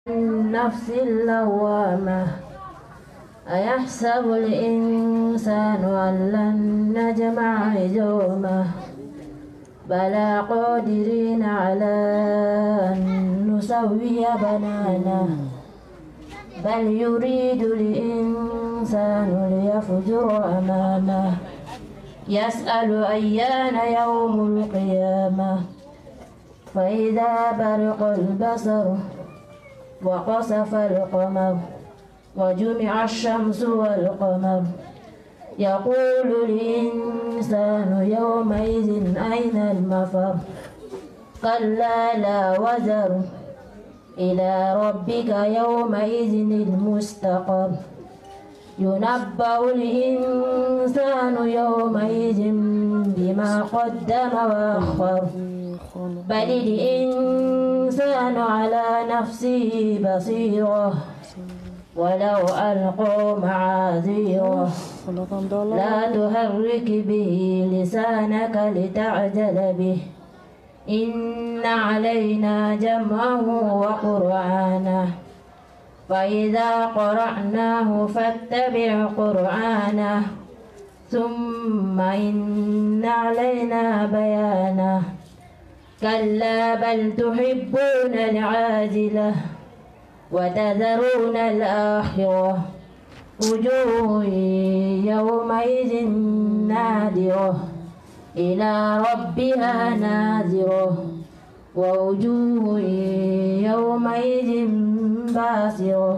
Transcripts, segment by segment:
النفس اللوامة أيحسب الإنسان أن لن نجمع عظامه بلى قادرين على أن نسوي بنانه بل يريد الإنسان ليفجر أمامه يسأل أيان يوم القيامة فإذا برق البصر وخسف القمر وجمع الشمس والقمر يقول الإنسان يومئذ أين المفر كلا لا وزر إلى ربك يومئذ المستقر ينبأ الإنسان يومئذ بما قدم وأخر بل الإنسان على نفسه بصيرة ولو ألقوا معاذيره لا تحرك به لسانك لتعجل به إن علينا جمعه وقرآنه فإذا قرأناه فاتبع قرآنه ثم إن علينا بيانه كلا بل تحبون العاجلة وتذرون الآخرة وجوه يومئذ نادرة إلى ربها ناظرة ووجوه يومئذ باسرة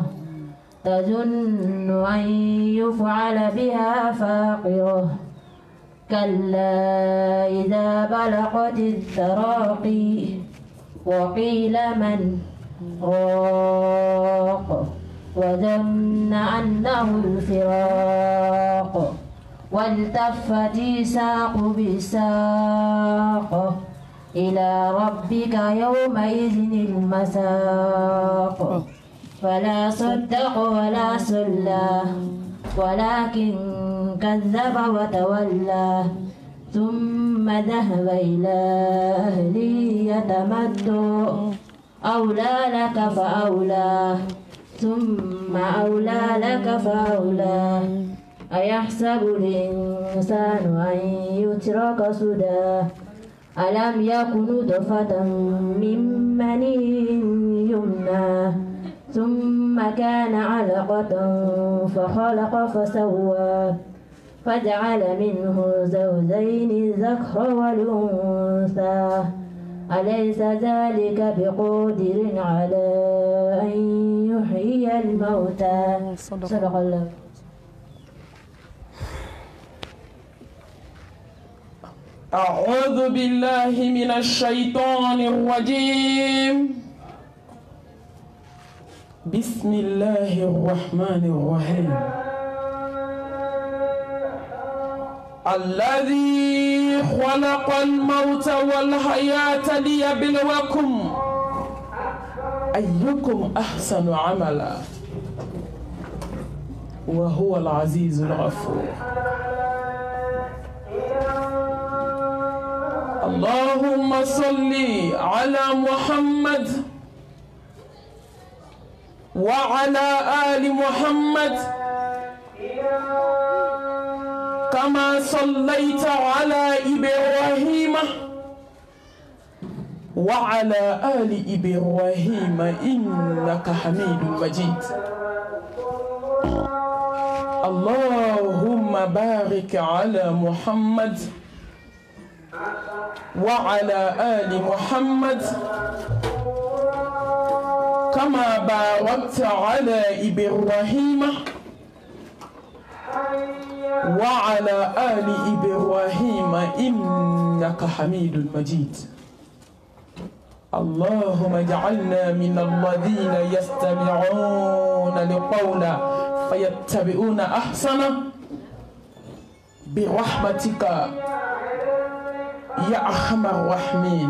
تظن أن يفعل بها فاقرة كلا إذا بلغت التراقي وقيل من راق وظن أنه الفراق والتفت الساق بالساق إلى ربك يومئذ المساق فلا صدق ولا صلى ولكن كذب وتولى ثم ذهب إلى أهله يتمتع أولى لك فأولى ثم أولى لك فأولى أيحسب الإنسان أن يترك سدى ألم يكن نطفة من مني يمنى ثم كان علقة فخلق فسوى فجعل منه زوجين الذكر والأنثى أليس ذلك بقادر على أن يحيي الموتى صدق الله. أعوذ بالله من الشيطان الرجيم. بسم الله الرحمن الرحيم. الذي خلق الموت والحياة ليبلوكم أيكم أحسن عملا وهو العزيز الغفور. اللهم صل على محمد وعلى آل محمد كما صليت على إبراهيم وعلى آل إبراهيم إنك حميد مجيد. اللهم بارك على محمد وعلى آل محمد كما باركت على إبراهيم وعلى آل إبراهيم إنك حميد مجيد. اللهم اجعلنا من الذين يستمعون القول فيتبعون أحسنه برحمتك يا أرحم الراحمين.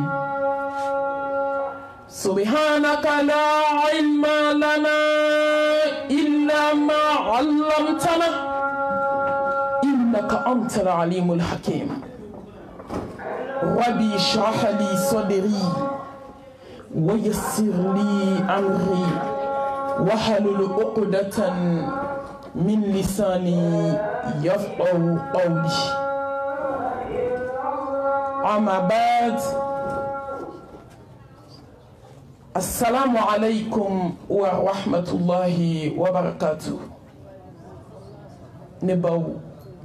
سبحانك لا علم لنا إلا ما علمتنا إنك أنت العليم الحكيم. ربي اشرح لي صدري ويسر لي أمري wahlul uqdatan min lisani yafqahu qawli. Amma ba'd. Assalamu alaikum wa rahmatullahi wa barakatuh. Nebaw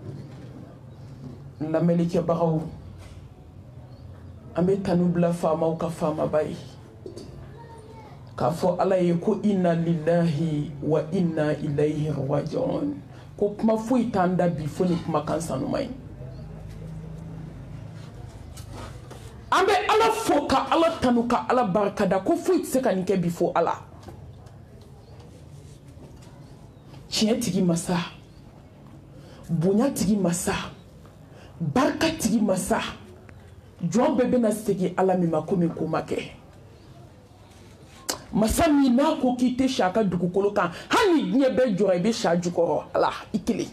la melike baraw ambe tanubla fama ka fama bay ka fo ala ye ko inna lillahi wa inna ilayhi raji'un ko kuma fu itanda bi fo ni kuma kansanu may ambe ala fo ka ala tanuka ala barakada ko fu itse ka nike bi fo ala chientigi masa bonya tigi masa barka tigi masa jɔn bɛɛ bɛna segi ala min ma komi ko ma kɛ masa min n'a ko k'i tɛ si a ka dugukolo kan hali ni diɲɛ bɛɛ jɔra i bɛ si a jukɔrɔ ala i kelen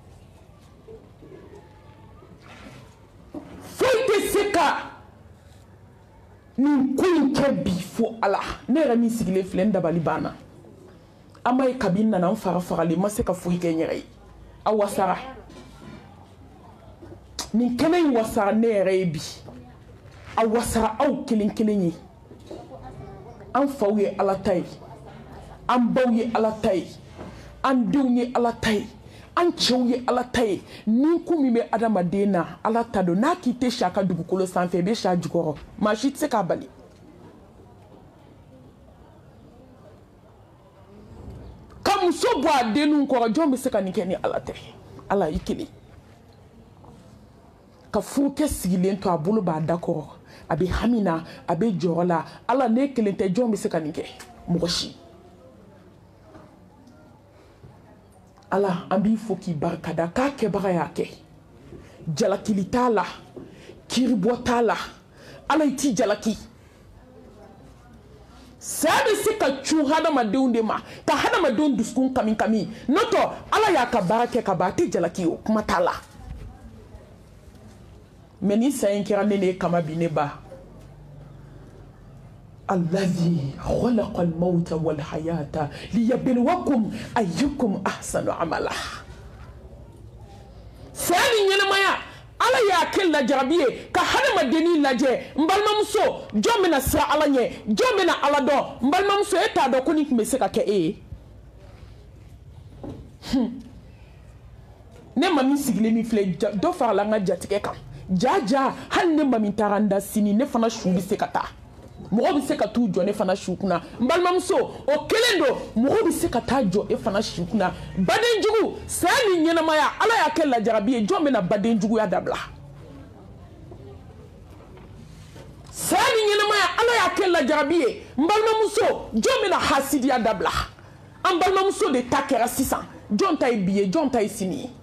foyi tɛ se ka nin ko in kɛ bi fo ala ne yɛrɛ min sigilen filɛ n dabali banna an b'a ye kabi n nana n fara fagalen ma se ka foyi kɛ n yɛrɛ ye a wasara nin kɛnɛ in wasara ne yɛrɛ ye bi a wasara aw kelen kelen ye an faw ye ala ta ye an baw ye ala ta ye an denw ye ala ta ye an cɛw ye ala ta ye ni ko min bɛ adamaden na ala ta don n'a k'i tɛ si a ka dugukolo sanfɛ i bɛ si a jukɔrɔ maa si tɛ se k'a bali ka muso bɔ a denninw kɔrɔ jɔn bɛ se ka nin kɛ ni ala tɛ ala i kelen ka furukɛ sigilen to a bolo b'a da kɔrɔ a bɛ hami na a bɛ jɔrɔ la ala ne kelen tɛ jɔn bɛ se ka nin kɛ mɔgɔ si ala an b'i fo k'i barikada k'a kɛbaga y'a kɛ jalakili t'a la kiribɔ t'a la ala i t'i jalaki saya bɛ se ka cun hadamadenw de ma ka hadamadenw dusukun kami kami n'o tɛ ala y'a ka baara kɛ ka ban a tɛ jalaki o kuma t'a la mais ni sa in kɛra ne ne kama bi ne ba alladhi khalaqa al-mauta wal hayata liyabluwakum ayyukum ahsanu amala sa ni ɲɛnamaya ala y'a kɛ lajarabi ye ka hadamadennin lajɛ n balimamuso jɔn bɛna sira ala ɲɛ jɔn bɛna ala dɔn n balimamuso e t'a dɔn ko nin tun bɛ se ka kɛ e ye ne ma min sigilen min filɛ dɔ farala an ka jatigɛ kan jaja hali ne ma min taara n da sini ne fana su bɛ se ka taa mɔgɔ bɛ se ka t'u jɔ ne fana su kunna n balimamuso o kelen don mɔgɔ bɛ se ka taa jɔ e fana su kunna badenjugu saya ni ɲɛnamaya ala y'a kɛ lajarabi ye jɔn bɛna badenjuguya dabila saya ni ɲɛnamaya ala y'a kɛ lajarabi ye n balimamuso jɔn bɛna hasidiya dabila an balimamuso de ta kɛra sisan jɔn ta ye bi ye jɔn ta ye sini ye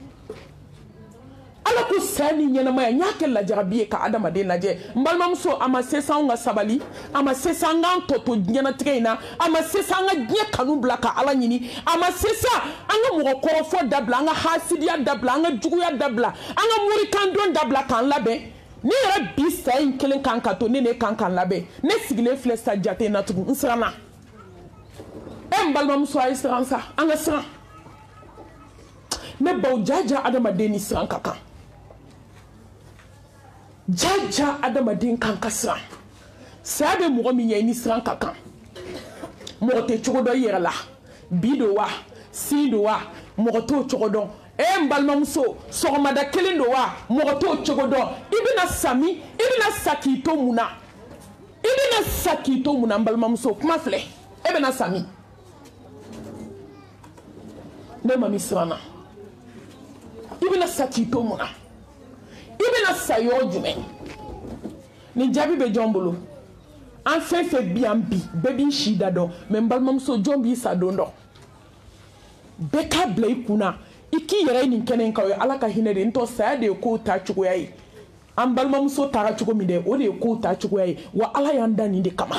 ala ko saya ni ɲɛnamaya n y'a kɛ lajarabi ye ka adamaden lajɛ n balimamuso a ma se sa an ka sabali a ma se sa an k'an tɔ to diɲɛnatigɛ in na a ma se sa an ka diɲɛ kanu bila ka ala ɲini a ma se sa an ka mɔgɔ kɔrɔfɔ dabila an ka hasidiya dabila an ka juguya dabila an ka murikandon dabila k'an labɛn ne yɛrɛ bi saya in kelen kan ka to ne ne kan k'an labɛn ne sigilen filɛ sa jate in na tugun n siranna n balimamuso a ye siran sa an ka siran ne baw jaja adamaden ni siran ka kan jaja adamaden kan ka siran saya bɛ mɔgɔ min ye ni siran ka kan mɔgɔ tɛ cogo dɔn i yɛrɛ la bi don wa sini don wa mɔgɔ t'o cogo dɔn n balimamuso sɔgɔmada kelen don wa mɔgɔ t'o cogo dɔn i bɛna sa min i bɛna sa k'i to mun na i bɛna sa k'i to mun na n balimamuso kuma filɛ e bɛna sa min ne ma min siranna i bɛna sa k'i to mun na i bɛna sa yɔrɔ jumɛn nin jaabi bɛ jɔn bolo an fɛn fɛn bi yan bi bɛɛ b'i si da dɔn mɛ n balimamuso jɔn b'i sa don dɔn bɛɛ k'a bila i kunna i k'i yɛrɛ ye nin kɛnɛ in kan o ye ala ka hinɛ de ye n tɔ saya de ye kow ta cogoya ye an balimamuso taara cogo min dɛ o de ye kow ta cogoya ye wa ala y'an da nin de kama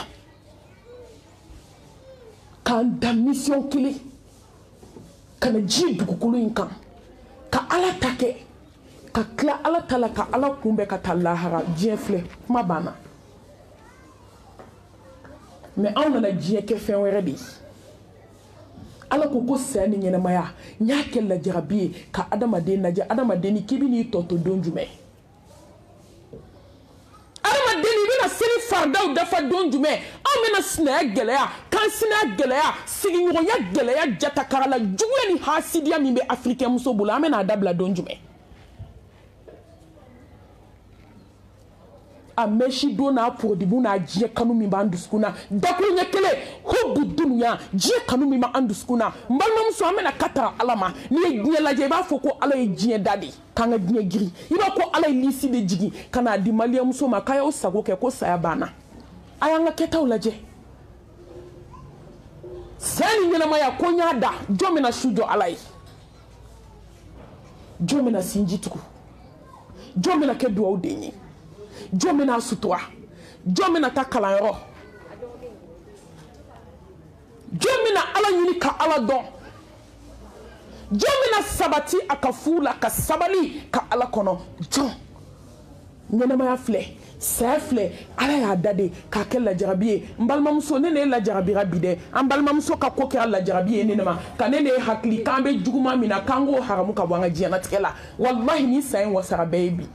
k'an da mission kelen ka na ji dugukolo in kan ka ala ta kɛ ka tila ala ta la ka ala kunbɛn ka taa lahara diɲɛ filɛ kuma banna mɛ anw nana diɲɛ kɛ fɛn wɛrɛ de ye ala ko ko saya ni ɲɛnamaya n y'a kɛ lajarabi ye ka adamaden lajɛ adamaden k'i bi n'i tɔ to don jumɛn adamaden i bɛna seli faridaw dafa don jumɛn anw bɛna sinaya gɛlɛya kansinaya gɛlɛya sigiɲɔgɔnya gɛlɛya jatakara la juguya ni hasidiya min bɛ afirikɛn muso bolo an bɛna a dabila don jumɛn a mɛsi don n'a porodibu n'a diɲɛ kanu min b'an dusukun na dakuru ɲɛ kelen hubu dunuya diɲɛ kanu min b'an dusukun na n balimamuso an bɛna ka tara ala ma n'i ye diɲɛ lajɛ i b'a fɔ ko ala ye diɲɛ da de k'an ka diɲɛ giri i b'a ko ala ye lisi de jigin ka n'a di maliyamuso ma k'a y'o sago kɛ ko saya banna a y'an ka kɛtaw lajɛ saya ni ɲɛnamaya ko n y'a da jɔn bɛna su jɔ ala ye jɔn bɛna sinji tugu jɔn bɛna kɛ duwawu den ye jɔn bɛna sutura jɔn bɛna taa kalanyɔrɔ jɔn bɛna ala ɲini ka ala dɔn jɔn bɛna sabati a ka furu la ka sabali ka ala kɔnɔ jɔn ɲɛnamaya filɛ saya filɛ ala y'a da de k'a kɛ lajarabi ye n balimamuso ne ye lajarabira bi dɛ an balimamuso ka ko kɛra lajarabi ye ne ma ka ne hakili k'an bɛ juguman min na k'an k'o haramu ka bɔ an ka diɲɛnatigɛ la walahi ni saya in wasara bɛɛ ye bi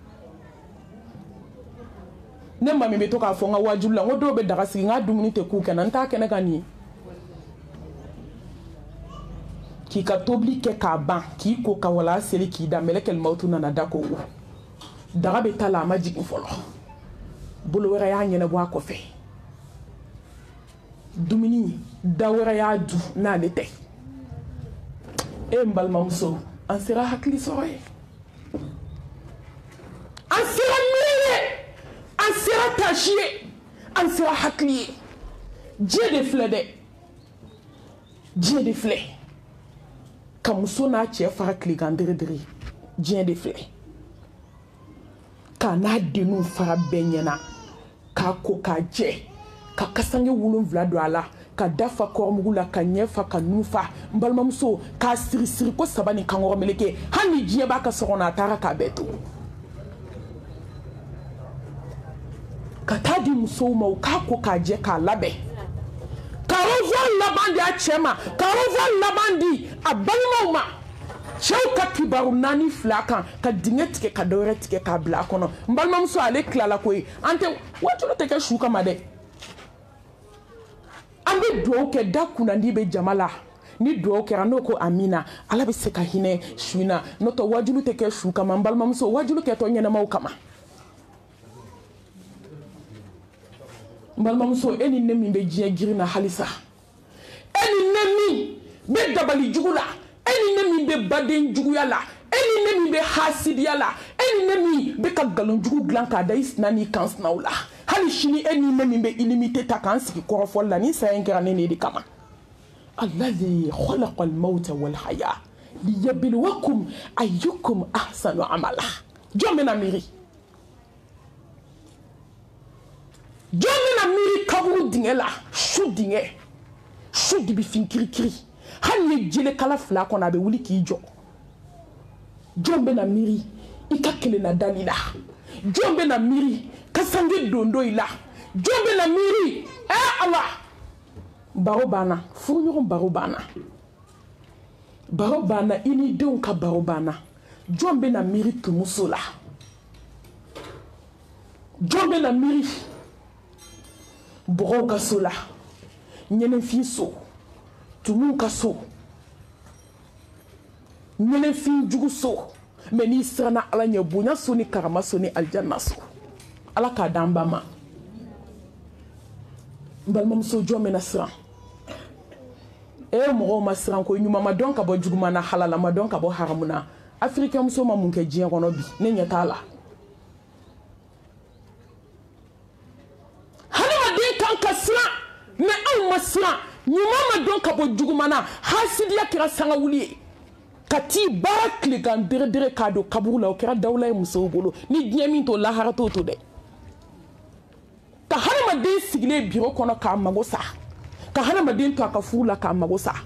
ne ma min bɛ to k'a fɔ n ka wajulu la n ko dɔw bɛ daga sigi n ka dumuni tɛ k'u kɛnɛ n t'a kɛnɛ ka nin ye k'i ka tobili kɛ k'a ban k'i ko ka wala seli k'i da mɛlɛkɛl mawutu nana da ko wo daga bɛ ta la a ma jigin fɔlɔ bolo wɛrɛ y'a ɲɛnabɔ a kɔfɛ dumuni da wɛrɛ y'a dun n'ale tɛ n balimamuso an sera hakili sɔrɔ ye an sera miiri ye an sera tasi ye an sera hakili ye diɲɛ de filɛ dɛ diɲɛ de filɛ ka muso n'a cɛ fara tilegan dere-dere diɲɛ de filɛ k'a n'a denw fara bɛɛ ɲɛna k'a ko k'a jɛ ka kasange 7 don a la ka dafa kɔrɔmugu la ka ɲɛ fa ka nun fa n balimamuso k'a siri ko 3 ni kankɔrɔ meleke hali ni diɲɛ b'a ka so kɔnɔ a taara k'a bɛɛ to ka taa di musow ma u k'a ko k'a jɛ k'a labɛn ka revoir laban di a cɛ ma ka revoir laban di a balimaw ma cɛw ka kibaru 4 fila kan ka dingɛ tigɛ ka dɔwɛrɛ tigɛ k'a bila a kɔnɔ n balimamuso ale tilala koyi an tɛ waatolo tɛ kɛ su kama dɛ an bɛ duwawu kɛ da kunnandi bɛ jama la ni duwawu kɛra n'o ko amina ala bɛ se ka hinɛ su in na n'o tɛ wajulu tɛ kɛ su kama n balimamuso wajulu kɛtɔ ɲɛnamaw kama n balimamuso e ni ne min bɛ diɲɛ girin na halisa e ni ne min bɛ dabali jugu la e ni ne min bɛ baden juguya la e ni ne min bɛ hasidiya la e ni ne min bɛ ka nkalon jugu dilan k'a da i sina n'i kan sinaw la hali sini e ni ne min bɛ ilimite ta k'an sigi kɔrɔfɔli la ni saya in kɛra ne de kama alladhi khalaqa al-mawta wal-haya liyabluwakum ayyukum ahsanu amala jɔn bɛna miiri jɔn bɛna miiri kaburu dingɛ la su dingɛ su de bɛ fin kirikiri hali ni jele kala 2 kɔnɔ a bɛ wuli k'i jɔ jɔn bɛna miiri i ka kelenna dali la jɔn bɛna miiri ka sange dondo i la jɔn bɛna miiri ala baro banna furuɲɔgɔn baro banna baro banna i ni denw ka baro banna jɔn bɛna miiri tumuso la jɔn bɛna miiri bɔgɔw ka so la ɲɛnɛfin so tumuw ka so ɲɛnɛfin jugu so mɛ n'i siranna ala ɲɛ bonya so ni karama so ni alijanna so ala k'a d'an ba ma n balimamuso jɔn bɛna siran mɔgɔw ma siran ko ɲuman ma dɔn ka bɔ juguman na halala ma dɔn ka bɔ haramu na afirikɛn muso ma mun kɛ diɲɛ kɔnɔ bi ne ɲɛ t'a la hadamaden kan ka siran mɛ anw ma siran ɲuman ma dɔn ka bɔ juguman na hasidiya kɛra sanga wuli ye ka t'i baara tilegan dere-dere k'a don kaburu la o kɛra dawula ye musow bolo ni diɲɛ min to lahara t'o to dɛ ka hadamaden sigilen biro kɔnɔ k'a mago sa ka hadamaden to a ka furu la k'a mago sa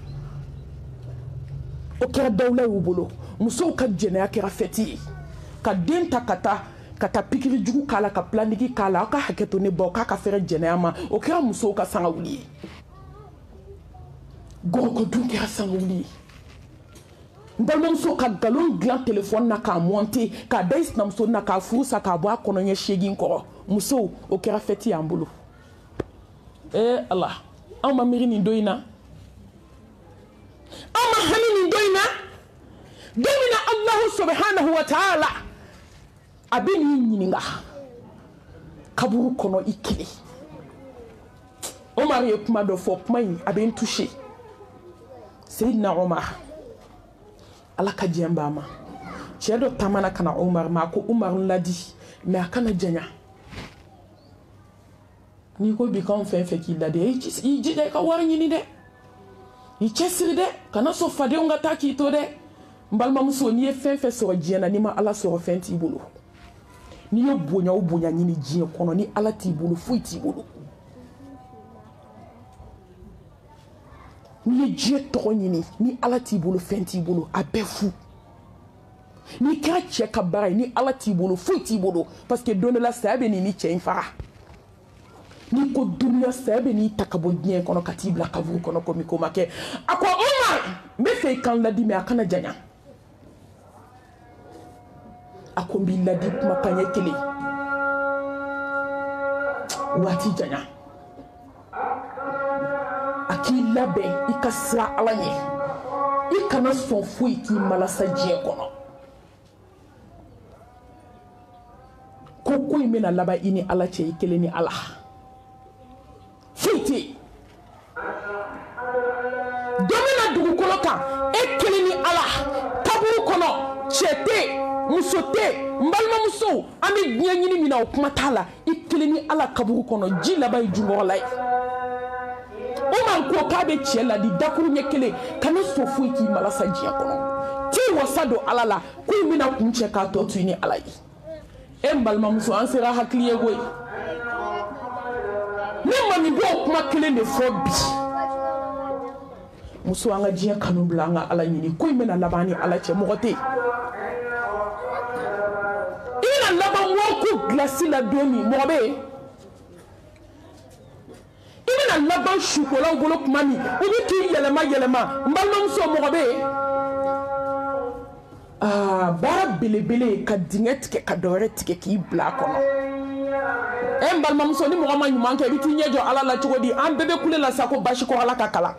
o kɛra dawula y'u bolo musow ka jɛnɛya kɛra fɛti ye ka den ta ka taa pikiri jugu k'a la ka pilanigi k'a la aw ka hakɛ to ne ba o k'a ka fɛrɛ jɛnɛya ma o kɛra musow ka sanga wuli ye goroko dun kɛra sangawuli ye n balimamuso ka galon dilan telefɔni na k'a monte k'a da i sinamuso na k'a furu sa k'a bɔ a kɔnɔɲɛ 8 kɔrɔ musow o kɛra fɛti y'an bolo ala anw ma miiri nin don in na anw ma hami nin don in na don min na Allahu subhanahu wa ta'ala a bɛ n'i ɲininka kaburu kɔnɔ i kelen Omar ye kuma dɔ fɔ kuma in a bɛ n touché Seydina Omar ala ka diɲɛ b'a ma cɛ dɔ taamana ka na Omar ma ko Omar ladi mais a kana janya n'i ko bi k'anw fɛn fɛn k'i ladi i jija i ka wari ɲini dɛ i cɛsiri dɛ kana sɔn fadenw ka taa k'i to dɛ n balimamuso n'i ye fɛn fɛn sɔrɔ diɲɛ na n'i ma ala sɔrɔ fɛn t'i bolo n'i ye bonya o bonya ɲini diɲɛ kɔnɔ ni ala t'i bolo foyi t'i bolo n'i ye diɲɛ tɔgɔ ɲini ni ala t'i bolo fɛn t'i bolo a bɛɛ fu n'i kɛra cɛ ka baara ye ni ala t'i bolo foyi t'i bolo parce que don dɔ la saya bɛ ni cɛ in faga n'i ko duniya saya bɛ n'i ta ka bɔ diɲɛ kɔnɔ ka t'i bila kaburu kɔnɔ komi ko ma kɛ a ko Omar n bɛ fɛ i kan ladi mais a kana janya a ko n b'i ladi kumakan ɲɛ kelen waati janya a k'i labɛn i ka sira ala ɲɛ i kana sɔn foyi k'i malasa diɲɛ kɔnɔ ko in bɛna laban i ni ala cɛ i kelen ni ala foyi tɛ yen dɔ bɛna dugukolo kan e kelen ni ala kaburu kɔnɔ cɛ tɛ muso tɛ n balimamuso an bɛ diɲɛ ɲini min na o kuma t'a la i kelen ni ala kaburu kɔnɔ ji laban ye jukɔrɔla ye Omar ko k'a bɛ cɛ ladi dakuru ɲɛ kelen kana sɔn foyi k'i malasa diɲɛ kɔnɔ t'i wasa don ala la ko in bɛna kun cɛ k'a tɔ to i ni ala ye n balimamuso an sera hakili ye koyi ne ma nin b'o kuma kelen de fɔ bi muso an ka diɲɛ kanu bila an ka ala ɲini ko in bɛna laban ni ala cɛ mɔgɔ tɛ yen i bɛna laban wɔɔku gilasi la don min mɔgɔ bɛ yen i bɛna laban sukolaw bolo kuma min u bɛ k'i yɛlɛma yɛlɛma n balimamuso mɔgɔ bɛ yen baara belebele ka dingɛ tigɛ ka dɔwɛrɛ tigɛ k'i bila a kɔnɔ n balimamuso ni mɔgɔ ma ɲuman kɛ i bɛ t'i ɲɛ jɔ ala la cogo di an bɛɛ bɛ kule la sa ko basi ko ala ka kalan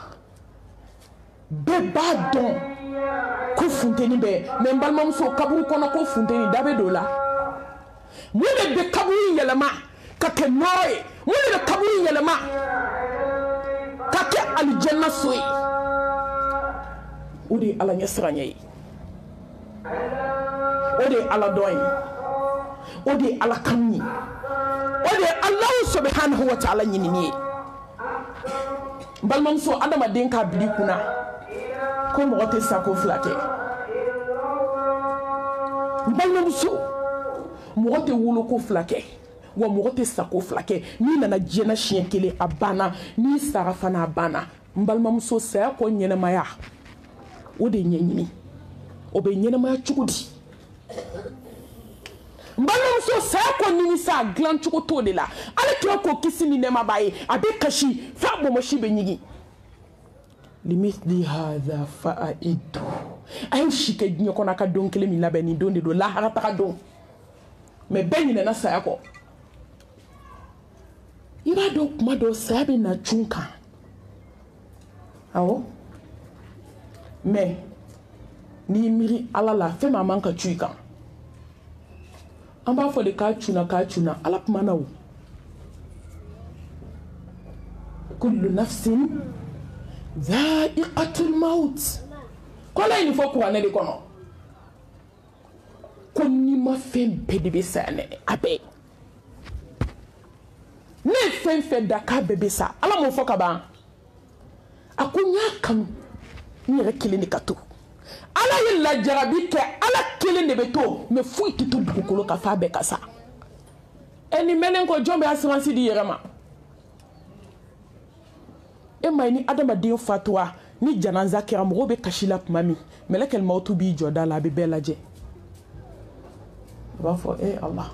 bɛɛ b'a dɔn ko funteni bɛ mais n balimamuso kaburu kɔnɔ ko funteni da bɛ don o la mun de bɛ kaburu yɛlɛma ka kɛ nɔrɔ ye mun de bɛ kaburu yɛlɛma ka kɛ alijanna so ye o de ye ala ɲɛsiranɲɛ ye o de ye ala dɔn ye o de ye ala kanu ye o de ye Allahu subhanahu wa ta'ala ɲinini ye n balimamuso adamaden k'a bila i kunna ko mɔgɔ tɛ sa ko fila kɛ n balimamuso mɔgɔ tɛ wolo ko fila kɛ wa mɔgɔ tɛ sa ko fila kɛ n'i nana diɲɛna siɲɛ kelen a banna n'i sara fana a banna n balimamuso saya kɔ ɲɛnɛmaya o de ye ɲɛɲini o bɛ ɲɛnɛmaya cogo di n balimamuso saya kɔ nimisa dilan cogo t'o de la ale kira ko kisi ni nɛɛma b'a ye a bɛ kasi f'a bɔnbɔsi bɛ ɲigin limithli hadha fa'aidu a ye si kɛ diɲɛ kɔnɔ a ka don kelen min labɛn nin don de don lahara taga don mais bɛɛ ɲinɛna saya kɔ i b'a dɔn kuma dɔ saya bɛ na cun kan awɔ mais n'i miiri ala la fɛn min a man ka cu i kan an b'a fɔ de k'a cunna ala kuma na o kullu nafsin dha'iqatul maut kɔla ye nin fɔ kuranɛ de kɔnɔ ko n'i ma fɛn bɛɛ de bɛ saya nɛnɛ a bɛɛ ne ye fɛn fɛn da k'a bɛɛ bɛ sa ala m'o fɔ ka ban a ko n y'a kanu n yɛrɛ kelen de ka to ala ye lajarabi kɛ ala kelen de bɛ to mais foyi tɛ to dugukolo ka f'a bɛɛ ka sa nin mɛnɛ ko jɔn bɛ assurance di yɛrɛ ma e ma ye ni adamaden fatuwa ni janaza kɛra mɔgɔw bɛ kasi la tuma min mɛlɛkɛl mawutu b'i jɔ da la a bɛ bɛɛ lajɛ a b'a fɔ ala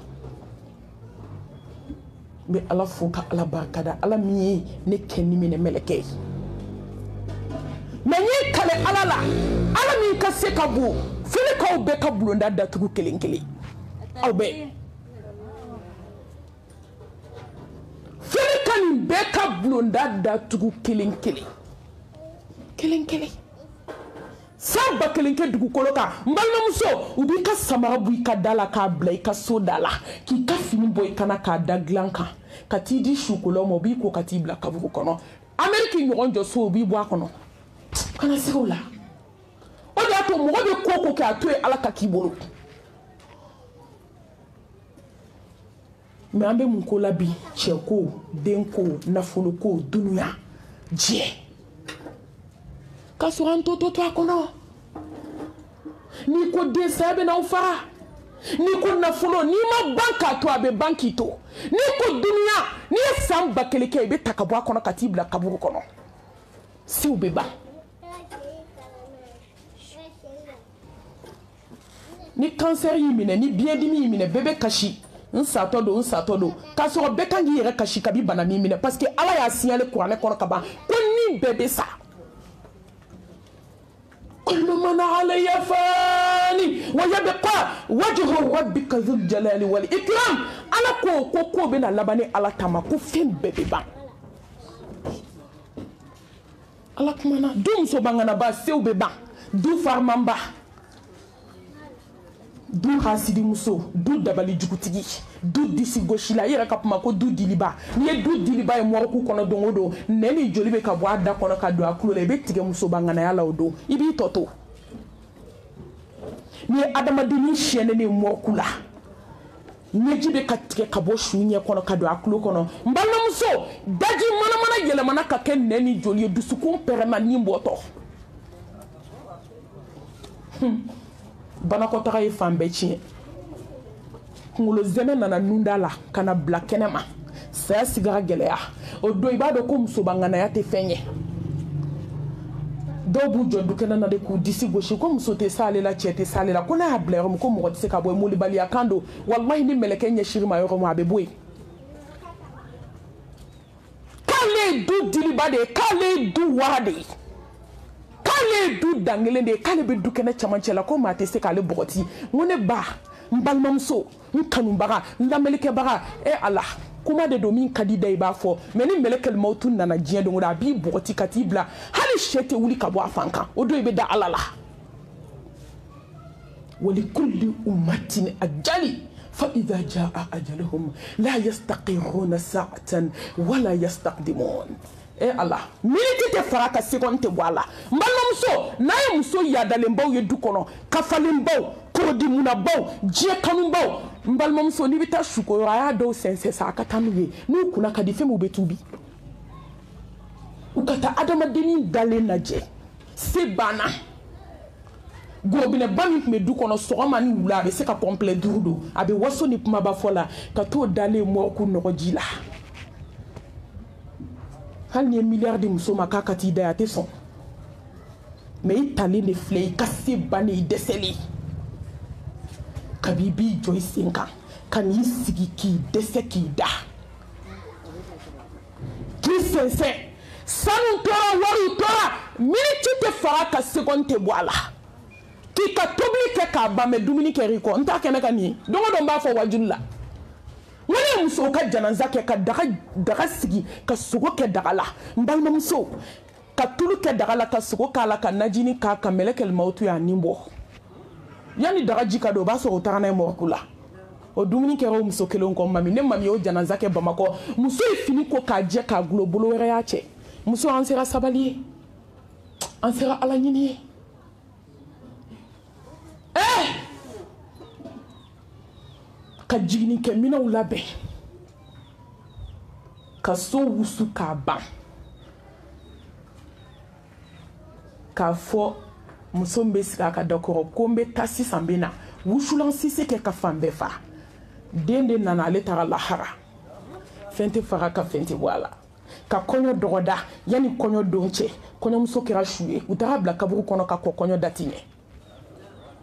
n bɛ ala fo ka ala barika da ala min ye ne kɛ ni minɛ mɛlɛkɛ ye kale ala la ala min ka se ka bon fele kaw bɛɛ ka bulonda datugu kelen kelen aw bɛɛ fele ka nin bɛɛ ka bulonda datugu kelen kelen kelen kelen san ba kelen kɛ dugukolo kan n balimamuso u b'i ka samara bɔ i ka da la k'a bila i ka so da la k'i ka fini bɔ i kana k'a da dilan kan ka t'i di sukolaw ma u b'i ko ka t'i bila kaburu kɔnɔ Amérique ɲɔgɔn jɔ so u b'i bɔ a kɔnɔ kana se o la o de y'a to mɔgɔ bɛ ko ko kɛ a to ye ala ka k'i bolo mais an bɛ mun ko la bi cɛ ko den ko nafolo ko dunuya diɲɛ k'a sɔrɔ an to a kɔnɔ n'i ko den saya bɛ n'aw fara n'i ko nafolo n'i ma ban k'a to a bɛ ban k'i to n'i ko dunuya n'i ye san ba kelen kɛ i bɛ ta ka bɔ a kɔnɔ ka t'i bila kaburu kɔnɔ sew bɛ ban ni cancer y'i minɛ ni biɲɛdimi y'i minɛ bɛɛ bɛ kasi n satɔ don k'a sɔrɔ bɛɛ kan k'i yɛrɛ kasi kabi bana min minɛ parce que ala y'a signalé kuranɛ kɔnɔ ka ban ko ni bɛɛ bɛ sa كل من عليها فاني ويبقى وجه ربك ذو الجلال والإكرام أنا كو بين لبني على تما كو فين بيبا ala kumana du muso bangana ba sew be ban du farmamba du hasidi muso du dabali jugutigi du disi goshila yera ka kuma ko du diliba ni ye du diliba e mo ku kono dongo do neni joli be ka bo ada kono ka do akulo le be tige muso bangana yala odo ibi toto ni adama dini shene ni mo kula ni jibe ka tige ka bo shunye kono ka do akulo kono mballa muso daji mana yele mana ka ken neni joli du sukun perema ni mboto bana ko taga ye fan bɛɛ tiɲɛ kunkolo zɛmɛ nana nunda la kana bila kɛnɛma saya sigara gɛlɛya o don i b'a dɔn ko musobanganaya tɛ fɛn ye dɔw b'u jɔ dukɛnɛ na de k'u disi gosi ko muso tɛ s'ale la cɛ tɛ s'ale la ko n'a y'a bila yɔrɔ min ko mɔgɔ tɛ se ka bɔ yen molibaliya kan don walahi ni mɛlɛkɛ ɲɛsiri ma yɔrɔ min a bɛ bɔ yen k'ale ye du diliba de ye k'ale ye du wara de ye k'ale du dangelen de k'ale bɛ du kɛnɛ camancɛ la ko maa tɛ se k'ale bɔgɔti ngo ne ba n balimamuso n kanubaga n lamɛnlikɛbaga ala kuma de don min ka di da i b'a fɔ mais ni mɛlɛkɛl mawutu nana diɲɛ don o don a b'i bɔgɔti ka t'i bila hali sɛ tɛ wuli ka bɔ a fan kan o don i bɛ da ala la walikulli ummatin ajali فإذا جاء أجلهم لا يستقرون ساعة ولا يستقدمون Allah minute te fara ka seconde te wala mbalamuso na ye muso yadalen baw ye du kono kafalen baw korodi muna baw je kanu baw mbalamuso ni bita shuko ya do sense sa ka tanu ye nu kuna ka di femu betubi ukata adama deni dale naje se bana gobine bami me du kono sogoma ni wula be se ka complet durudo abe waso ni kuma ba fola ka to dale mo ku no jila hal ni milliard de muso ma k'a ka t'i da a tɛ sɔn mais i talen de filɛ i ka se bannen i dɛsɛlen kabi i b'i jɔ i sen kan ka n'i sigi k'i dɛsɛ k'i da k'i sɛnsɛn sanu tora wariw tora miniti tɛ fara ka seconde tɛ bɔ a la k'i ka tobili kɛ k'a ban mais dumuni kɛr'i kɔ n t'a kɛnɛ ka nin ye don o don n b'a fɔ wajulu la wani muso ka janaza kɛ ka daga sigi ka sogo kɛ daga la n balimamuso ka tulu kɛ daga la ka sogo k'a la ka najini k'a ka mɛlɛkɛl mawutu y'a nin bɔ yanni daga ji ka don o b'a sɔrɔ o taga n'a ye mɔgɔku la o dumuni kɛra o muso kelen kɔ mami ne mami y'o janaza kɛ bamakɔ muso ye fini ko k'a jɛ k'a gulo bolo wɛrɛ y'a cɛ muso an sera sabali ye an sera ala ɲini ye ka jigini kɛ minɛnw labɛn ka so wusu k'a ban k'a fɔ muso min bɛ sigi a ka da kɔrɔ ko n bɛ taa sisan n bɛ na wusulan sise kɛ ka fan bɛɛ fa den de nana ale taara lahara fɛn tɛ faga ka fɛn tɛ bɔ a la ka kɔɲɔ dɔgɔda yanni kɔɲɔ don cɛ kɔɲɔmuso kɛra su ye u taara bila kaburu kɔnɔ ka kɔ kɔɲɔ dati ɲɛ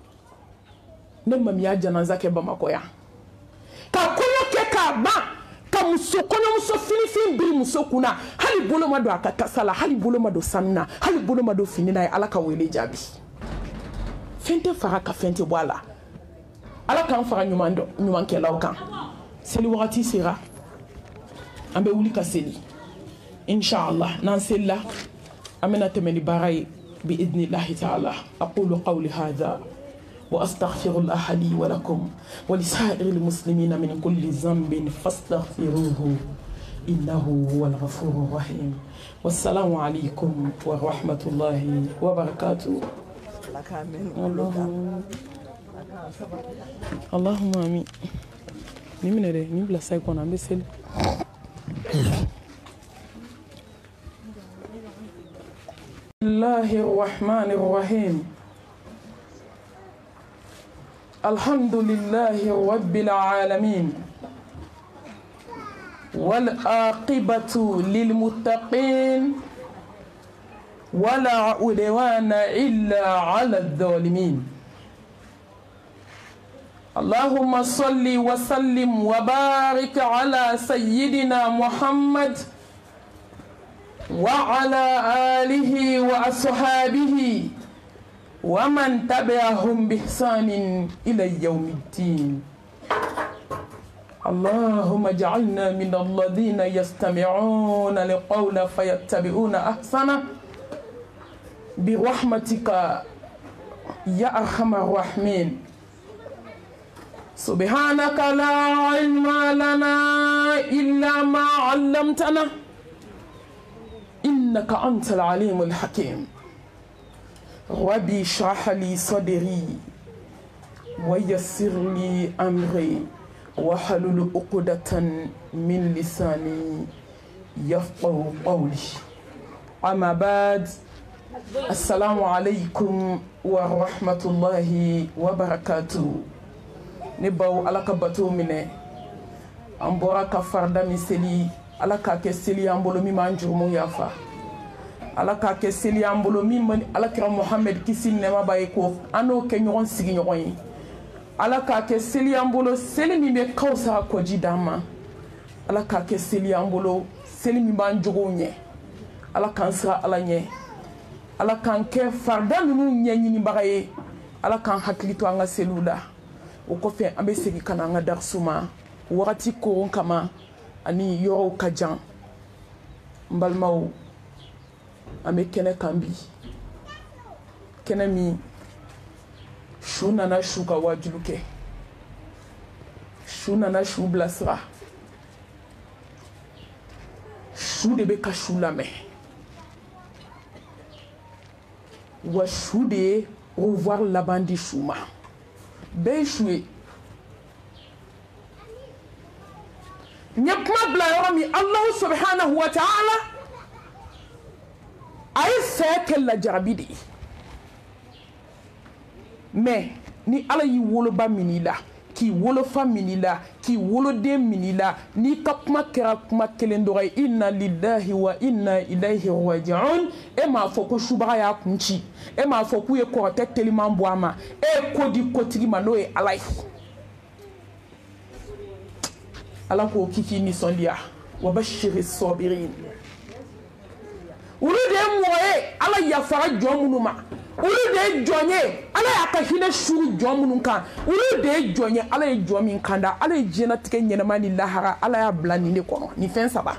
ne mami y'a janaza kɛ bamakɔ yan ka kɔɲɔ kɛ k'a ban ka ka muso kɔɲɔmuso finifin biri muso kunna hali bolo ma don a ka tasa la hali bolo ma don sanu na hali bolo ma don fini na ye ala ka wele jaabi fɛn tɛ faga ka fɛn tɛ bɔ a la ala k'an faga ɲumankɛlaw kan seli wagati sera an bɛ wuli ka seli inshallah n'an selila an bɛna tɛmɛ ni baara ye بإذن الله تعالى أقول قولي هذا وأستغفر الله لي ولكم ولسائر المسلمين من كل ذنب فاستغفروه إنه هو الغفور الرحيم والسلام عليكم ورحمة الله وبركاته اللهم آمين نمنا نبلا سايكون عم بسل الله الرحمن الرحيم الحمد لله رب العالمين والعاقبة للمتقين ولا عدوان إلا على الظالمين اللهم صل وسلم وبارك على سيدنا محمد وعلى آله وأصحابه ومن تبعهم بإحسان إلى يوم الدين اللهم اجعلنا من الذين يستمعون القول فيتبعون أحسنه برحمتك يا أرحم الراحمين سبحانك لا علم لنا إلا ما علمتنا إنك أنت العليم الحكيم ربي اشرح لي صدري ويسر لي أمري واحلل عقدة من لساني يفقهوا قولي أما بعد السلام عليكم ورحمة الله وبركاته نباو على كبتو منه أمبورا كفردا مسلي ala ka kɛ seli an bolo min b'an jurumu yafa ala ka kɛ seli an bolo min man alakira Muhammed kisi nɛɛma b'a ye ko an n'o kɛ ɲɔgɔn sigi ɲɔgɔn ye ala ka kɛ seli an bolo seli min bɛ kawusa kɔji d'an ma ala ka kɛ seli an bolo seli min b'an jogow ɲɛ ala k'an sira ala ɲɛ ala k'an kɛ farida ninnu ɲɛɲinibaga ye ala k'an hakili to an ka seliw la o kɔfɛ an bɛ segin ka na an ka darisu ma wagati koron kama ani yɔrɔw ka jan n balimaw an bɛ kɛnɛ kan bi kɛnɛ min su nana su ka wajulu kɛ su nana su bilasira su de bɛ ka su lamɛn wa su de ye revoir laban di su ma bɛɛ ye su ye nyakuma bila yɔrɔ min Allah subhanahu wa ta'ala a ye fɛn kɛ lajarabi de ye mais ni ala y'i woloba minɛ i la k'i wolofa minɛ i la k'i woloden minɛ i la n'i ka kuma kɛra kuma kelen dɔrɔn ye inna lillahi wa inna ilayhi raji'un e m'a fɔ ko subaga y'a kun ci e m'a fɔ k'u ye kɔrɔtɛ teliman bɔ a ma e ye ko di kotigi ma n'o ye ala ye ala ko kiki nisɔndiya wa bashiri sabirin olu de ye mɔgɔ ye ala yafara jɔn minnu ma olu de ye jɔn ye ala y'a ka hinɛ suru jɔn minnu kan olu de ye jɔn ye ala ye jɔn min kanda ala ye diɲɛlatigɛ ɲɛnama ni lahara ala y'a bila nin de kɔnɔ nin fɛn saba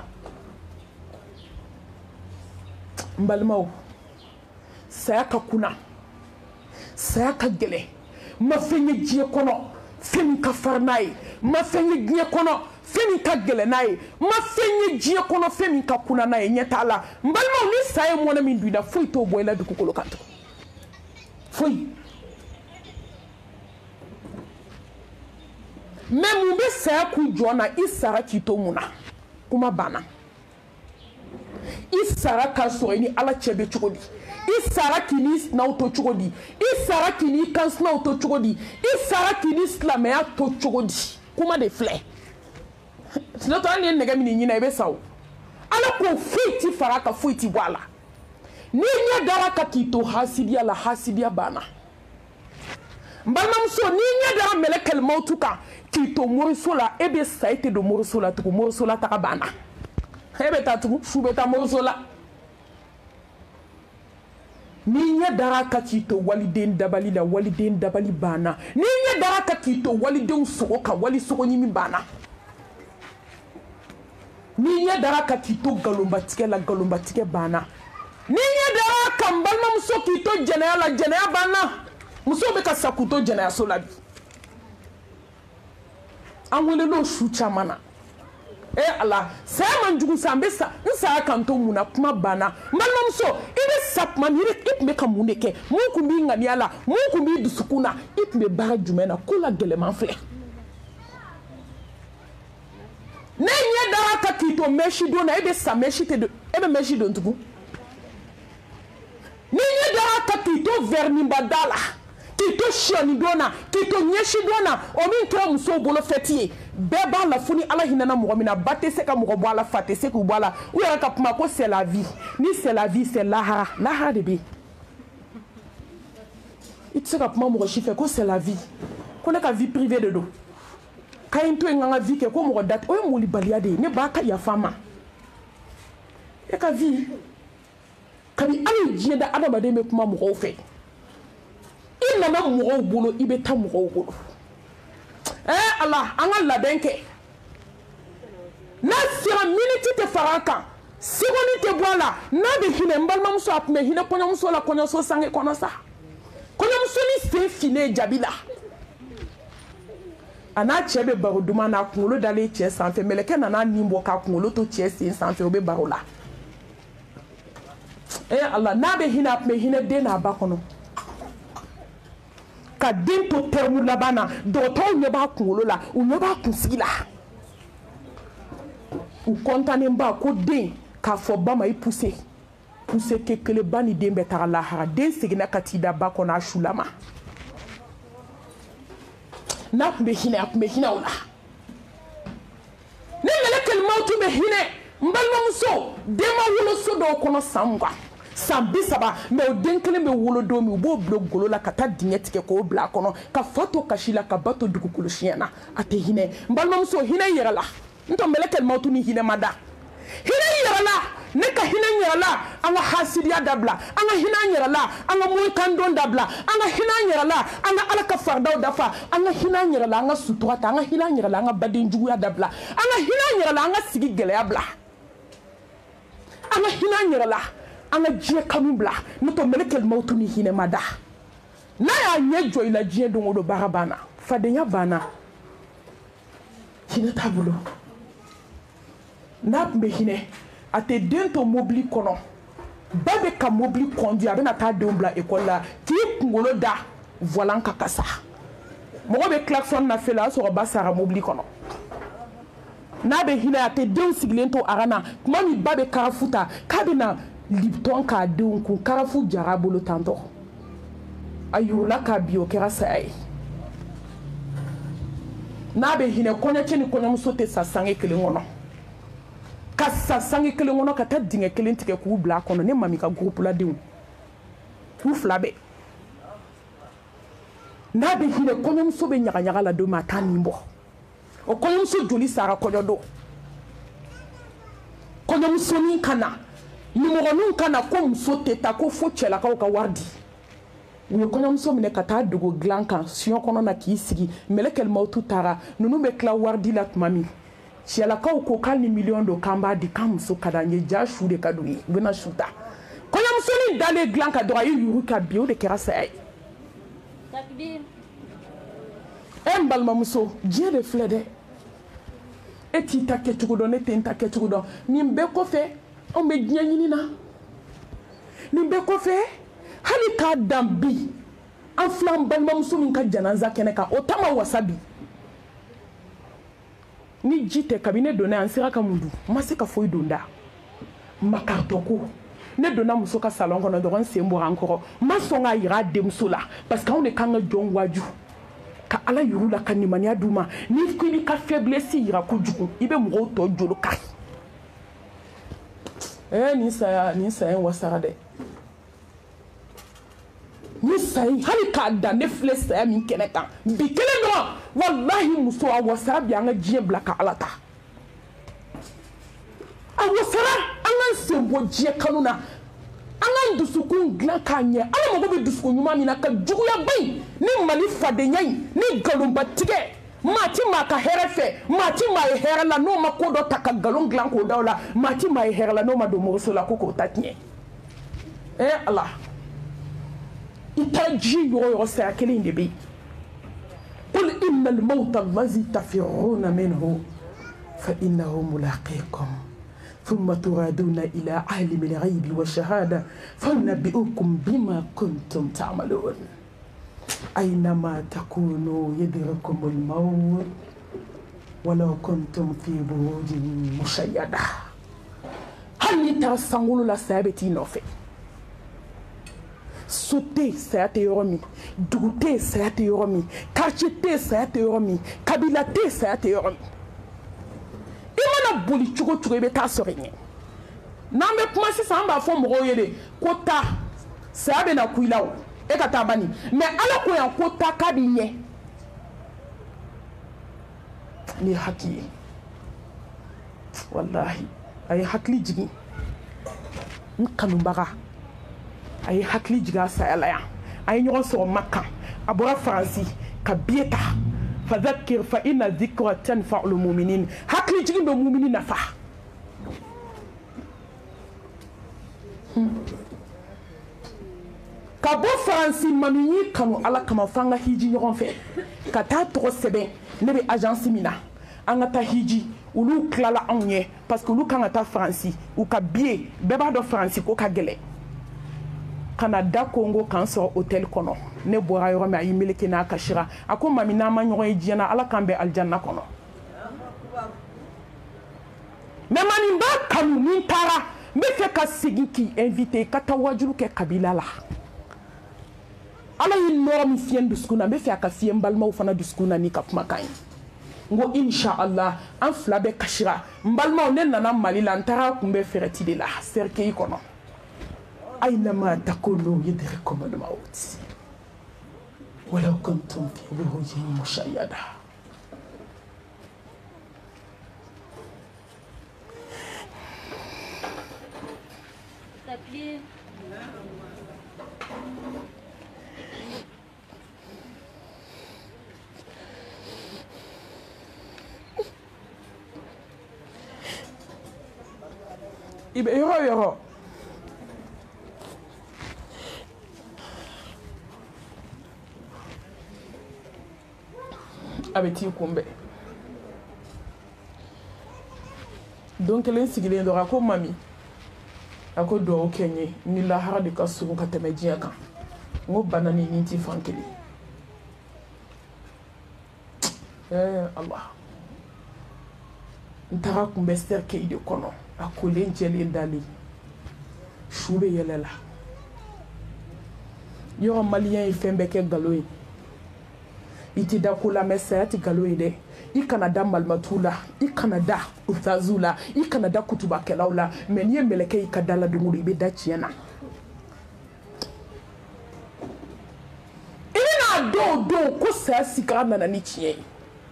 n balimaw saya ka kunna saya ka gɛlɛn ma fɛn ye diɲɛ kɔnɔ fɛn min ka farin n'a ye ma fɛn ye diɲɛ kɔnɔ fɛn min ka gɛlɛn n'a ye ma fɛn ye diɲɛ kɔnɔ fɛn min ka kunna n'a ye ɲɛ t'a la n balimaw ni sa ye mɔnɛ min don i la foyi t'o bɔ i la dugukolo kan tugun foyi mais mun bɛ saya k'u jɔn na i sara k'i to mun na kuma banna i sara ka sɔrɔ i ni ala cɛ bɛ cogo di i sara k'i ni sinaw to cogo di i sara k'i ni kansinaw to cogo di i sara k'i ni silamɛya to cogo di kuma de filɛ sinɔtɔ hali ni ye nɛgɛ minɛ ɲina i bɛ sa o ala ko foyi ti fara ka foyi ti bɔ a la n'i ɲɛ dara ka k'i to hasidiya la hasidiya banna Mbalmamso ni nya dara melekel mautuka ki to morisola ebe saite do morisola to morisola takabana ebe tatu shubeta morisola ni nya dara ka ki to waliden dabali la waliden dabali bana ni nya dara ka ki to waliden sogo ka wali sogo nyimi bana ni nya dara ka ki to galombatike la galombatike bana ni nya dara ka mbalmamso ki to jenaya la jenaya bana muso be ka sakuto jenaya so labi an wele no su chamana ala sa man jugu sambe sa nsa kanto muna kuma bana malmamso ibe sap man ire me ka muneke mu kumbi ngani ala mu kumbi dusukuna me bara jumena kula geleman fle ne nye dara ka kito meshi do na ebe sa meshi te do ebe meshi do ntugu ni nye dara ka kito verni badala kito shani dona kito nyeshi dona o min kira muso bolo fetiye beba la funi ala hinana mɔgɔ mina ba tɛ se ka mɔgɔ bɔ ala fa tɛ se k'u bɔ ala u yɛrɛ ka kuma ko c'est la vie ni c'est la vie c'est lahara lahara de bɛ yen i tɛ se ka kuma mɔgɔ si fɛ ko c'est la vie ko ne ka vie privée de don k'a ye n to yen n ka vie kɛ ko mɔgɔ da o ye molibaliya de ye ne b'a ka yafa n ma e ka vie kabi hali diɲɛ da adamaden bɛ kuma mɔgɔw fɛ i nana mɔgɔw bolo i bɛ taa mɔgɔw bolo Allah an ka labɛn kɛ n'a sera minute tɛ fara kan seconde tɛ bɔ a la n'a bɛ hinɛ n balimamuso a tun bɛ hinɛ kɔɲɔmuso la kɔɲɔso sange kɔnɔ sa kɔɲɔmuso ni sen finnen jabi la a n'a cɛ bɛ baro duman na a kunkolo dalen cɛ sanfɛ mɛlɛkɛ nana nin bɔ k'a kunkolo to cɛ sen sanfɛ o bɛ baro la Allah n'a bɛ hinɛ a tun bɛ hinɛ den n'a ba kɔnɔ ka den to terme laban na dɔgɔtɔrɔw ɲɛ b'a kunkolo la u ɲɛ b'a kunsigi la u kɔntannen ba ko den k'a fɔ ba ma i poussé kɛ kelen ba ni den bɛ taga lahara den seginna ka t'i da ba kɔnɔ a sulama n'a tun bɛ hinɛ a tun bɛ hinɛ o la ne mɛlɛkɛlimaw tun bɛ hinɛ n balimamuso den ma woloso dɔw kɔnɔ san 20 san 30 mais o den kelen bɛ wolo don min u b'o bila golo la ka taa dingɛ tigɛ k'o bila a kɔnɔ ka fa to kasi la ka ba to dugukolo siɲɛ na a tɛ hinɛ n balimamuso hinɛ yɛrɛ la n tɔ mɛlɛkɛlimaw tun ni hinɛ ma da hinɛ yɛrɛ la ne ka hinɛ yɛrɛ la an ka hasidiya dabila an ka hinɛ yɛrɛ la an ka moyikandon dabila an ka hinɛ yɛrɛ la an ka ala ka faridaw dafa an ka hinɛ yɛrɛ la an ka sutura ta an ka hinɛ yɛrɛ la an ka badenjuguya dabila an ka hinɛ yɛrɛ la an ka sigi gɛlɛya bila an ka hinɛ yɛrɛ la an ka diɲɛ kanu bila n'o tɛ mɛlɛkɛlimaw tun ni hinɛ ma da n'a y'a ɲɛ jɔ i la diɲɛ don o don baara banna fadenya banna hinɛ t'a bolo n'a tun bɛ hinɛ a tɛ den to mobili kɔnɔ ba bɛ ka mobili conduire a bɛna taa denw bila école la k'i kunkolo da volant ka kasa mɔgɔ bɛ klaxon na fɛ la o y'a sɔrɔ ba sara mobili kɔnɔ n'a bɛ hinɛ a tɛ denw sigilen to arana tuma min ba bɛ karafu ta k'a bɛna Lipton k'a denw kun karafu jara bolo tantɔ a yurula k'a bi o kɛra saya ye n'a bɛ hinɛ kɔɲɔcɛ ni kɔɲɔmuso tɛ sa sange kelen kɔnɔ ka sa sange kelen kɔnɔ ka taa dingɛ kelen tigɛ k'u bila a kɔnɔ ne mami ka groupe la denw k'u fila bɛɛ n'a bɛ hinɛ kɔɲɔmuso bɛ ɲagaɲaga la don min a t'a nin bɔ o kɔɲɔmuso joli sara kɔɲɔ don kɔɲɔmusonin ka na nimɔgɔninw ka na ko muso tɛ taa ko fo cɛlakaw ka wari di u ye kɔɲɔmuso minɛ ka taa dogo dilan kan siɲɔ kɔnɔ na k'i sigi mɛlɛkɛlimaw tu taara ninnu bɛ tila wari di la tuma min cɛlakaw ko k'ale ni miliyɔn don k'an b'a di k'an muso ka d'an ye ja su de ka d'u ye u bɛna su ta kɔɲɔmusonin dalen dilan kan dɔrɔn a ye yuru ka bin o de kɛra saya ye n balimamuso diɲɛ de filɛ dɛ e t'i ta kɛcogo dɔn ne tɛ n ta kɛcogo dɔn nin bɛɛ kɔfɛ anw bɛ diɲɛ ɲini na nin bɛɛ kɔfɛ hali k'a dan bi an filɛ an balimamuso min ka janaza kɛnɛ kan o ta ma wasa bi ni ji tɛ kabini ne donna an sera ka mun dun n ma se ka foyi don da makaritɔ ko ne donna muso ka salon kɔnɔ dɔrɔn n sen bɔra an kɔrɔ n ma sɔn k'a yira a denmuso la parce que anw de kan ka jɔn waaju ka ala yiru la ka nimaniya d'u ma n'i ko i b'i ka faiblesse yira kojugu i bɛ mɔgɔw tɔ jolo kari nin saya in wasara dɛ ni sai hali ka da ne filɛ saya min kɛnɛ kan bi kelen dɔrɔn wallahi muso a wasara bi an ka diɲɛ bila ka ala ta a wasara an ka sen bɔ diɲɛ kanu na an ka dusukun dilan k'a ɲɛ ala mago bɛ dusukun ɲuman min na ka juguya ba in ni mali fadenya in ni nkalonbatigɛ maa ti maa ka hɛrɛ fɛ maa ti maa ye hɛrɛ la n'o ma ko dɔ ta ka nkalon dilan k'o da o la maa ti maa ye hɛrɛ la n'o ma don mɔgɔso la ko k'o ta tiɲɛ ala i taara ji yɔrɔ yɔrɔ saya kelen de bɛ yen qul inna al-mawta allazi tafirruna minhu fa innahu mulaqikum ثم ترادون إلى عالم الغيب والشهادة فينبئكم بما كنتم تعملون أينما تكونوا يدرككم الموت ولو كنتم في بروج مشيدة هل ترسلوا لا سابتي نوفي sauter saya te yɔrɔ min dugu te saya te yɔrɔ min quartier te saya te yɔrɔ min kabila te saya te yɔrɔ min i mana boli cogo cogo i bɛ taa sɔrɔ ɲɛ n'an bɛ kuma sisan an b'a fɔ mɔgɔw ye de ko taa saya bɛ na ku i la o e ka taa bani mais ala ko yan ko taa k'a b'i ɲɛ ni hakili ye wallahi a ye hakili jigin n kanubaga a ye hakili jigin a saya la yan a ye ɲɔgɔn sɔrɔ Makan a bɔra Faransi ka biye ta fadhakkir fa inna dhikra tanfa'ul mu'minin hakili jigin bɛ mumini nafa ka bɔ Faransi mami y'i kanu ala kama f'an ka hiji ɲɔgɔn fɛ ka taa tɔgɔ sɛbɛn ne bɛ agence min na an ka taa hiji olu tilala anw ɲɛ parce que olu kan ka taa Faransi u ka biye bɛɛ b'a dɔn Faransi ko ka gɛlɛn kana da Kongo k'an sɔrɔ hôtel kɔnɔ ne bɔra yɔrɔ min a y'i meleke n'a kasira a ko mami n'an ma ɲɔgɔn ye diɲɛ na ala k'an bɛn alijanna kɔnɔ mais mami n b'a kanu ni n taara n bɛ fɛ ka segin k'i invité ka taa wajulu kɛ kabila la ala ye nɔrɔ min fiyɛ n dusukun na n bɛ fɛ a ka fiyɛ n balimaw fana dusukun na n'i ka kumakan ye n ko inshallah an fila bɛ kasira n balimaw ne nana Mali la n taara kun bɛ fɛrɛti de la cercueil kɔnɔ أينما تكونوا يدرككم الموت ولو كنتم في بروج مشيدة يبقى يرى a bɛ t'i kunbɛn don kelen sigilen dɔrɔn a ko mami a ko dugawu kɛ n ye ni lahara de ka surun ka tɛmɛ diɲɛ kan n ko bana ni nin t'i fan kelen Allah n taara kunbɛn cercueil de kɔnɔ a kolen jɛlen dalen su bɛ yɛlɛ la yɔrɔ maliyɛn ye fɛn bɛɛ kɛ nkalon ye i ti da ko la mais saya ti nkalon ye dɛ i kana da malimatu la i kana da ustazu la i kana da kutubakɛlaw la mais n'i ye mɛlɛkɛ y'i ka da la don o don i bɛ da tiɲɛ na i bɛna dɔn o don ko saya sigara nana ni tiɲɛ ye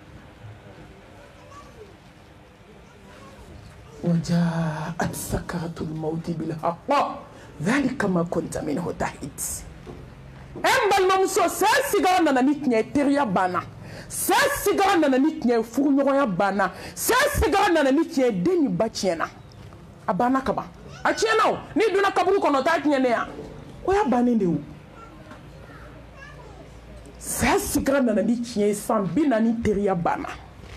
وجاءت سكرة الموت بالحق ذلك ما كنت منه تحيد en balimamuso saya sigara nana ni tiɲɛ teriya banna saya sigara nana ni tiɲɛ furuɲɔgɔnya banna saya sigara nana ni tiɲɛ den ni ba tiɲɛna a banna kaban a tiɲɛna o n'i donna kaburu kɔnɔ t'a tiɲɛ ne yan o y'a bannen de o saya sigara nana ni tiɲɛ san 40 teriya banna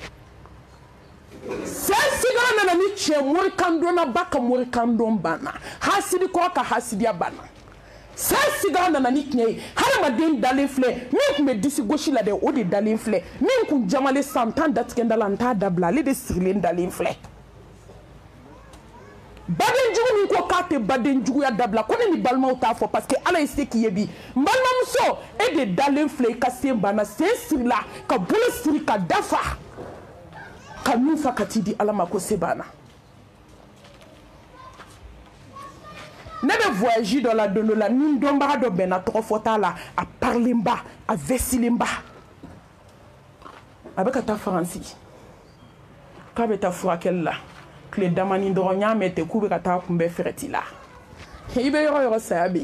saya sigara nana ni tiɲɛ morikandonna ba ka morikandon banna hasidi kɔrɔ ka hasidiya banna saya sigara nana ni tiɲɛ ye hadamaden dalen filɛ min tun bɛ disi gosi la dɛ o de dalen filɛ min kun jamalen san tan datigɛnda la n t'a dabila ale de sirilen dalen filɛ badenjugu min ko k'a tɛ badenjuguya dabila ko ne ni balimaw t'a fɔ parce que ala ye se k'i ye bi n balimamuso e de dalen filɛ i ka sen banna sen sirila ka bolo siri ka dafa ka nun fa ka t'i di ala ma ko se banna ne bɛ voyagé dans la donne la mine d'ombre de ben à trois fois là à parler bas à vessiler bas avec ta Francie quand ta foi qu'elle là que les damani d'oronia mette coupe à ta kumbe fereti là il va y avoir ça abi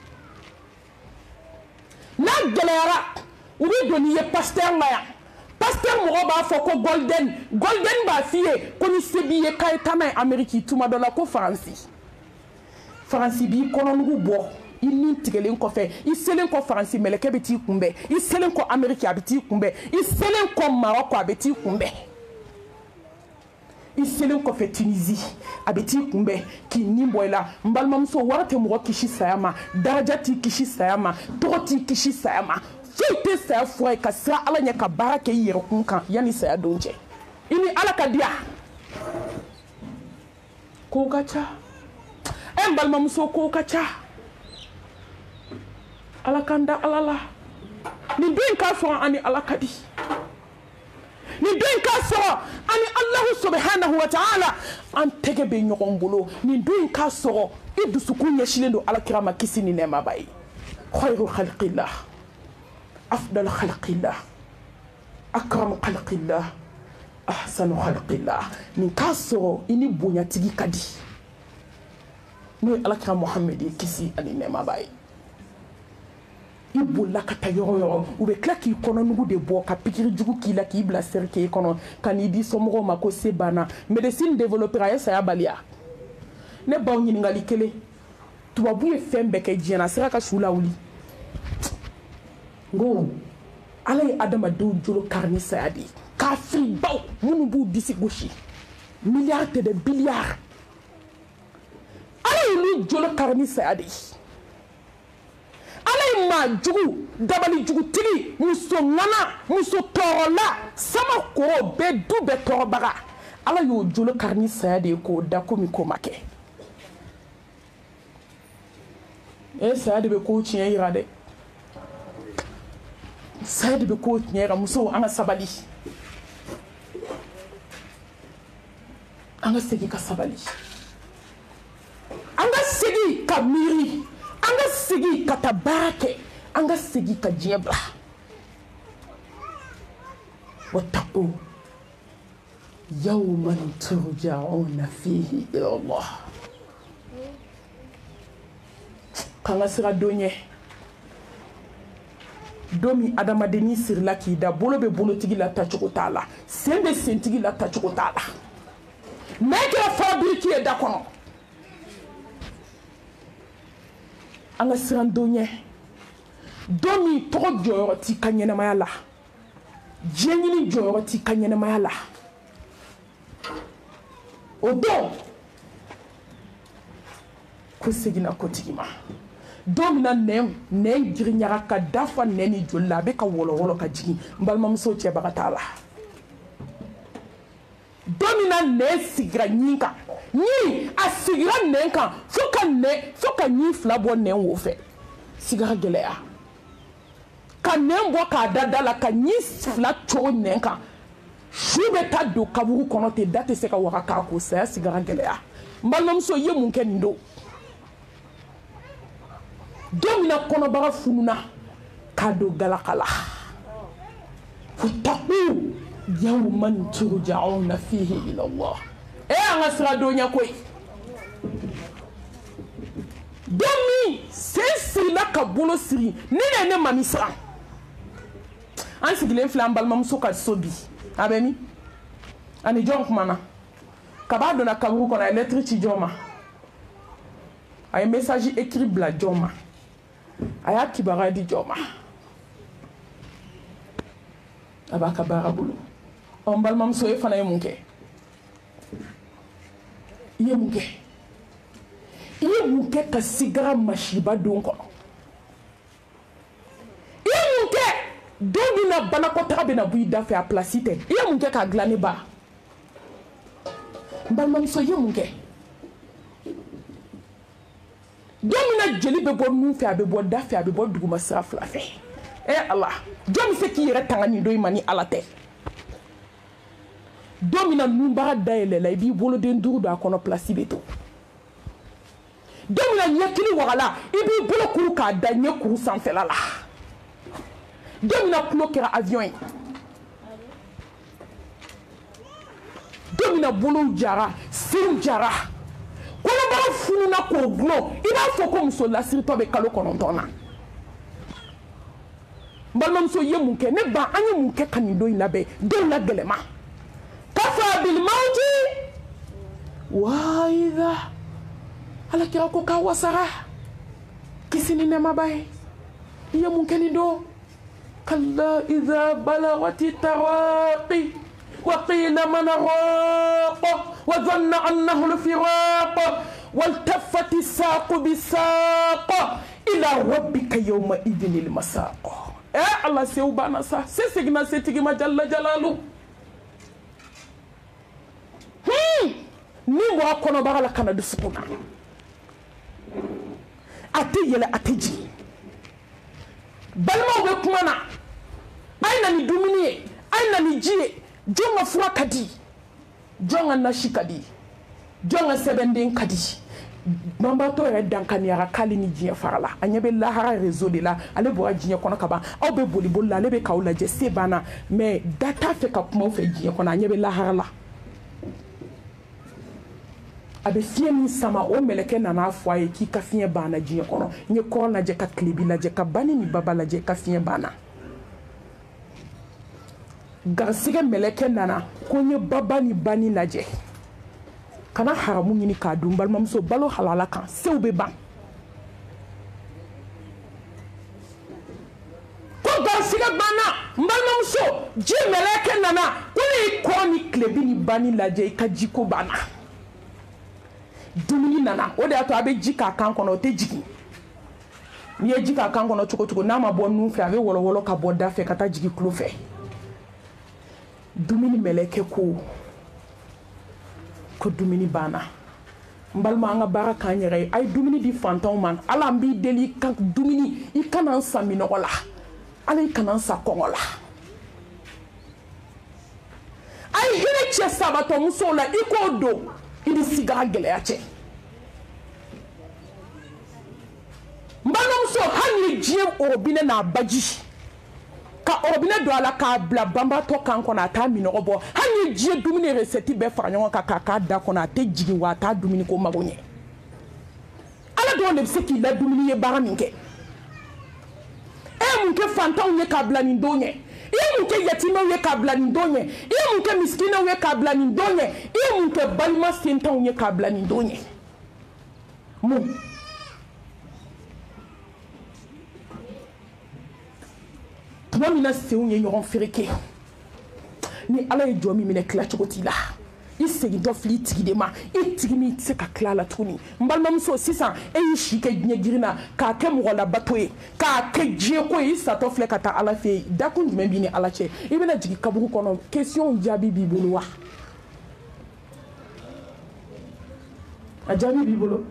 na galera ou bien donner pasteur là pasteur mo ba fo ko golden ba fie ko ni sebiye kay tamay Amerique tuma dans la conférence France bi kono nugu bo ini tigelen ko fe i selen ko France meleke beti kumbe i selen ko Amerique abeti kumbe i selen ko Maroc abeti kumbe i selen ko fe Tunisie abeti kumbe ki nimbo la mbalmamso warate mo kishi sayama darajati kishi sayama toti kishi sayama fite sa foi ka sa ala nya ka barake yero kunkan yani saya donje ini ala ka dia ko gacha balma muso ko kacha alakanda alala ni bin ka so ani alakadi ni bin ka so ani Allah subhanahu wa ta'ala an tege be nyogon bolo ni bin ka so idu sukun yashilendo alakirama kisini nema bai khairu khalqillah afdal khalqillah akram khalqillah ahsanu khalqillah ni ka so ini bonya tigi kadi no alakira Muhammad kisi ani nema bai ibola kata yoro ou be klaki kono nugu de bo ka pikiri jugu kila ki bla serke kono kanidi somogo mako sebana médecine développera ya saya balia ne baw nyini ngali kele tubabu ye fembe ke jena sera ka shula wuli ngo alay adama do jolo karni sayadi kafri baw munu bu disi goshi milliards de billiards alay jolo karni sayadi alay ma jugu dabali jugu tili muso ngana muso torola sama ko be du be torobaga alay jolo karni sayadi ko da ko mi ko make sayadi be ko tiyen irade sayadi be ko tiyen muso anga sabali anga segi ka sabali anga segi ka miri anga sigi ka tabarake anga sigi ka diebla wattaqu yawman turja'una fihi ila Allah kanga sira donye domi adama deni sirla ki da bolo be bolo tigi la tachuko tala sembe sentigi la tachuko tala meke fabriki e da kono anga siran donye domi togo joro ti kanyene mayala jenyini joro ti kanyene mayala odo ko segina ko tigima domi na ne girinyara ka dafa neni jolla be ka wolo ka jigi mbalma muso che bagatala domi na ne sigra nyinka ni asigira nenka foka ni flabo nen wo fe sigara gelea ka nen bo ka dadala ka ni fla cho nenka shube ta do kaburu kono te date se ka waka ko sa sigara gelea mbalmam so ye mun ken ndo domina kono bara fununa ka do galakala futaku yawman turja'una fihi ila Allah anga sira donya koy domi sensiri la ka bolo siri ne mami sira an sigilen fila balma muso ka sobi abemi ani jonk mana kaba dona kaburu kona lettre ci joma ay message écrit bla joma aya kibara di joma abaka barabulu on balma muso e fana yemunke yemuke ka sigara mashiba don kono yemuke domina bana ko tabe na buida fe a placite yemuke ka glane ba balmam so yemuke domina jeli be bo nu fe abe bo da fe abe bo duguma safla fe Allah jom se ki yere tangani do imani alate domina numba daele la bi bolo den duru da kono place beto donc la ɲɛkili wagala i b'i bolo kuru k'a da ɲɛ kuru sanfɛla la donc na tulo kɛra avion ye donc na bolow jara senw jara kɔnɔbara fununa k'o gulon i b'a fɔ ko muso lasiritɔ bɛ kalo 9 na n balimamuso ye mun kɛ ne ba an ye mun kɛ ka nin don in labɛn denw la gɛlɛma kafa bil mawti wa idha ala kira ko k'a wasara kisi ni nɛɛmaba ye i ye mun kɛ nin don kalla idha balagati taraqi وقيل من راق وظن أنه الفراق والتفت الساق بالساق إلى ربك يومئذ المساق الله سيوبانا سا سيسيغنا سيتيغما جل جلاله ni wa kono bagala kana dusukuna ate yele ate ji balma we kumana aina ni dumini aina ni ji jonga fura kadi jonga nashi kadi jonga sebenden kadi mamba to yɛrɛ dankani yara kali ni diɲɛ farala a ɲɛ bɛ lahara réseau de la ale bɔra diɲɛ kɔnɔ ka ban aw bɛ boli boli la ale bɛ k'aw lajɛ se banna mais da t'a fɛ ka kuma fɛ diɲɛ kɔnɔ a ɲɛ bɛ lahara la a bɛ fiɲɛ min sama o mɛlɛkɛ nana fɔ a ye k'i ka fiɲɛ banna diɲɛ kɔnɔ n ye kɔrɔ lajɛ ka tilebi lajɛ ka bani ni baba lajɛ ka fiɲɛ banna garisɛgɛ mɛlɛkɛ nana ko n ye baba ni bani lajɛ kana haramu ɲini k'a dun balimamuso balo halala kan sew bɛ ban ko garisɛgɛ banna n balimamuso ji mɛlɛkɛ nana ko ne ye kɔrɔ ni tilebi ni bani lajɛ i ka jiko banna dumuni nana o de y'a to a bɛ ji k'a kan kɔnɔ o tɛ jigin n'i ye ji k'a kan kɔnɔ cogo cogo n'a ma bɔ nun fɛ a bɛ wɔlɔwɔlɔ ka bɔ da fɛ ka taa jigin tulo fɛ dumuni mɛlɛkɛ ko dumuni banna n balima an ka baara k'an yɛrɛ ye a ye dumuni di fantanw ma ala an b'i deli i ka dumuni i kana n sa minɔgɔ la ala i kana n sa kɔngɔ la a ye hinɛ cɛ sabatɔ musow la i k'o don i ni sigara gɛlɛya cɛ n balimamuso hali ni diɲɛ orobinɛ n'a baji ka orobinɛ don a la k'a bila banbatɔ kan kɔnɔ a t'a minɔgɔ bɔ hali ni diɲɛ dumuni recette bɛɛ fara ɲɔgɔn kan k'a da kɔnɔ a tɛ jigin wa a t'a dumuni ko mago ɲɛ ala dɔrɔn de bɛ se k'i la dumuni ye baara min kɛ e ye mun kɛ fantanw ye k'a bila nin don ɲɛ i ye mun kɛ yatimɛw ye k'a bila nin don ɲɛ i ye mun kɛ misikinaw ye k'a bila nin don ɲɛ i ye mun kɛ balima sentanw ye k'a bila nin don ɲɛ mun tuma min na senw ye ɲɔgɔn fereke ni ala ye jɔ min minɛ tila cogo t'i la i segintɔ fili tigi de ma i tigi min tɛ se ka tila a la tuguni n balimamuso sisan e y'i si kɛ diɲɛ girin na k'a kɛ mɔgɔ labato ye k'a kɛ diɲɛ ko ye i satɔ filɛ ka taa ala fɛ yen dakun jumɛn b'i ni ala cɛ i bɛna jigin kaburu kɔnɔ question jaabi b'i bolo wa a jaabi b'i bolo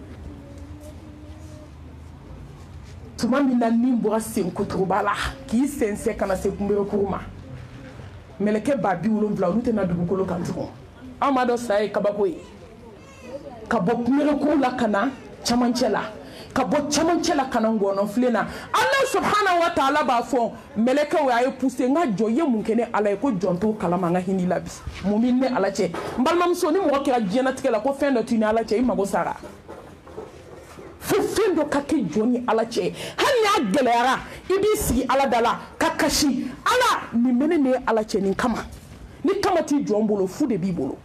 tuma min na min bɔra senkuturuba la k'i sensɛn ka na se kunberekuru ma mɛlɛkɛ ba 70 olu tɛna dugukolo kan tugun an m'a dɔn sa ye kabako ye ka bɔ kunberekuru la ka na camancɛ la ka bɔ camancɛ la ka na ngɔnɔfilen na ala subhanahu wa ta'ala b'a fɔ mɛlɛkɛw a ye poussé n ka jɔ i ye mun kɛ ne ala ye ko jɔn t'o kalama an ka hinɛ la bi mun b'i ni ala cɛ n balimamuso ni mɔgɔ kɛra diɲɛlatigɛ la ko fɛn dɔ t'i ni ala cɛ i mago sara fo fɛn dɔ ka kɛ jɔn ni ala cɛ hali n'a gɛlɛyara i b'i sigi ala da la ka kasi ala nin bɛ ne ni ala cɛ nin kama ni kama t'i jɔn bolo fu de b'i bolo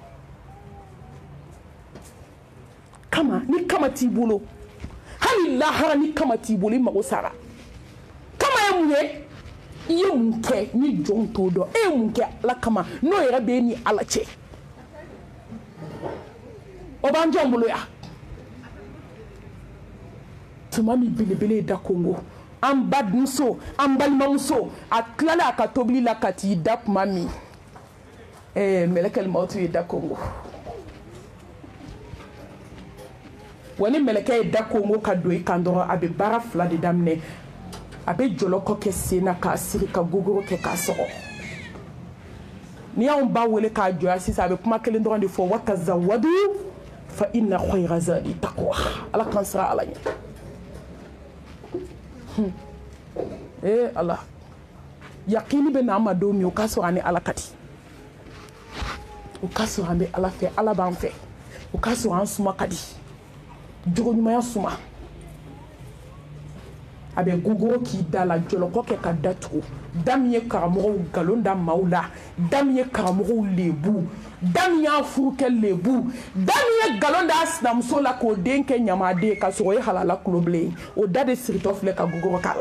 kama ni kama t'i bolo hali lahara ni kama t'i bolo i mago sara kama ye mun ye i ye mun kɛ ni jɔn t'o dɔn e ye mun kɛ ala kama n'o yɛrɛ b'e ni ala cɛ o b'an jɔn bolo ya tuma min belebele da Congo an bamuso an balimamuso a tilala a ka tobili la ka t'i da tuma min mɛlɛkɛl mawutu ye da Congo wa ni mɛlɛkɛ ye da Congo ka don i kan dɔrɔn a bɛ baara 2 de daminɛ a bɛ jɔlɔkɔ kɛ sen na k'a siri ka gogoro kɛ k'a sɔgɔ ni y'anw ba wele k'a jɔya sisan a bɛ kuma kelen dɔrɔn de fɔ wa tazawwadu fa inna khayra zadi taqwa ala kan sira ala ɲɛ ala yakini bɛ n'an ma don min o k'a sɔrɔ an ni ala ka di o k'a sɔrɔ an bɛ ala fɛ ala b'an fɛ o k'a sɔrɔ an suma ka di jogoɲumanya suma a bɛ gogoro k'i da la jɔlɔkɔ kɛ ka datugu da min ye karamɔgɔw nkalon da maaw la da min ye karamɔgɔw lebu da min y'a furu kɛ lebu da min ye nkalon da a sinamuso la k'o den kɛ ɲamaden ka sɔrɔ o ye halala kulobilen ye o da de siritɔ filɛ ka gogoro k'a la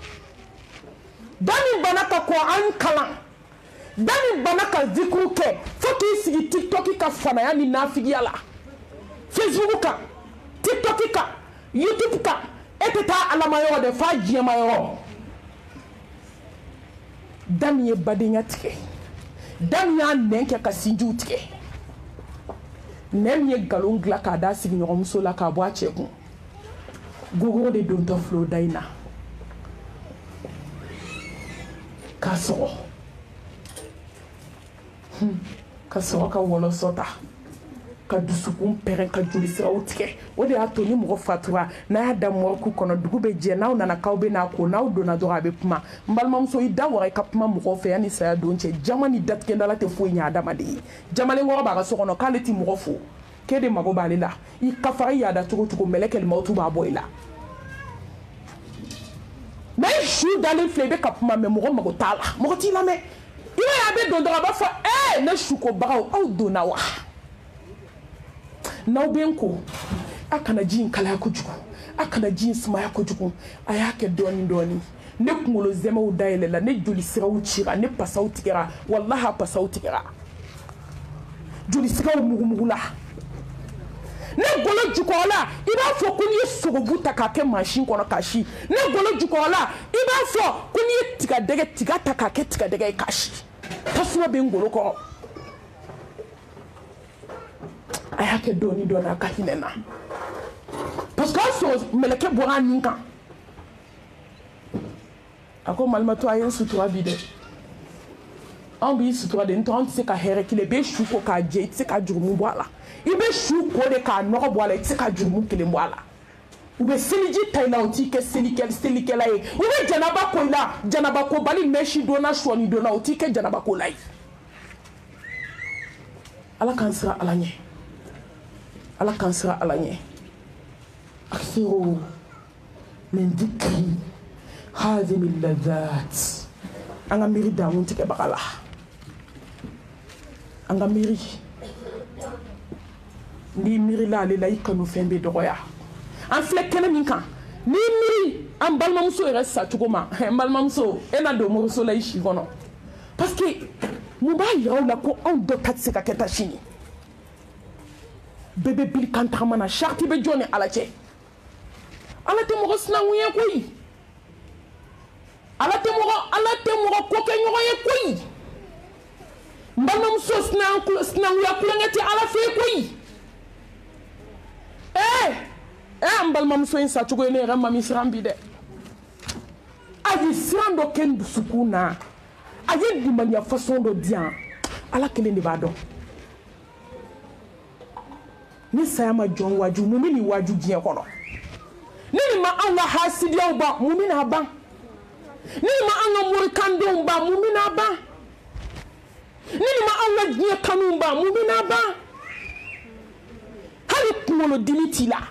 da min bana ka kɔn an kalan da min bana ka zikuru kɛ fo k'i sigi tiktok ka fanaya ni nafigiya la facebook kan tiktok kan youtube kan e tɛ taa alama yɔrɔ de f'a diɲɛma yɔrɔ da min ye badenya tigɛ da min y'a nɛn kɛ ka sinjiw tigɛ nɛn min ye nkalon dilan k'a da sigiɲɔgɔnmuso la k'a bɔ a cɛ kun gogoro de dontɔ filɛ o da in na k'a sɔgɔ ka sɔrɔ ka wɔlɔsɔ ta ka dusukun pɛrɛn ka joli siraw tigɛ o de y'a to ni mɔgɔ fatura n'a y'a da mɔriku kɔnɔ dugu bɛ jɛ n'aw nana k'aw bɛ n'a ko n'aw donna dɔrɔn a bɛ kuma n balimamuso i da waga i ka kuma mɔgɔw fɛ yanni saya don cɛ jama ni datigɛdala tɛ foyi ɲɛ adamaden ye jamalenkɔrɔ b'a ka so kɔnɔ k'ale ti mɔgɔ fo k'e de mago b'ale la i kafara i yaada cogo cogo mɛlɛkɛli mawutu b'a bɔ i la mɛ i su dalen filɛ i bɛ ka kuma mɛ mɔgɔ mago t'a la mɔgɔ t'i lamɛn i b'a ye a bɛ don dɔrɔn a b'a fɔ ne sukobagaw aw donna wa n'aw bɛ n ko a kana ji in kalaya kojugu a kana ji in sumaya kojugu a y'a kɛ dɔɔni dɔɔni ne kunkolo zɛmɛw dayɛlɛla ne joli siraw cira ne pasaw tigɛra walahi a pasaw tigɛra joli siraw mugumugula ne golo jukɔrɔla i b'a fɔ ko n'i ye sogobu ta k'a kɛ mansin kɔnɔ k'a si ne golo jukɔrɔla i b'a fɔ ko n'i ye tiga ta k'a kɛ tigadɛgɛ ye k'a si tasuma bɛ n golo kɔrɔ a y'a kɛ dɔɔni dɔɔni a ka hinɛ na parce que a sɔrɔ mɛlɛkɛ bɔra a nin kan a ko malimatɔ a ye n sutura bi dɛ anw b'i sutura de n'o tɛ anw tɛ se ka hɛrɛ kelen i bɛ su ko k'a jɛ i tɛ se ka jurumu bɔ a la i bɛ su ko de k'a nɔgɔ bɔ a la i tɛ se ka jurumu kelen bɔ a la u bɛ seliji ta i la u t'i kɛ selikɛla ye u bɛ janaba ko i la janaba ko bali mɛsi donna sɔɔni donna u t'i kɛ janaba ko la ye ala k'an sira ala ɲɛ ala k'an sira ala ɲɛ aksiru min dikri hadimi ladat an ka miiri damun tigɛbaga la an ka miiri n'i miirila ale la i kanu fɛn bɛ dɔgɔya an filɛ kɛnɛ min kan n'i miiri an balimamuso yɛrɛ sacogo ma n balimamuso e na don moriso la i si kɔnɔ parce que mun b'a yira aw la ko anw dɔ ta tɛ se ka kɛ ta sini bɛɛ bɛ bili kan tagama na sariti bɛ jɔn ni ala cɛ ala tɛ mɔgɔ sinankun ye koyi ala tɛ mɔgɔ ko kɛ ɲɔgɔn ye koyi n balimamuso sinankunya kulonkɛ tɛ ala fɛ koyi an balimamuso in sacogo ye ne yɛrɛ mami siran bi dɛ a ye siran dɔ kɛ n dusukun na a ye limaniya fasɔn dɔ di yan ala kelen de b'a dɔn ni saya ma jɔn waju mun bɛ nin waju diɲɛ kɔnɔ ni nin ma anw ka hasidiyaw ban mun bɛ n'a ban ni nin ma anw ka morikandenw ban mun bɛ n'a ban ni nin ma anw ka diɲɛ kanuw ban mun bɛ n'a ban hali kunkolodimi t'i la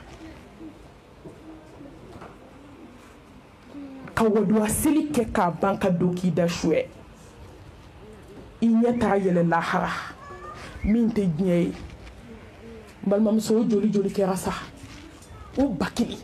ka waduwa seli kɛ k'a ban ka don k'i da suɛ i ɲɛ t'a yɛlɛ lahara min tɛ diɲɛ ye balimamuso joli joli kɛra sa o ba kelen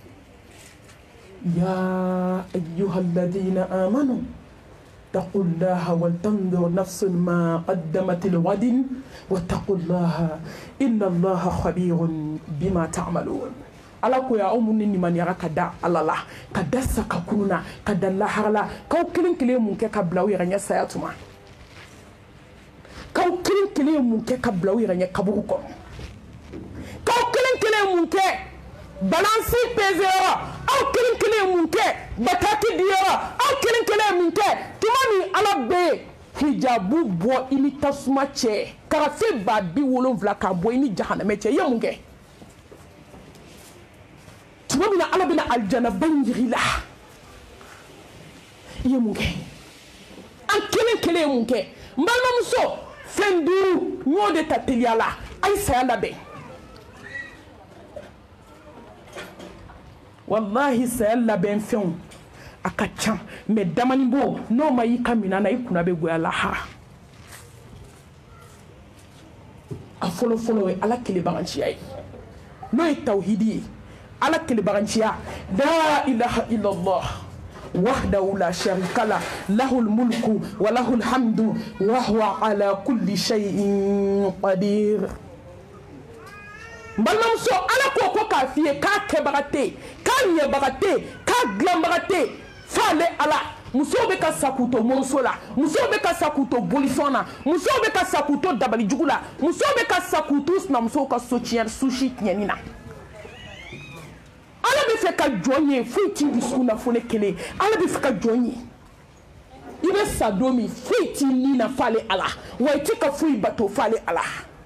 ya ayyuha alladhina amanu taqullaha wal tanzur nafsun ma qaddamat lighadin wattaqullaha inna allaha khabirun bima ta'malun ala ko ya aw mun ni maniya ka da ala la ka da sakakuruna ka da lahara la k'aw kelen kelen mun kɛ ka bila u yɛrɛ ɲɛ saya tuma k'aw kelen kelen mun kɛ ka bila u yɛrɛ ɲɛ kaburu kɔnɔ k'aw kelen kelen mun kɛ balansi pese yɔrɔ aw kelen kelen mun kɛ bataki di yɔrɔ aw kelen kelen mun kɛ tuma min ala bɛ hijabu bo ini tasuma che karafe ba bi wolonvla ka bo ini jahannama che ye mun kɛ tuma min na ala bɛna aljana ba in jiri la i ye mun kɛ an kelen kelen ye mun kɛ n balimamuso fɛn duuru n y'o de ta teliya la a ye saya labɛn wallahi saya labɛn fɛnw a ka ca mɛ damanibo n'o ma y'i ka minan na i kunna bɛ goya lahara a fɔlɔ fɔlɔ ye ala kelebaganciya ye n'o ye tawhidi ye ala kelebaganciya la ilaha illallah wahdahu la sharika la lahul mulku wa lahul hamdu wa huwa ala kulli shay'in qadir balimamuso ala ko k'a f'i ye k'a kɛbaga tɛ yen k'a ɲɛbaga tɛ yen k'a dilanbaga tɛ yen f'ale ala musow bɛ ka sa k'u to moriso la musow bɛ ka sa k'u to bolifɛn na musow bɛ ka sa k'u to dabalijugu la musow bɛ ka sa k'u to sinamusow ka susi tiɲɛni na ala bɛ fɛ ka jɔn ye foyi t'i dusukun na fo ne kelen ala bɛ fɛ ka jɔn ye i bɛ sa don min foyi t'i ni na f'ale ala wa i tɛ ka foyi bato f'ale ala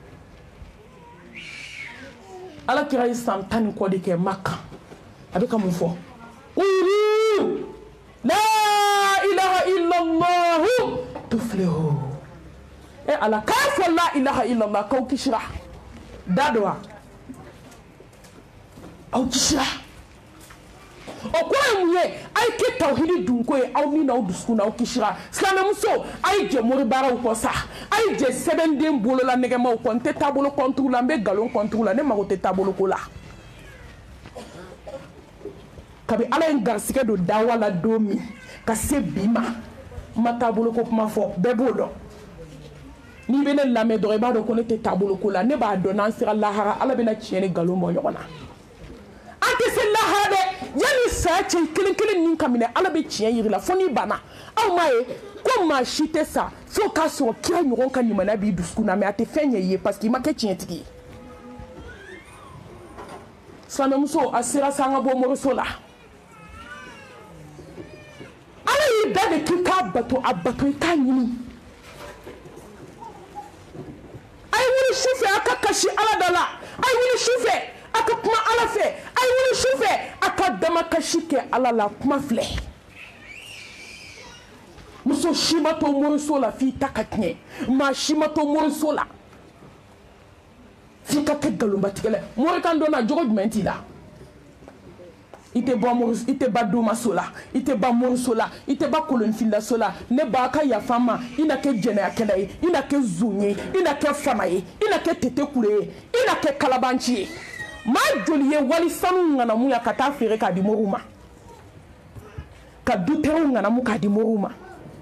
ala kira ye san 10 ni kɔ de kɛ Maka a bɛ ka mun fɔ la ilaha illallah tuflihu ala k'a fɔ la ilaha illallah k'aw kisira da do wa aw kisira o kɔrɔ ye mun ye a ye kɛ tawhidi dunko ye aw ni n'aw dusukun na aw kisira silamɛmuso a ye jɛ moribaaraw kɔ sa a ye jɛ sɛbɛnden bolola nɛgɛmaw kɔ n tɛ taabolo kɔntigiw la n bɛ nkalon kɔntigiw la ne mago tɛ taabolo ko la kabi ala ye garisɛgɛ don dawa la don min ka se bi ma n ma taabolo ko kuma fɔ bɛɛ b'o dɔn n'i bɛ ne lamɛn dɔrɔn i b'a dɔn ko ne tɛ taabolo ko la ne b'a dɔn n'an sera lahara ala bɛna tiɲɛ ni nkalon bɔ ɲɔgɔn na an tɛ se lahara dɛ yanni saya cɛ kelen kelen nin ka minɛ ala bɛ tiɲɛ yiri la fo n'i banna aw m'a ye ko maa si tɛ sa fo k'a sɔrɔ kira ɲɔgɔn ka limaniya b'i dusukun na mɛ a tɛ fɛn ɲɛ i ye parce que i ma kɛ tiɲɛtigi ye silamɛmuso a sera sa an ka bɔ moriso la ala y'i da de k'i k'a bato a bato i k'a ɲini a ye wuli su fɛ a ka kasi ala da la a ye wuli su fɛ a ka kuma ala fɛ a ye wuli su fɛ a ka dama kasi kɛ ala la kuma filɛ muso si ma to moriso la f'i ta ka tiɲɛ maa si ma to moriso la f'i ka kɛ nkalonbatigɛla ye morikan dɔ na jogo jumɛn t'i la i tɛ ba domaso la i tɛ ba moriso la i tɛ ba kolonfilaso la ne ba ka yafa n ma i na kɛ jɛnɛyakɛla ye i na kɛ zon ye i na kɛ fama ye i na kɛ tete kule ye i na kɛ kalabanci ye maa joli ye wali sanu ŋanamu ya ka taa feere k'a di moriw ma ka dutɛrɛw ŋanamu k'a di moriw ma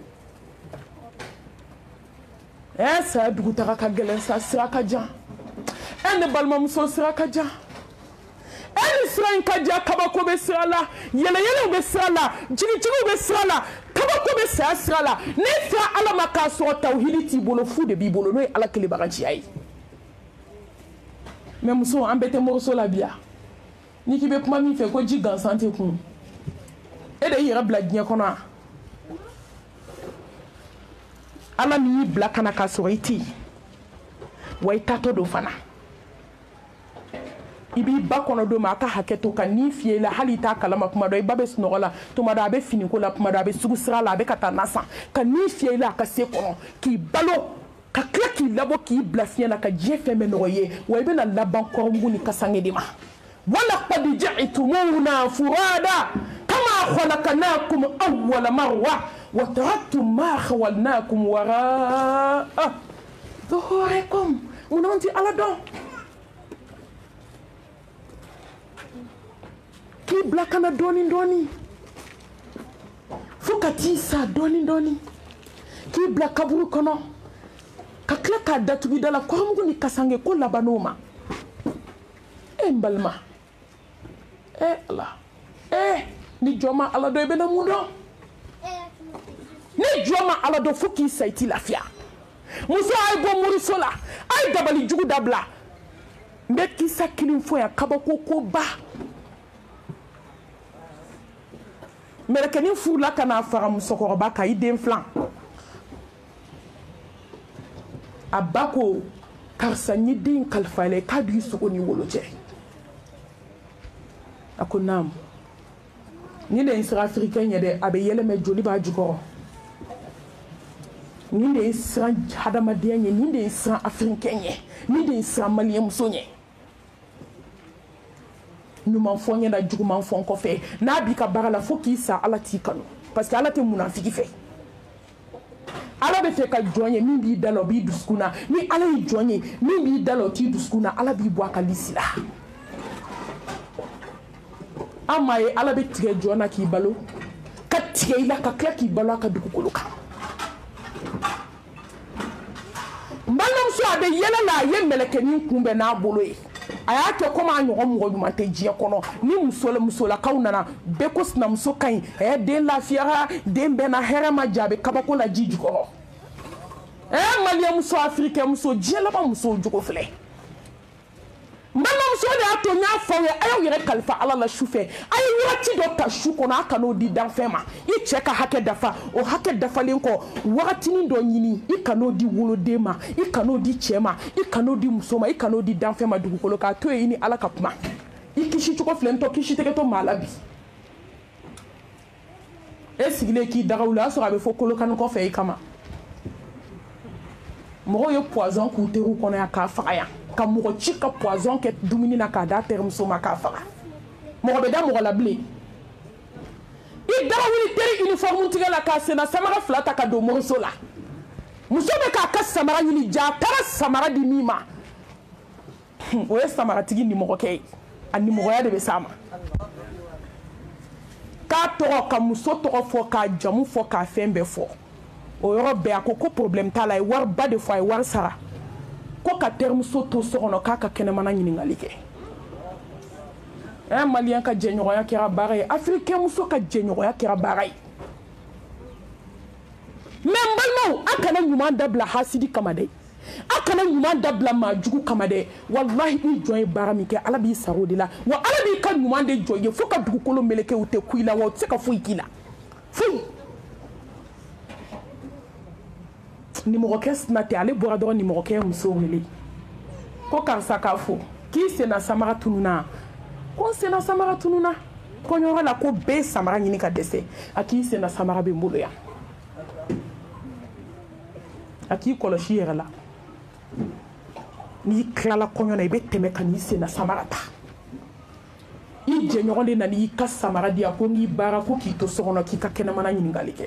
saya dugutaga ka gɛlɛn sa sira ka jan ne balimamuso sira ka jan ni sira in ka jan kabako bɛ sira la yɛlɛyɛlɛw bɛ sira la jigijigiw bɛ sira la kabako bɛ saya sira la ne sera ala ma k'a sɔrɔ tawhidi t'i bolo fu de b'i bolo n'o ye ala kelebaganciya ye mɛ muso an bɛɛ tɛ moriso la bi yan n'i k'i bɛ kuma min fɛ ko ji gansan tɛ kun e de y'i yɛrɛ bila diɲɛ kɔnɔ wa ala min y'i bila ka na k'a sɔrɔ i tɛ yen wa i taatɔ don fana i b'i ba kɔnɔ don min a ka hakɛ to ka n'i fiyɛ i la hali i t'a kalama tuma dɔ i ba bɛ sunɔgɔ la tuma dɔ a bɛ finiko la tuma dɔ a bɛ sugu sira la a bɛ ka taa na san ka n'i fiyɛ i la a ka se kɔnɔ k'i balo ka tila k'i labɔ k'i bila fiɲɛ na ka diɲɛ fɛn bɛɛ nɔgɔ ye wa i bɛna laban kɔrɔmugu ni kasange de ma walaqad ji'tumuna furada kama khalaqnakum awwala marra wa taraktum ma khawalnakum wara'a dhuhurikum mun anti ala dɔn k'i bila kana dɔɔni dɔɔni fo ka t'i sa dɔɔni dɔɔni k'i bila kaburu kɔnɔ ka tila k'a datugu da la kɔrɔmugu ni kasange ko laban'o ma n balima ala ni jɔn ma ala dɔn i bɛna mun dɔn ni jɔn ma ala dɔn fo k'i sa i t'i lafiya muso a ye bɔ moriso la a ye dabali jugu dabila n bɛ kisa kelen fɔ yan kabako ko ba mɛlɛkɛnin furula ka n'a fara musokɔrɔba kan i den filan abako karsa ni din kalfale kadu su oni woloje akonam ni de insra africain yede abe yele me joli ba jukoro ni de insra hadama de ni de insra africain ye ni de insra malien musonye nous fonye na juguman fon ko fe na bi ka barala fo ki sa ala ti kanu parce que ala te munafiki fe ala be fe ka jonye min bi dalo bi duskuna ni ala yi jonye min bi dalo ti duskuna ala bi bo aka lisila amaye ala be tige jona ki balo ka tige ila ka kla ki balo ka dukuluka mbalom so abe yela la ye meleke ni kumbe na bolo yi aya ke koma anyo mo dumate jiya kono ni musola kaunana beko sina muso kan den lafiara den bena herema jabe kabako la jiju ko mali muso africain muso jiela ba muso juko fle mbana muso de ato nya fawe ayo yere kalfa ala la shufe ayo wati do ta shuko na aka no di dan fema I cheka hake dafa o hake dafa lenko wati ni do nyini I kano di wolo dema I kano di chema I kano di musoma I kano di dan fema dugu koloka to yini ala kapma I kishi chuko fle nto kishi teke to malabi sigile ki darawula so abe fo koloka no ko fe kama mo yo poison ku teru kono ya ka faya ka mo chika poison ke dumini na ka da terme so maka faya mo be da mo la blé I darawuli teri uniforme tiga la ka sena samara flata ka do mo so la muso be ka samara ni ja tara samara di mima o ye samara tigi ni mo ke ani mo ya de be sama ka to ka muso to fo ka jamu fo ka fembe fo o yoro be akoko problème tala e war ba de fois e war sara ko ka terme so to so no ka kene mana nyini ngalike malien ka jenyo ya kira baray africain muso ka jenyo ya kira baray membalmo akana nyuma dabla hasidi kamade akana nyuma dabla majugu kamade wallahi I joy barami ke ala bi sarodila wa ala bi kan nyuma de joye fo ka dugu kolo meleke ute kuila wa tseka fu ikila fu numéro 15 na te ale bora do numéro 15 muso wele ko karsa ka fo ki se na samara tununa ko se na samara tununa ko nyora la ko be samara nyini ka dese aki se na samara be mbolo ya aki koloshi yera la ni klala ko nyona ibe teme kan se na samara ta I je nyoronde na ni ka samara dia ko ngi bara ko ki to sono ki ka kena mana nyini ngalike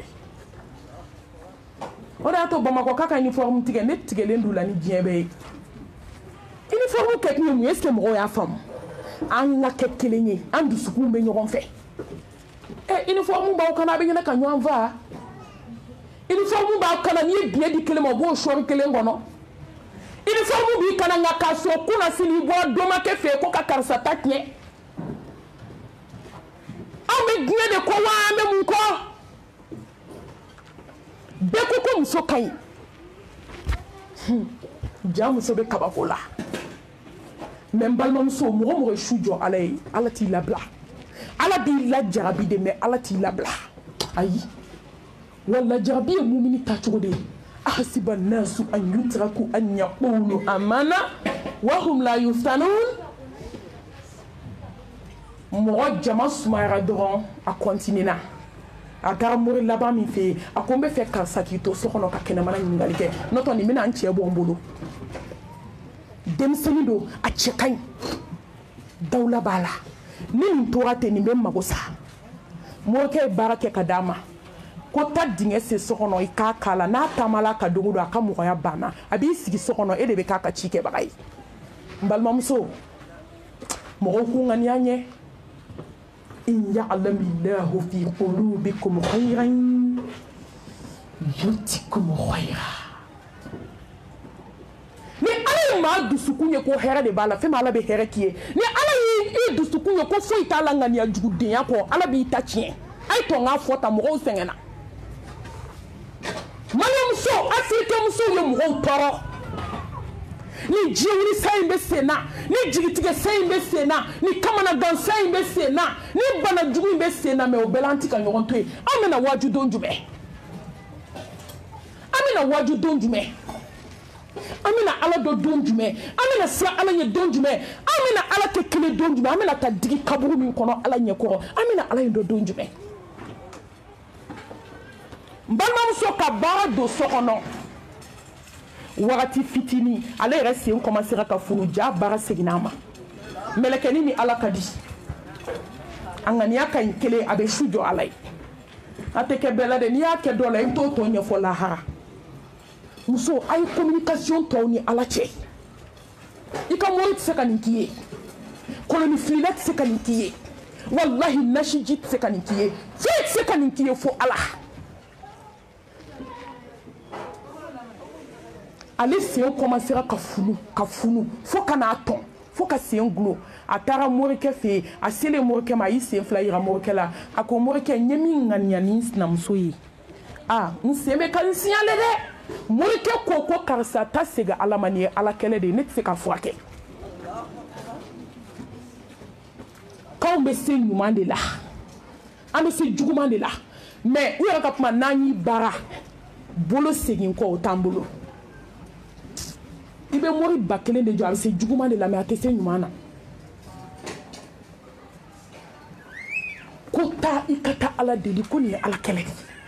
ora to Bamako kaka uniforme tige net tige lendu la ni diebe uniforme ke ni mu eske mo ya fam an la ke kelenye an du suku me nyoron fe uniforme ba kana be nyana ka nyon va uniforme ba kana ni bie di kele mo bo shori kele ngono uniforme bi kana ngaka so kuna sili bo do ma ke fe ko ka karsa takne ame gне de ko wa me mu ko beko ko muso kai jamu so be kabakola membalmam so mo shujo alay ala ti labla ala bi la jarabi de me ala ti labla ayi wala jarabi mu'mini ta chode ahsiba nasu an yutraku an yaqulu amana wa hum la yuftanun mo jama sumara doron a continuer a garamori laban min fe a ko be fe ka sakito so kono ka kenemana ngali ke noto ni mina nche bombolo demseni do a chekan dawla bala ni ntorate ni be magosa mo ke barake kadama ko ta dinge se so kono ika kala na tamala ka dogudo aka mo ya bana abi sigi so kono e de be ka chike bagai mbalma muso mo ko ngani anye إن يعلم الله في قلوبكم خيرا يؤتكم خيرا ni ala ma dusukunye ko hera de bala fe mala be hera kie ni ala yi dusukunye ko fo itala ngani ya juguden ya ko ala bi tachie ay to nga fota mo o sengena mayam so afrika muso yo mo toro ni jiwri saimbe sena ni jigitige saimbe sena ni kamana gan saimbe sena ni bana jugu be sena me obelanti kan yogonto e amena waju donjume amina ala do don jumɛn amina sira ala ɲɛ don jumɛn amina ala kɛ kelen don jumɛn amina ta digi kaburu min kɔnɔ ala ɲɛ kɔrɔ amina ala ɲɛ do don jumɛn n balimamuso ka baara don so kɔnɔ wagati fitini ale yɛrɛ sen commencera ka funu ja baara seginna a ma mɛlɛkɛni ni ala ka di a ŋaniya ka ɲi kelen a bɛ su jɔ ala ye a tɛ kɛ bɛɛ la dɛ n'i y'a kɛ dɔ la i bɛ t'o tɔ ɲɛfɔ lahara muso a ye communication tɔw ni ala cɛ i ka mori tɛ se ka nin k'i ye kolonifilila tɛ se ka nin k'i ye walahi nasiji tɛ se ka nin k'i ye foyi tɛ se ka nin k'i ye fo ala ale sen commencera ka funu fo ka n'a tɔn fo ka sen gulo a taara morikɛ fɛ yen a selen morikɛ ma a y'i sen fila yira morikɛ la a ko morikɛ n ye min ŋaniya ni n sinamuso ye n sen bɛ ka n siɲale dɛ morikɛ ko karisa ta segin ala ma nin ye ala kɛlɛ de ye ne tɛ se ka furakɛ k'anw bɛ se ɲuman de la an bɛ se juguman de la mɛ u yɛrɛ ka kuma n'an y'i baara bolo segin kɔ o t'an bolo i bɛ mori ba kelen de jɔ a bɛ se juguman de la mɛ a tɛ se ɲuman na ko taa i ka taa ala deli ko nin ye ala kɛlɛ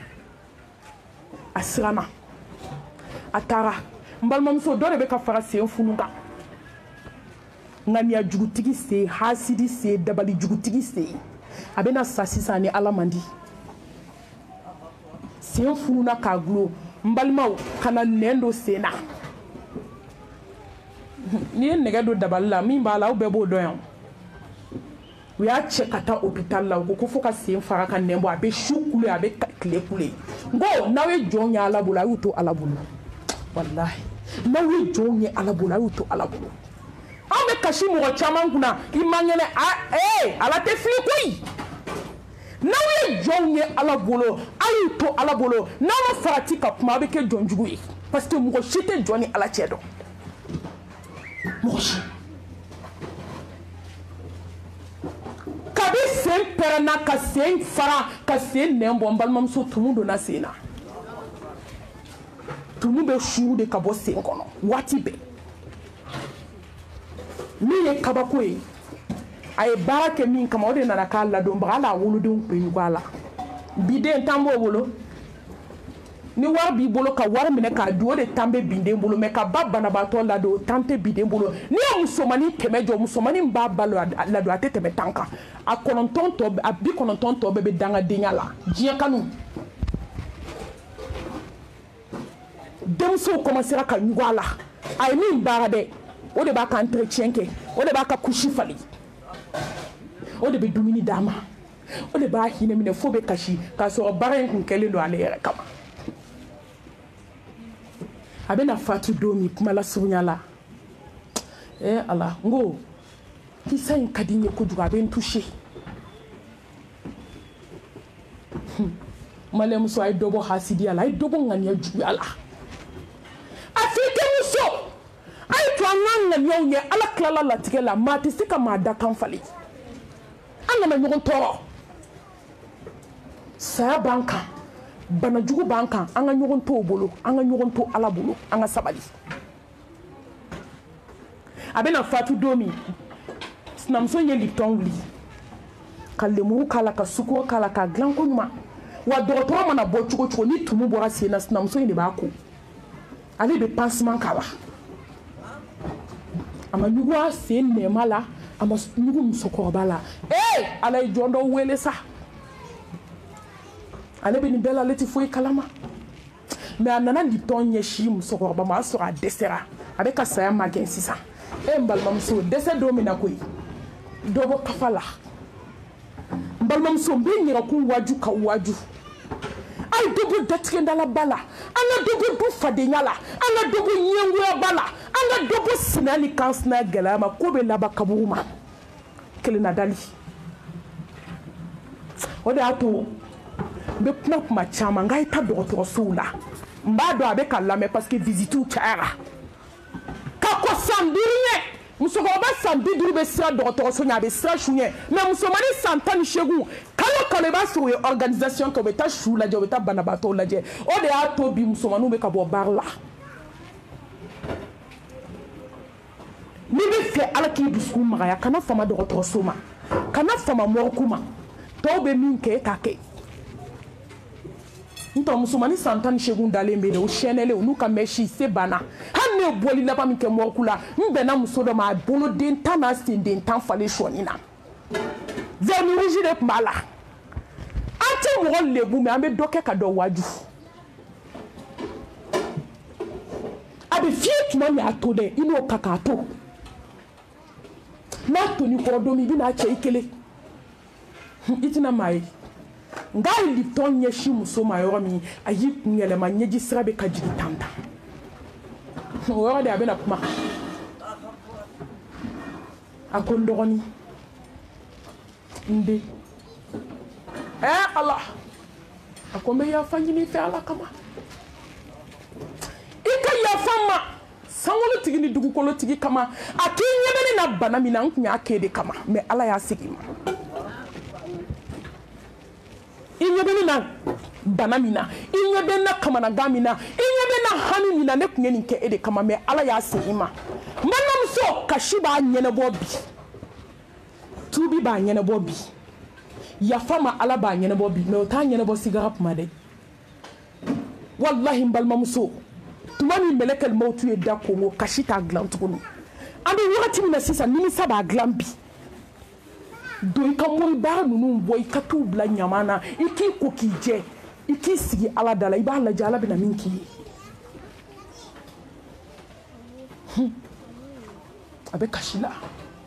a siranna a taara n balimamuso dɔ de bɛ ka fara sen funu kan ŋaniya jugutigi sen hasidi sen dabali jugutigi sen a bɛna sa sisan ni ala man di sen fununa k'a gulo n balimaw kana nɛn don sen na n'i ye nɛgɛ don dabali la min b'a la aw bɛɛ b'o dɔn yan u y'a cɛ ka taa hôpital la u ko fo ka sen fara ka nɛn bɔ a bɛ su kule a bɛ tile kule n ko n'aw ye jɔn ye ala bolo a y'u to ala bolo walahi n'aw ye jɔn ye ala bolo a y'u to ala bolo anw bɛ kasi mɔgɔ caman kunna i man kɛnɛ ala tɛ fili koyi n'aw ye jɔn ye ala bolo a y'u to ala bolo n'aw ma farati ka kuma a bɛ kɛ jɔn jugu ye parce que mɔgɔ si tɛ jɔn ni ala cɛ dɔn mɔgɔ si kabi sen pɛrɛnna ka sen fara ka sen nɛn bɔ n balimamuso tumu donna sen na tumu bɛ suru de ka bɔ sen kɔnɔ waati bɛɛ min ye kabako ye a ye baara kɛ min kama o de nana k'a ladonbaga hali a wolodenw tun bɛ ɲugun a la bi den tan b'o bolo ni wari b'i bolo ka wari minɛ k'a dun o de tan bɛ bin den bolo mɛ ka ba banabaatɔ ladon o tan tɛ bin den bolo n'i ye musomanin 100 jɔ musomanin b'a ba ladon a tɛ tɛmɛ 10 kan a 90 tɔ bɛɛ bɛ dangadenya la diɲɛ kanu denmusow commencera ka ɲugun a la a ye min baara dɛ o de b'a ka entretien kɛ o de b'a ka kusi fali o de bɛ dumuni d'a ma o de b'a hinɛ minɛ fo bɛ kasi k'a sɔrɔ baara in kun kɛlen don ale yɛrɛ kama a bɛna fatu don min kuma la surunya la ala n ko kisa in ka di n ye kojugu a bɛ n touché maliyɛnmuso a ye dɔ bɔ hasidiya la a ye dɔ bɔ ŋaniya juguya la a f'i kɛ muso a ye to an ka ŋaniyaw ɲɛ ala tilala latigɛ la maa tɛ se ka maa da kan falen an kana ɲɔgɔn tɔɔrɔ saya b'an kan banajugu b'an kan an ka ɲɔgɔn to o bolo an ka ɲɔgɔn to ala bolo an ka sabali a bɛna fatu don min sinamuso ye lipton wuli ka lemuru k'a la ka sukoro k'a la k'a dilan ko ɲuman wa dɔgɔtɔrɔ mana bɔ cogo cogo ni tumu bɔra sen na sinamuso in de b'a ko ale bɛ pansement k'a la a ma ɲugun a sen nɛɛma la a ma ɲugun musokɔrɔba la ala ye jɔn dɔ wele sa ale bɛ nin bɛɛ la ale tɛ foyi kalama mɛ a nana lipton ɲɛsin musokɔrɔba ma a sɔrɔ a dɛsɛra a bɛ ka saya magɛn sisan n balimamuso dɛsɛ don min na koyi dɔ bɔ kafa la n balimamuso n bɛ ɲɛgɛnkun waju ka waju a ye dɔ bɔ datigɛndalaba la an ka dɔ bɔ du fadenya la an ka dɔ bɔ ɲɛngoyaba la an ka dɔ bɔ sinaya ni kansinaya gɛlɛya ma ko bɛ laban kaburu ma kelenna dali o de y'a to n bɛ kuma caman n k'a ye taa dɔgɔtɔrɔsow la n b'a dɔn a bɛ ka lamɛn parce que visitiw cayara ka kɔ san 5 ɲɛ musokɔrɔba san 50 bɛ sira dɔgɔtɔrɔso ɲɛ a bɛ sira su ɲɛ mɛ musomanin san 18 kalo kalo i b'a sɔrɔ u ye organisation kɛ u bɛ taa su lajɛ u bɛ taa banabaatɔw lajɛ o de y'a to bi musomaninw bɛ ka bɔ baara la que ala k'i dusukun magaya kana fama dɔgɔtɔrɔso ma kana fama mɔriku ma tɔw bɛ min kɛ k'a kɛ n tɔ musomani san 18 dalen bɛ de o sɛnɛlen n'u ka mɛsi se banna hali ne ye bɔli laban min kɛ mɔriku la n bɛnna muso dɔ ma a boloden 10 n'a senden 10 falen sɔɔni na vernis rouge de tun b'a la an tɛ mɔgɔ lebu mɛ an bɛ dɔ kɛ ka dɔ waju a bɛ fiyɛ tuma min a to dɛ i n'o ka k'a to n'a toni kɔrɔ don min i bɛna cɛ i kelen i tɛna maa ye nka a ye liptɔn ɲɛsin muso ma yɔrɔ min a y'i kun yɛlɛma ɲɛji sira bɛ ka jigin tan o yɔrɔ de a bɛna kuma a ko n dɔgɔnin n den ala a ko n bɛ yafa ɲini fɛ ala kama i ka yafa n ma sankolotigi ni dugukolotigi kama a k'i ɲɛ bɛ ne na bana min na n tun y'a kɛ de kama mɛ ala y'a segin ma i ɲɛ bɛ ne na bana min na i ɲɛ bɛ n na kamanagan min na i ɲɛ bɛ n na hami min na ne tun ye nin kɛ e de kama mɛ ala y'a segin ma n balimamuso kasi b'a ɲɛnabɔ bi tuubi b'a ɲɛnabɔ bi yafa ma ala b'a ɲɛnabɔ bi mɛ o t'a ɲɛnabɔ sigara kuma dɛ wallahi n balimamuso tuma min mɛlɛkɛl mawtu ye da kongo kasi t'a dilan tuguni an bɛ wagati min na sisan nimisa b'a dilan bi don i ka mori baara ninnu bɔ i ka t'u bila ɲaman na i k'i ko k'i jɛ i k'i sigi ala da la i b'a lajɛ ala bɛna min k'i ye a bɛ kasi la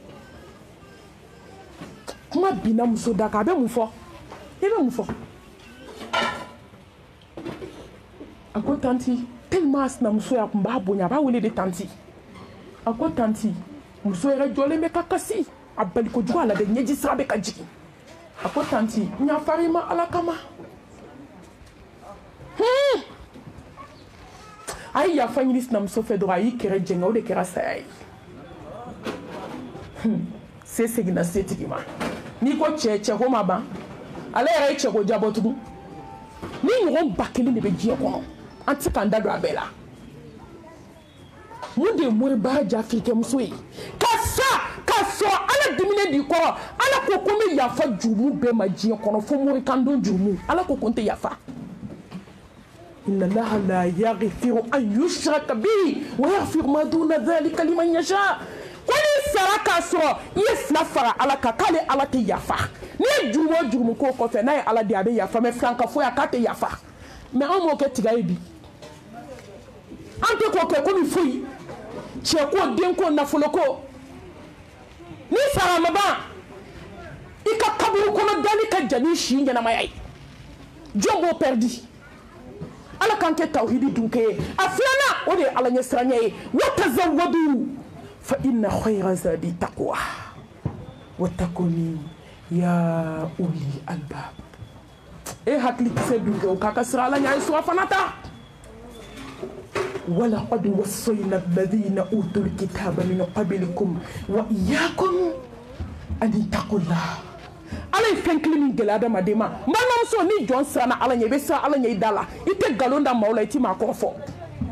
kuma binna muso da kan a bɛ mun fɔ i bɛ mun fɔ a ko tanti tellement a sinamuso a tun b'a bonya a b'a wele de tanti a ko tanti muso yɛrɛ jɔlen bɛ ka kasi a bali kojugu a la dɛ ɲɛji sira bɛ ka jigin a ko tanti n y'a fari ma ala kama a ye yafa ɲini sinamuso fɛ dɔrɔn a y'i kɛrɛ jɛngɛ o de kɛra saya ye se seginna setigi ma n'i ko cɛko ma ban ale yɛrɛ ye cɛko jabɔ tugun ni ɲɔgɔn ba kelen de bɛ diɲɛ kɔnɔ an tɛ se k'an da don a bɛɛ la mun de ye mori baara ja afirikɛmuso ye ka sɔrɔ ala diminen d'i kɔrɔ ala ko ko n bɛ yafa jurumu bɛɛ ma diɲɛ kɔnɔ fo mori kandon jurumu ala ko ko n tɛ yafa inna allaha la yaghfiru an yushraka bihi wa yaghfiru ma duna dhalika liman yasha ko ni sara k'a sɔrɔ i ye fila fara ala kan k'ale ala tɛ yafa n'i ye jurumu o jurumu k'o kɔfɛ n'a ye ala di a bɛ yafa mɛ filan ka fɔ yan k'a tɛ yafa mɛ an m'o kɛ tiga ye bi an tɛ k'o kɛ komi foyi cɛko denko nafoloko ni sara ma ban i ka kaburu kɔnɔ dali ka jani si ɲɛnamaya ye jɔn b'o pɛridi ala k'an kɛ tawhidi dunkɛ ye a filanan o de ye ala ɲɛsiranya ye watazawwadu fa inna khayra zadi taqwa wattaquni ya uli albab e hakili kisɛ dunkɛ o k'a ka sira ala ɲɛ a ye sura fana ta ولقد وصينا الذين أوتوا الكتاب من قبلكم وإياكم أن اتقوا الله ala ye fɛn kelen min gɛlɛya adamaden ma n balimamuso ni jɔn siranna ala ɲɛ i bɛ siran ala ɲɛ i da la i tɛ nkalon da maaw la i tɛ maa kɔrɔ fɔ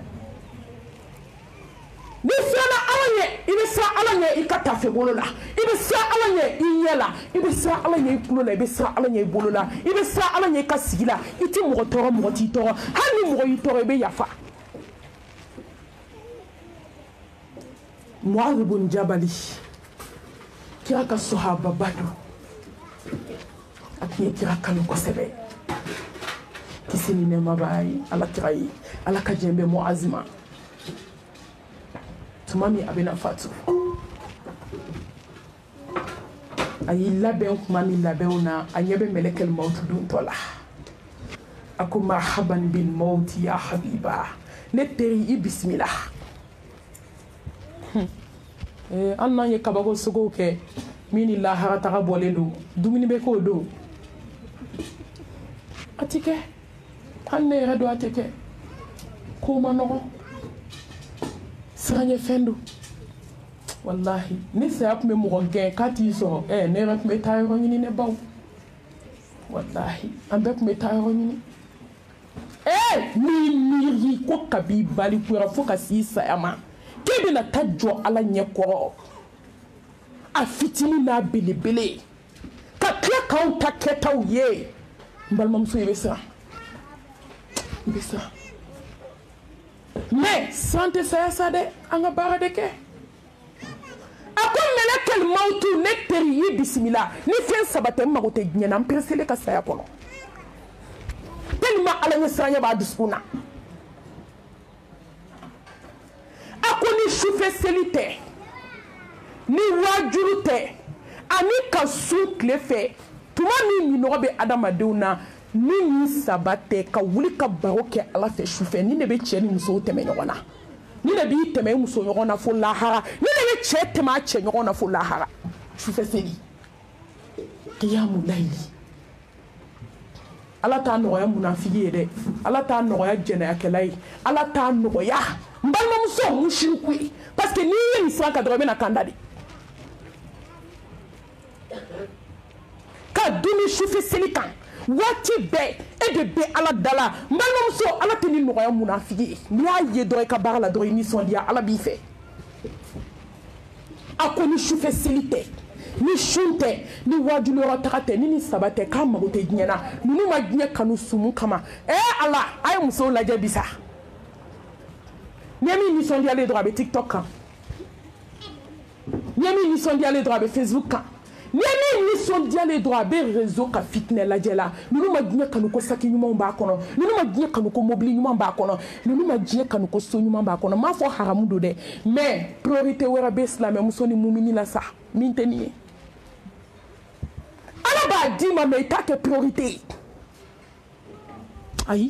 ni siranna ala ɲɛ i bɛ siran ala ɲɛ i ka tafe bolo la i bɛ siran ala ɲɛ i ɲɛ la i bɛ siran ala ɲɛ i tulo la i bɛ siran ala ɲɛ i bolo la i bɛ siran ala ɲɛ i ka sigi la i tɛ mɔgɔ tɔɔrɔ mɔgɔ t'i tɔɔrɔ hali ni mɔgɔ y'i tɔɔrɔ i bɛ yafa Mu'adh bin Jabali kira ka sahaba bado a tun ye kira kanu kosɛbɛ kisi ni nɛɛma b'a ye ala kira ye ala ka jɛn bɛ Mu'adh ma tuma min a bɛna fatu a y'i labɛn kuma min labɛnw na a ɲɛ bɛ mɛlɛkɛl mawutu dontɔ la a ko marhaban bil mawti ya habiba ne teri i bisimila an n'an ye kabako sogow kɛ min ni lahara taga bɔlen don dumuni bɛ k'o don a tɛ kɛ hali ne yɛrɛ don a tɛ kɛ ko ma nɔgɔn siranɲɛfɛn don walahi ni saya tun bɛ mɔgɔ gɛn k'a t'i sɔrɔ ne yɛrɛ tun bɛ taa yɔrɔ ɲini ne baw walahi an bɛɛ tun bɛ taa yɔrɔ ɲini n'i miiri ko kabi bali kuyara fo ka s'i saya ma k'e bɛna taa jɔ ala ɲɛ kɔrɔ a fitini n'a belebele ka tila k'anw ta kɛtaw ye n balimamuso i bɛ siran i bɛ siran mais siran tɛ saya sa dɛ an ka baara de kɛ a ko mɛlɛkɛl mawutu ne teri y'i bisimila ni fɛn saba tɛ n mago tɛ diɲɛ na n peresele ka saya kɔnɔ tellement ala ɲɛ siranya b'a dusukun na a ko ni sufɛ seli tɛ ni wajuru tɛ ani ka sun tile fɛ tuma min minɔgɔ bɛ adamadenw na ni nin saba tɛ ka wuli ka baro kɛ ala fɛ sufɛ ni de bɛ cɛ ni musow tɛmɛ ɲɔgɔn na ni de b'i tɛmɛ i muso ɲɔgɔn na fo lahara ni de bɛ cɛ tɛmɛ a cɛ ɲɔgɔn na fo lahara sufɛ seli qiyamu layli ala t'a nɔgɔya munafigi ye dɛ ala t'a nɔgɔya jɛnɛyakɛla ye ala t'a nɔgɔya n balimamuso musiriku ye parce que n'i ye nin siran kan dɔrɔn i bɛna kanda de ka duni sufɛ seli kan waati bɛɛ e de bɛ ala dala n balimamuso ala tɛ nin nɔgɔya munafigi ye n'i y'a ye dɔrɔn i ka baara la dɔrɔn i nisɔndiya ala b'i fɛ a ko ni sufɛ seli tɛ ni sun tɛ ni wajuliyɔrɔ taga tɛ ni nin saba tɛ k'a mago tɛ diɲɛ na ninnu ma diɲɛ kanu sumu kama ala a ye musow lajɛ bi sa n'i ye min nisɔndiyalen dɔrɔn a bɛ tiktok kan n'i ye min nisɔndiyalen dɔrɔn a bɛ facebook kan n'i ye min nisɔndiyalen dɔrɔn a bɛ réseau ka fitinɛ lajɛ la ninnu ma diɲɛ kanu ko saki ɲumanw b'a kɔnɔ ninnu ma diɲɛ kanu ko mobili ɲuman b'a kɔnɔ ninnu ma diɲɛ kanu ko so ɲuman b'a kɔnɔ n m'a fɔ haramu don dɛ mais priorité wɛrɛ bɛ silamɛmuso ni mumini la sa min tɛ nin ye ala b'a d'i ma mais i t'a kɛ priorité ye ayi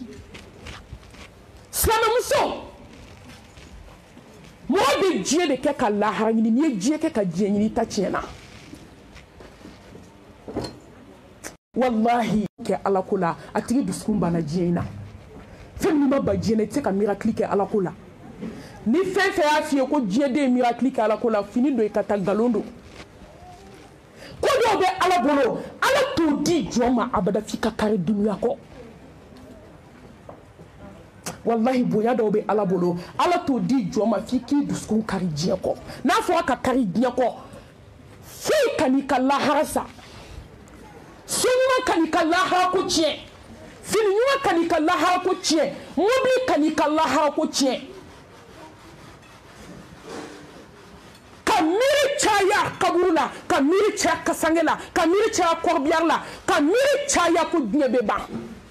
silamɛmuso mɔgɔ bɛ diɲɛ de kɛ ka lahara ɲini n'i ye diɲɛ kɛ ka diɲɛ ɲini i ta tiɲɛna wallahi kɛ ala ko la a tigi dusukun banna diɲɛ in na fɛn min ma ba diɲɛ na i tɛ se ka miracle kɛ ala ko la ni fɛn fɛn y'a f'i ye ko diɲɛ den ye miracle kɛ ala ko la fini don i ka taa nkalon don ko dɔw bɛ ala bolo ala t'o di jɔn ma abada f'i ka kari dunuya kɔ wallahi bonya dɔw bɛ ala bolo ala t'o di jɔn ma f'i k'i dusukun kari diɲɛ kɔ n'a fɔra ka kari diɲɛ kɔ foyi ka n'i ka lahara sa so ɲuman ka n'i ka lahara ko tiɲɛ fini ɲuman ka n'i ka lahara ko tiɲɛ mobili ka n'i ka lahara ko tiɲɛ ka miiri caya kaburu la ka miiri caya kasange la ka miiri caya kɔrɔbiyari la ka miiri caya ko diɲɛ bɛ ban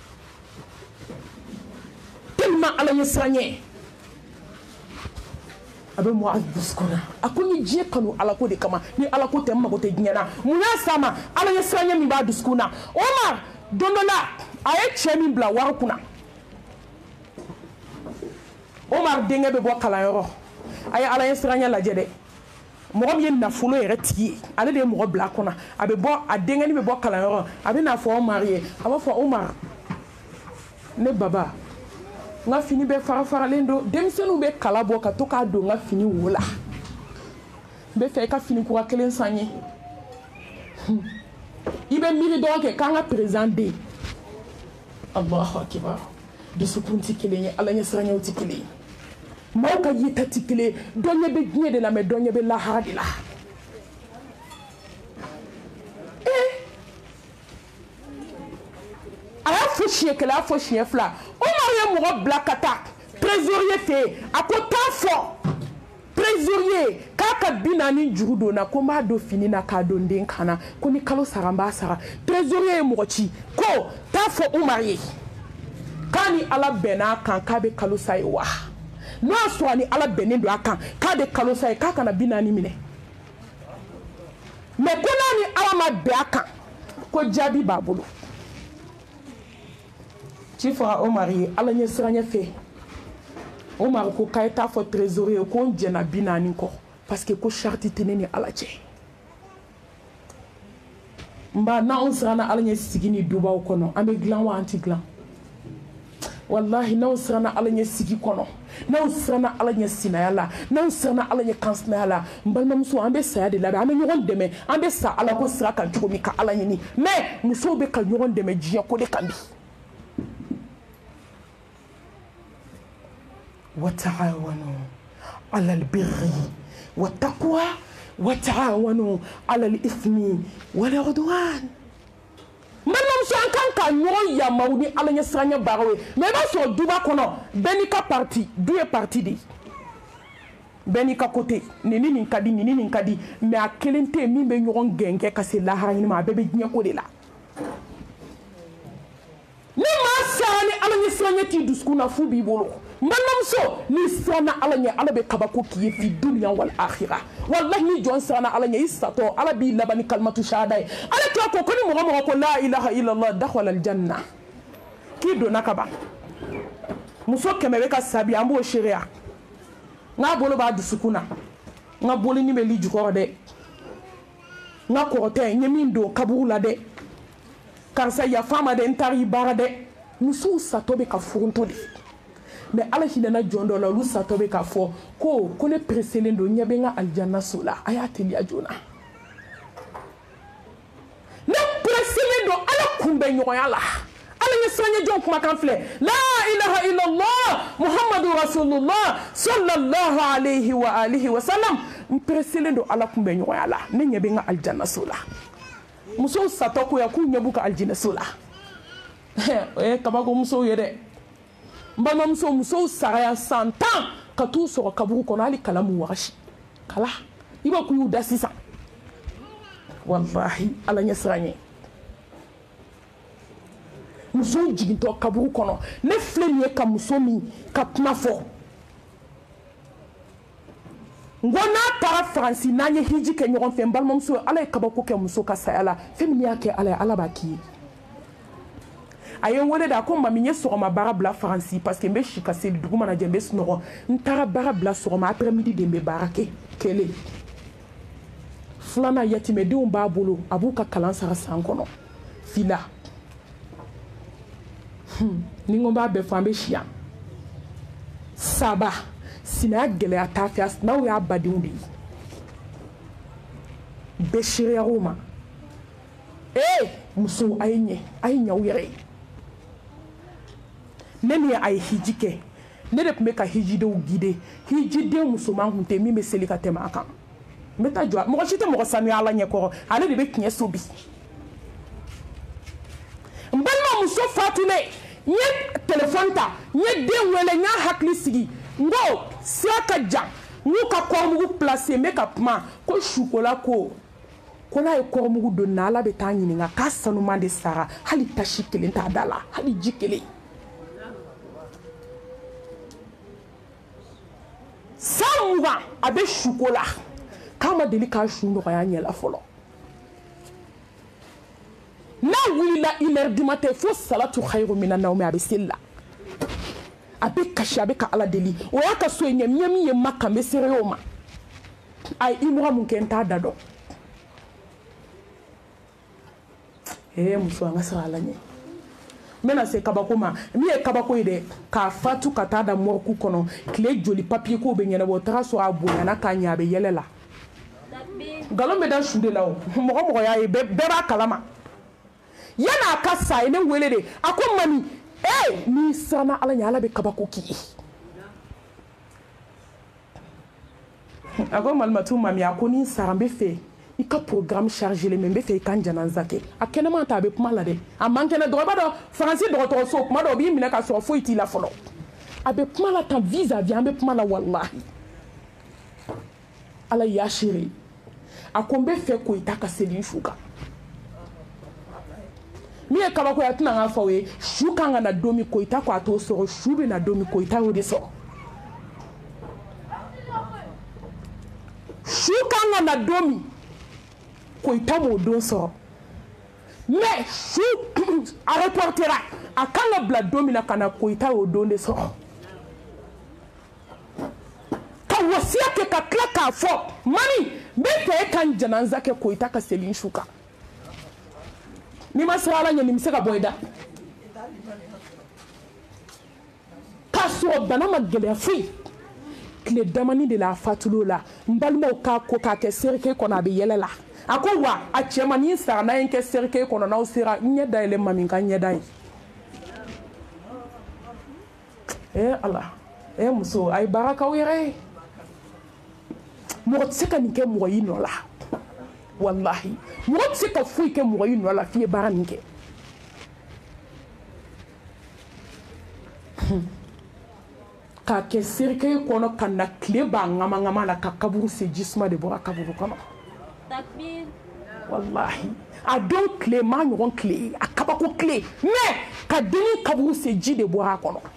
tellement ala ye siran ɲɛ a bɛ Muaz dusukun na a ko ni diɲɛ kanu ala ko de kama ni ala ko tɛ n mago tɛ diɲɛ na mun y'a s'a ma ala ye siran ɲɛ min b'a dusukun na Omar don dɔ la a ye cɛ min bila wari kunna Omar denkɛ bɛ bɔ kalanyɔrɔ a ye ala ye siran ɲɛ lajɛ dɛ mɔgɔ min ye nafolo yɛrɛ tigi ye ale de ye mɔgɔ bila a kɔnɔ a bɛ bɔ a denkɛni bɛ bɔ kalanyɔrɔ a bɛ n'a fɔ Omar ye a b'a fɔ Omar ne baba n ka fini bɛɛ fara-faralen don denmisɛnninw bɛ kala bɔ ka to k'a don n ka fini wo la n bɛ fɛ i ka fini kura kelen san n ye i bɛ miiri dɔrɔn kɛ k'an ka président den Allahu akibar dusukun tɛ kelen ye ala ɲɛ siranɲɛw tɛ kelen ye maaw ka yeta tɛ kelen ye dɔ ɲɛ bɛ diɲɛ de la mais dɔ ɲɛ bɛ lahara de la a y'a fɔ siɲɛ kelen a y'a fɔ siɲɛ fila Omar ye mɔgɔ bila ka taa trésorier fɛ yen a ko taa fɔ trésorier k'a ka 40 juru don na ko n b'a don fini na k'a don den kan na ko ni kalo sara n b'a sara trésorier ye mɔgɔ ci ko taa fɔ Omar ye k'a ni ala bɛnn'a kan k'a bɛ kalo sa ye wa n'o y'a sɔrɔ ni ala bɛnnen don a kan k'a bɛ kalo sa ye k'a kana 40 minɛ mais ko n'a ni ala ma bɛn a kan ko jaabi b'a bolo ci fɔra Omar ye ala ɲɛ siranɲɛ fɛ Omar ko k'a ye taa fɔ trésorier ko n jɛna 40 kɔ parce que ko charte tɛ ne ni ala cɛ n ba n'anw siranna ala ɲɛ sigi ni dubaw kɔnɔ an bɛ dilan wa an tɛ dilan wallahi n'anw siranna ala ɲɛ sigi kɔnɔ n'anw siranna ala ɲɛ sinaya la n'anw siranna ala ɲɛ kansinaya la n balimamuso an bɛ saya de labɛn an bɛ ɲɔgɔn dɛmɛ an bɛ sa ala ko sira kan cogo min ka ala ɲini mais musow bɛ ka ɲɔgɔn dɛmɛ diɲɛ ko de kan bi وتعاونوا على البر والتقوى وتعاونوا على الإثم والعدوان. Maintenant, je suis en train de ya maudi ala nya sanya barawe. Mais ba so duba kono benika parti, deux parti di. Benika côté, nini kadi, mais a kelente mi be nyoron genge ka se lahara ni ma bebe nya ko de la. Ni ma sani ala nya sanya ti duskuna fu bi bolo. Maintenant so ni sana ala nya ala be kabako ki fi dunya wal akhirah. Wallahi ni jon sana ala nya isato ala bi labani kalmatu shahada. Ala to ko ni mo ko la ilaha illallah dakhala al janna. Ki do nakaba. Muso kemebe ka sabi ambo sharia. Nga bolo ba dusukuna. Nga bolo ni me li jukoro de. Nga korote nyemindo kabula de. Karsa ya fama de ntari bara de. Muso sato be ka furunto de. Mais ala hinana jondo la lu satobe ka fo ko ne preselendo nyabe nga aljanna sola ayati li ajuna ne preselendo ala kumbe nyoya la ala yesanya jon kuma kan fle la ilaha illallah muhammadur rasulullah sallallahu alayhi wa alihi wa sallam preselendo ala kumbe nyoya la ne nyabe nga aljanna sola muso satoko ya ku nyabuka aljanna sola kabako muso yede mbama muso saraya 100 ans ka tu so kaburu kono ali kalamu washi kala iba ku yuda sisa wallahi ala nyasranye muso jiginto kaburu kono ne flenie ka muso mi ka pnafo ngona para franci nanye hiji ke nyoron fe mbal muso ala kabako ke muso ka sayala femini yake ala baki aye wole da ko mami nye sogoma bara bla franci parce que mbe shika sel duguma na jembe snoro ntara bara bla sogoma après midi de mbe barake kele flana yatime de on ba bolo abuka kalan sara sankono fila ningo ba be fambe shia saba sina gele atafias na we abadi undi beshire roma muso ayenya uyere neni ay hijike ne de me ka hijide u gide hijide musulman hunte mi meseli ka tema kan meta jwa mo chite mo sanu ala nye ko ale de be kinye sobi mbalma muso fatule nye telephone ta nye de wele nya hakli sigi ngo siaka ja nguka ko mu placer make up ma ko chocolat ko kona e ko mu do na ala be tanyi nga ka sanu mande sara hali tashikele ta dala hali jikele Samuva abe chocolat kama delika shundo ya nyela folo na wila iler du matin fo salatu khairu minan nawmi abe sella abe kashi abe ka ala deli o yaka so nyami ye maka mesere yoma ay imwa munkenta dado muso anga sala nye mena se kabako ma mi e kabako ide ka fatu katada morku kono kle joli papier ko be nyana bo traso aboya na kanya be yelela galombe da shude lawo mo ya e be ba kalama yana kasa ene welede akon mami ni sana ala nyala be kabako ki akon malmatu mami akoni sarambe fe ika programme chargé les membres fait kan jananzake akena ma tabe kuma la de amanke na droba do français do so kuma do bi mina ka so fo iti la folo abe kuma la ta visa via abe kuma la wallahi ala ya shiri akombe fait ko itaka selin shuka mi e kaba ko ya tuna nga fawe shuka nga na domi ko itako ato so shube na domi ko ita de so shuka nga na domi ko itamo don so mais shu a reportera akanga bla domina kana ko itawo don de so ka wasia ke ka klaka fo mani bete kan jananza ke ko itaka selin shuka ni masala nya ni miseka boyda ka so bana magele afi kle damani de la fatulola mbalmo ka ko ka ke serke ko na be yelela akwa a chemani sa na nke serke ko na usira nyeda ile maminga nyeda Allah muso ay baraka wire mɔgɔ tɛ se ka nin kɛ mɔgɔ yi nɔ la wallahi mɔgɔ tɛ se ka foyi kɛ mɔgɔ yi nɔ la f'i ye baara nin kɛ k'a kɛ serikɛ kɔnɔ ka na tile b'a ŋama la ka kaburu se jisuma de bɔra kaburu kɔnɔ takbir wallahi a don tile maa ɲɔgɔn tile a kabako tile mais ka denni kaburu se ji de bɔra a kɔnɔ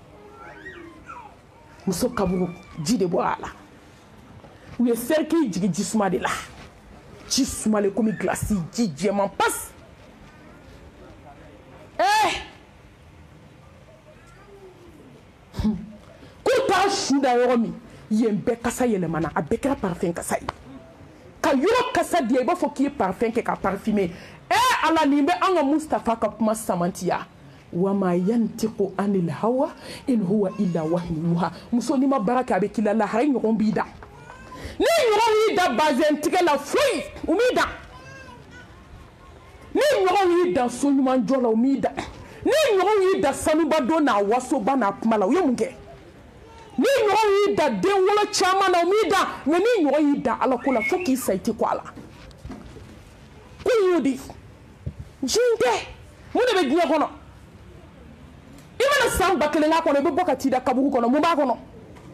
muso kaburu ji de bɔra a la u ye serikɛ jigi jisuma de la ji sumalen komi glasi ji jɛman pasi k'u taara su da yɔrɔ min yen bɛɛ kasa yɛlɛmana a bɛɛ kɛra parfum kasa ye ka yɔrɔ kasa di i b'a fɔ k'i ye parfum kɛ ka parfumer ala nin bɛ an ka Mustafa ka kuma samantiya wama yantiqu anil hawa in huwa illa wahyun yuha muso ni ma baara kɛ a bɛ k'i la lahara ɲɔgɔn b'i da ni ɲɔgɔn y'i da bazɛn tigɛ la foyi u m'i da ni ɲɔgɔn y'i da so ɲuman jɔ la u m'i da ni ɲɔgɔn y'i da sanuba don n'a wasoba n'a kuma la u ye mun kɛ ni ɲɔgɔn y'i da den wolo caman na u m'i da mais ni ɲɔgɔn y'i da ala ko la fo k'i sa i tɛ ko a la ko y'o di jin tɛ mun de bɛ diɲɛ kɔnɔ i mana san 1000 k'a kɔnɔ i bɛ bɔ ka t'i da kaburu kɔnɔ mun b'a kɔnɔ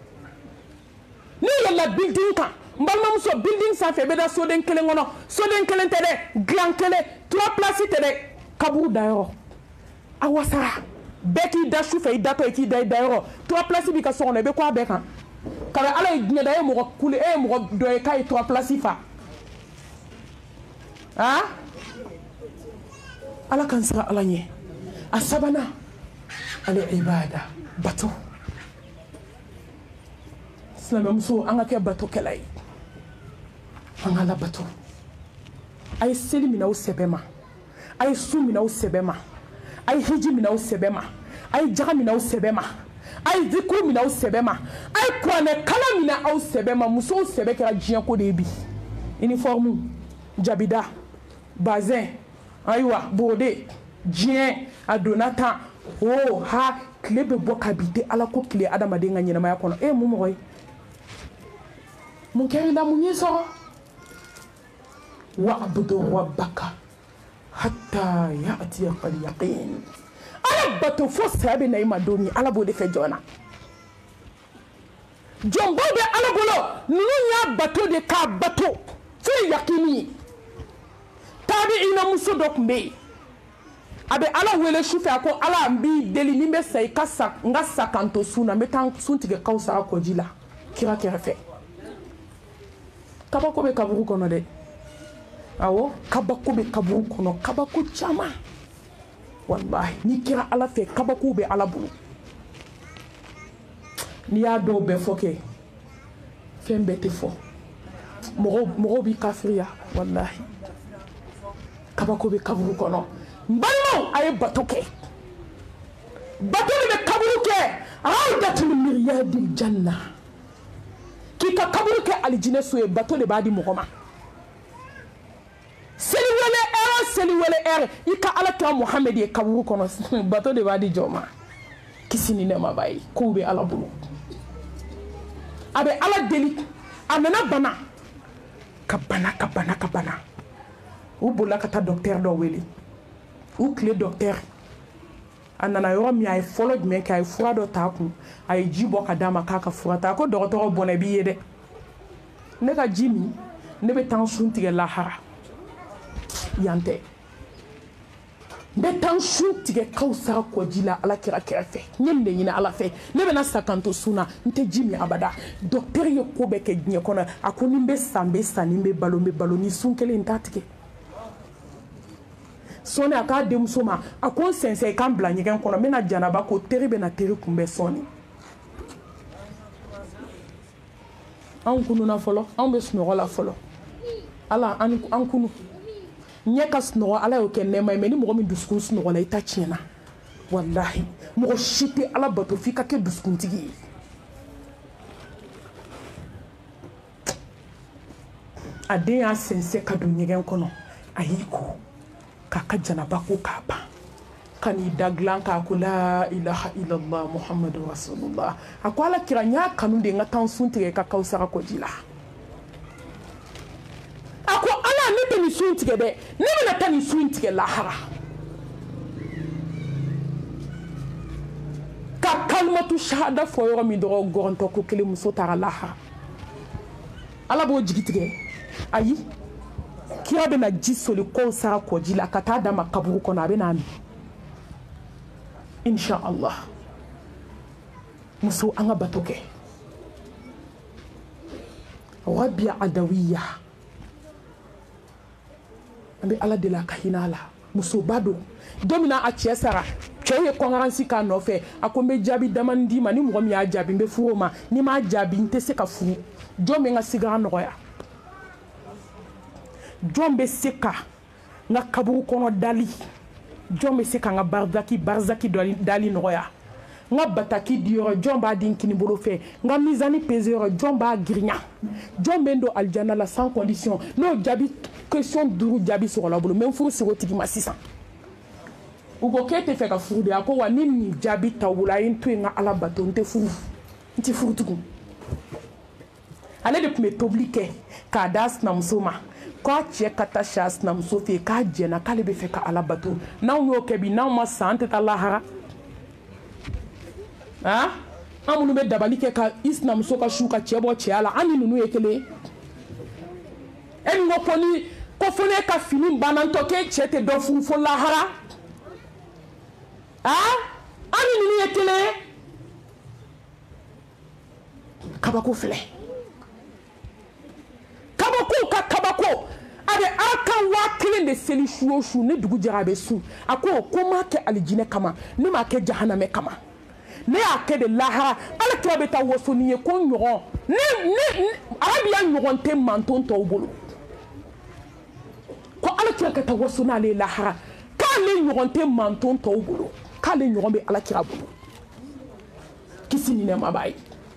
ni yɛlɛla building kan n balimamuso building sanfɛ i bɛ da soden 1 kɔnɔ soden 1 tɛ dɛ dilan 1 3 places tɛ dɛ kaburu dayɔrɔ a wasara bɛɛ k'i da su fɛ i datɔ i k'i da i dayɔrɔ 3 places b'i ka so kɔnɔ i bɛ ko a bɛɛ kan kabi ala ye diɲɛ da e ye mɔgɔ kule e ye mɔgɔ dɔ ye k'a ye 3 places fa ala kan sira ala ɲɛ a sabanan ale ibada bato silamɛmuso an ka kɛ batokɛla ye an ka labato a ye seli minɛ aw sɛbɛ ma a ye su minɛ aw sɛbɛ ma a ye hiji minɛ aw sɛbɛ ma a ye jaga minɛ aw sɛbɛ ma a ye zikuru minɛ aw sɛbɛ ma a ye kuranɛ kala minɛ aw sɛbɛ ma musow sɛbɛ kɛra diɲɛ ko de ye bi uniforme jabida bazin ayiwa bode diɲɛ a donna tan ha tile bɛ bɔ ka bi tɛ ala ko tile adamaden ka ɲɛnamaya kɔnɔ mun mɔgɔ ye mun kɛra i la mun y'i sɔrɔ wa'budu rabbaka hatta ya'tiyaka al-yaqin ala bato fo saya bɛ na i ma don min ala b'o de fɛ jɔn na jɔnbaw bɛ ala bolo ninnu y'a bato de k'a bato fo ye yakini ye tabi'ina muso dɔ tun bɛ yen a bɛ ala wele sufɛ a ko ala n b'i deli ni n bɛ sa i ka sa n ka sa kan to sun na n bɛ taa sun tigɛ kaw sara kɔji la kira kɛrɛfɛ kabako bɛ kaburu kɔnɔ dɛ awɔ kabako bɛ kaburu kɔnɔ kabako caman wallahi ni kira ala fɛ kabako bɛ ala bolo n'i y'a dɔw bɛɛ fɔ kɛ fɛn bɛɛ tɛ fɔ mɔgɔw b'i kafiriya wallahi kabako bɛ kaburu kɔnɔ n balimaw a ye bato kɛ bato de bɛ kaburu kɛ rawdatul miryadil janna k'i ka kaburu kɛ alijinɛ so ye bato de b'a di mɔgɔ ma seli wele i ka ala kira Muhammed ye kaburu kɔnɔ bato de b'a di jɔn ma kisi ni nɛɛma b'a ye kow bɛ ala bolo a bɛ ala deli a nana bana ka bana u bolila ka taa docteur dɔ wele u tile docteur a nana yɔrɔ min a ye fɔlɔ jumɛn kɛ a ye fura dɔ t'a kun a ye ji bɔ ka d'a ma k'a ka fura ta a ko dɔgɔtɔrɔ bɔnɛ b'i ye dɛ ne ka ji min ne bɛ taa sun tigɛ lahara yan tɛ n bɛ taa sun tigɛ kaw sara kɔji la ala kira kɛrɛfɛ n ye nin de ɲini ala fɛ ne bɛna sa kan to sun na n tɛ ji min abada docteur ye ko bɛɛ kɛ diɲɛ kɔnɔ a ko ni n bɛ sa ni n bɛ balo ni sun kelen n t'a tigɛ sɔɔni a k'a denmuso ma a ko n sɛnsɛn i k'an bila ɲɛgɛn kɔnɔ n bɛna janaba ko teri bɛna teri kunbɛn sɔɔni anw kununa fɔlɔ anw bɛ sunɔgɔ la fɔlɔ ala an kunu ɲɛ ka sunɔgɔ ala y'o kɛ nɛɛma ye mais ni mɔgɔ min dusukun sunɔgɔ la i ta tiɲɛna wallahi mɔgɔ si tɛ ala bato f'i ka kɛ dusukuntigi ye a den y'a sɛnsɛn ka don ɲɛgɛn kɔnɔ a y'i ko k'a ka janaba ko k'a ban ka n'i da gilan k'a ko la ilaha illallah muhammadu rasulullah a ko ala kira n y'a kanu de n ka taa sun tigɛ ka kawusara kɔji la sun tigɛ dɛ ne bɛna taa nin sun tigɛ lahara ka kalimatu shahada fɔ yɔrɔ min dɔrɔn gɔrɔntɔ ko kelen muso taara lahara ala b'o jigi tigɛ ayi kira bɛna ji soli kɔw sara kɔji la ka taa d'a ma kaburu kɔnɔ a bɛna min insha Allah muso an ka bato kɛ Rabia Adawiya an bɛ ala deli a ka hinɛ a la musoba don don min na a cɛ sara cɛw ye kɔnkaransi k'a nɔfɛ a ko n bɛ jaabi damani d'i ma ni mɔgɔ min y'a jaabi n bɛ furu o ma ni m'a jaabi n tɛ se ka furu jɔn bɛ n ka sigara nɔgɔya jɔn bɛ se ka n ka kaburu kɔnɔ dali jɔn bɛ se ka n ka barzaki dali nɔgɔya n ka bataki di yɔrɔ jɔn b'a di n kini bolo fɛ n ka mizani pese yɔrɔ jɔn b'a girinya jɔn bɛ n don alijana la sans condition n'o jaabi question 5 jaabi sɔrɔla bolo n bɛ n furu sigi o tigi ma sisan u ko k'e tɛ fɛ ka furu de a ko wa ni nin jaabi t'aw bolo a ye n to yen n ka ala bato n tɛ furu n tɛ furu tugun ale de tun bɛ tobili kɛ k'a d'a sinamuso ma k'a cɛ ka taa si a sinamuso fɛ yen k'a jɛnna k'ale bɛ fɛ ka ala bato n'anw y'o kɛ bi n'anw ma san an tɛ taa lahara an minnu bɛ dabali kɛ ka i sinamuso ka su ka cɛ bɔ cɛya la an ni ninnu ye kelen e min ko fo ne ka fini bannantɔ k'e cɛ tɛ dɔ furu fo lahara an ni ninnu ye kelen kabako filɛ kabako ka kabako a bɛ aw ka 1000 de seli su o su ne dugu jɛra a bɛ sun a ko m'a kɛ alijinɛ kama ne m'a kɛ jahanamɛ kama ne y'a kɛ de lahara ala kira bɛ taa waso ni ye ko ɲɔgɔn arabiya ɲɔgɔn tɛ manton tɔw bolo ko ala kira ka taa waso n'ale lahara k'ale ɲɔgɔn tɛ manton tɔw bolo k'ale ɲɔgɔn bɛ ala kira bolo kisi ni nɛɛma b'a ye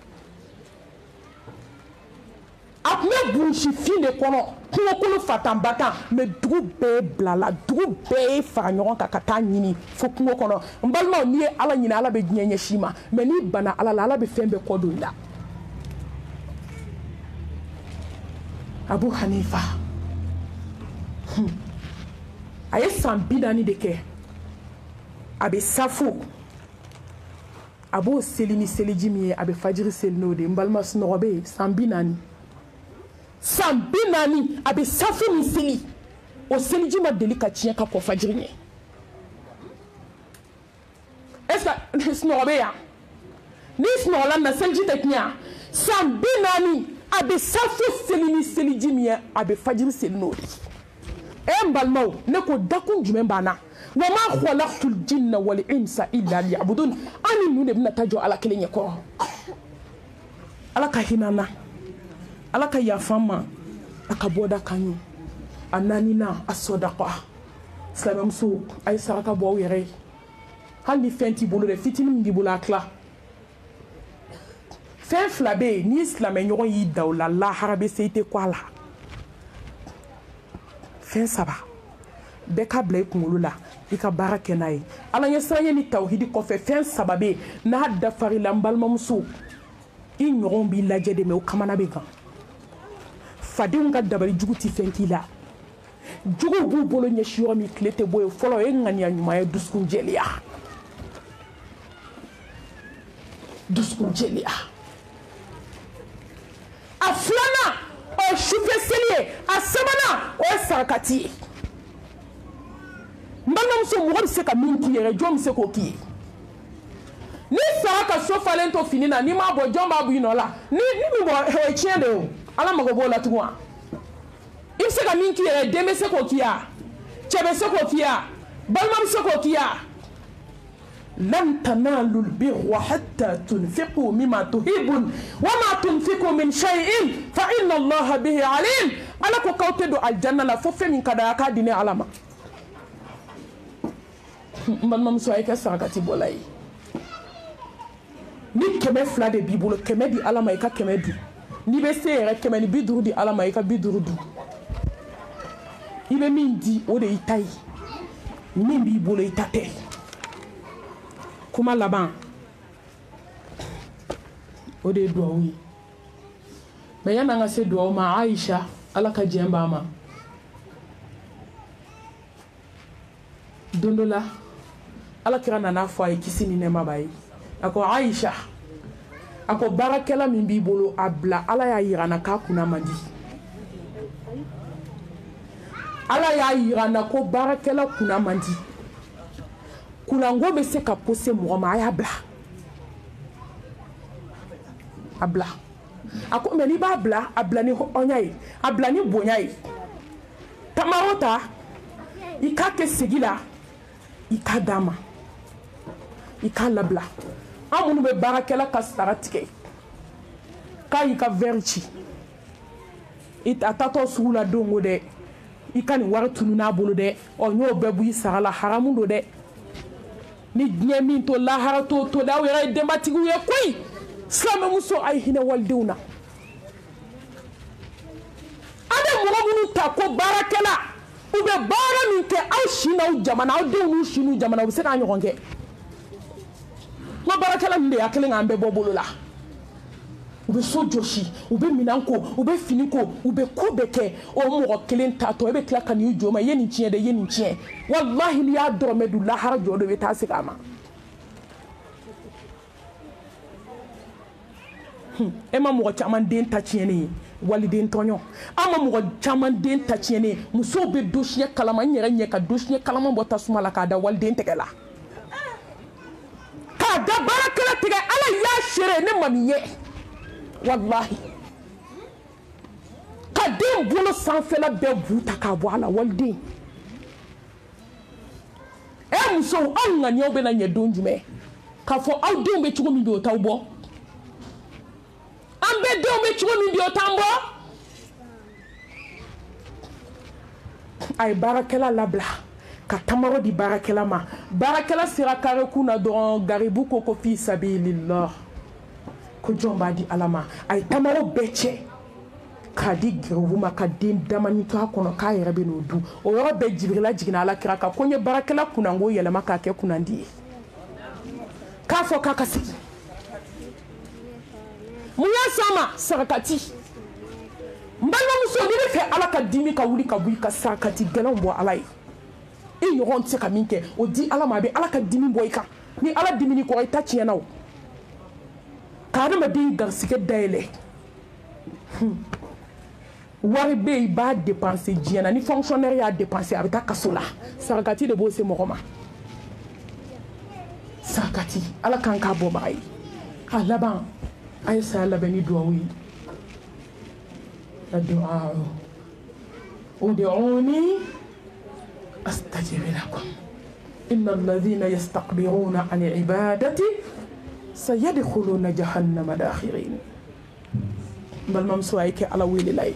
a tun bɛ burusi de kɔnɔ kungokolo fatanbatan mɛ dugu bɛɛ bilala dugu bɛɛ ye fara ɲɔgɔn kan ka taa ɲini fo kungo kɔnɔ n balimaw n'i ye ala ɲini ala bɛ diɲɛ ɲɛsin ma mɛ n'i banna ala la ala bɛ fɛn bɛɛ kɔ don i la Abu Hanifa a ye san 40 de kɛ a bɛ safo a b'o seli ni seliji min ye a bɛ fajiri seli n'o de ye n balima sunɔgɔ bɛ yen san 40 san 40 a bɛ safo min seli o seliji ma deli ka tiɲɛ ka kɔ fajiri ɲɛ est-ce que sunɔgɔ bɛ yan ni sunɔgɔla na seliji tɛ tiɲɛ san 40 a bɛ safo seli ni seliji min ye a bɛ fajiri seli n'o de ye n balimaw ne ko dakun jumɛn b'an na wa ma khalaqtul jinna wal insa illa liya'budun an ni ninnu de bɛna taa jɔ ala kelen ɲɛ kɔrɔ ala ka hinɛ an na ala ka yafa an ma a ka bɔda kan ye a naaninan a sɔdaqa silamɛmuso a ye saraka bɔ aw yɛrɛ ye hali ni fɛn t'i bolo dɛ fitinin min b'i bolo a tila fɛn 2 bɛ yen n'i silamɛɲɔgɔn y'i da o la lahara bɛ se i tɛ kɔ a la fɛn 3 bɛɛ ka bila i kunkolo la i ka baara kɛ n'a ye ala ɲɛ siranya ni tawhidi kɔfɛ fɛn 3 bɛ yen n'a dafarila n balimamuso i ɲɔgɔn b'i lajɛ de mɛ o kamana bɛ kan fadenw ka dabali jugu tɛ fɛn k'i la juguw b'u bolo ɲɛsi yɔrɔ min tile tɛ bɔ yen fɔlɔ o ye ŋaniya ɲuman ye dusukun jɛlenya a 2nan o ye sufɛ seli ye a 3nan o ye sarakati ye n balimamuso mɔgɔ bɛ se ka min k'i yɛrɛ jɔn bɛ se k'o k'i ye ni sara ka so falen to fini na n'i m'a bɔ jɔn b'a bɔ i nɔ la ni min bɔ o ye tiɲɛ de ye o ala mago b'o la tugun wa i bɛ se ka min k'i yɛrɛ den bɛ se k'o k'i ya cɛ bɛ se k'o k'i ya balima bɛ se k'o k'i ya lan tanalul birra hatta tunfiqu mimma tuhibbun wa ma tunfiqu min shay'in fa inna allaha bihi alim ala ko k'aw tɛ don aljanna la fo fɛn min ka d'a k'a di ne ala ma n balimamuso a ye kɛ sarakati bɔla ye ni 200 de b'i bolo 100 di ala ma i ka 100 di n'i bɛ se yɛrɛ 150 di ala ma i ka 50 di i bɛ min di o de y'i ta ye min b'i bolo i ta tɛ kuma laban o de ye duwawu ye mɛ yan'an ka se duwawu ma Aisha ala ka jɛn b'a ma dondola ala kira nana fo ay kisi ni nema bayi ako Aisha ako barakela min bi bolo abla ala ya yirana ka kuna mandi ala ya yirana ko barakela kuna mandi kuna ngo be se ka pose mo ma ya abla ako meni ba abla ni onyai abla ni bonyai tamarota ikake segila ikadama ikalabla amunu be barakela kastaratike kai ka verchi ita tato sula dongo de ikani wartunu na bolo de o nyo bebu isala haramundo de ni nyemi to la harato to da wera de matigu ye koy slama muso ay hina waldewna ade mugabunu ta ko barakela ube bara min ke aw shina u jamana aw dewnu shinu jamana u se ka nyogonge ma barakela minde yakele ngambe bobolo la ube so joshi ube minanko ube finiko ube kubeke o mo kelen tato ebe klaka ni joma yeni chie de yeni chie wallahi li ya dorme du la har jodo be tasikama ema mo chaman den tachieni waliden tonyo ama mo chaman den tachieni muso be doshie kalama nyere nye ka doshie kalama bota suma la ka da waliden tegela ka da barakela tege ala ya shere ne mamiye wallahi ka den bolo sanfɛla bɛɛ buta ka bɔ a la waliden musow aw ŋaniyaw bɛna ɲɛ don jumɛn k'a fɔ aw denw bɛ cogo min bi o t'aw bɔ an bɛɛ denw bɛ cogo min bi o t'an bɔ a ye baarakɛla labila ka tamaro di baarakɛla ma baarakɛla sera karekun na dɔrɔn garibu ko fi sabilillah ko jɔn b'a di ala ma a ye tamaro bɛɛ cɛ k'a di garibu ma ka den damani to a kɔnɔ k'a yɛrɛ bɛ n'o dun o yɔrɔ bɛɛ jibirila jiginna ala kira kan ko n ye baarakɛla kunnango yɛlɛma k'a kɛ kunnandi ye k'a fɔ k'a ka segin mun y'a s'a ma sarakati n balimamuso n'i bɛ fɛ ala ka dimi ka wuli ka bɔ i ka sarakati gɛlɛnw bɔ ala ye i ɲɔgɔn tɛ se ka min kɛ o di ala ma a bɛ ala ka dimi bɔ i kan ni ala dimini kɔrɔ i ta tiɲɛna o ka adamaden garisigɛ dayɛlɛ wari bɛ yen i b'a dépenser diɲɛ na ni fonctionnaire y'a dépenser a bɛ taa kaso la sarakati de b'o se mɔgɔ ma sarakati ala kan k'a bɔbaga ye a laban a ye saya labɛn ni duwawu ye الدعاء ادعوني استجب لكم ان الذين يستكبرون عن عبادتي سيدخلون جهنم داخرين بل ممسوعك على ويل لاي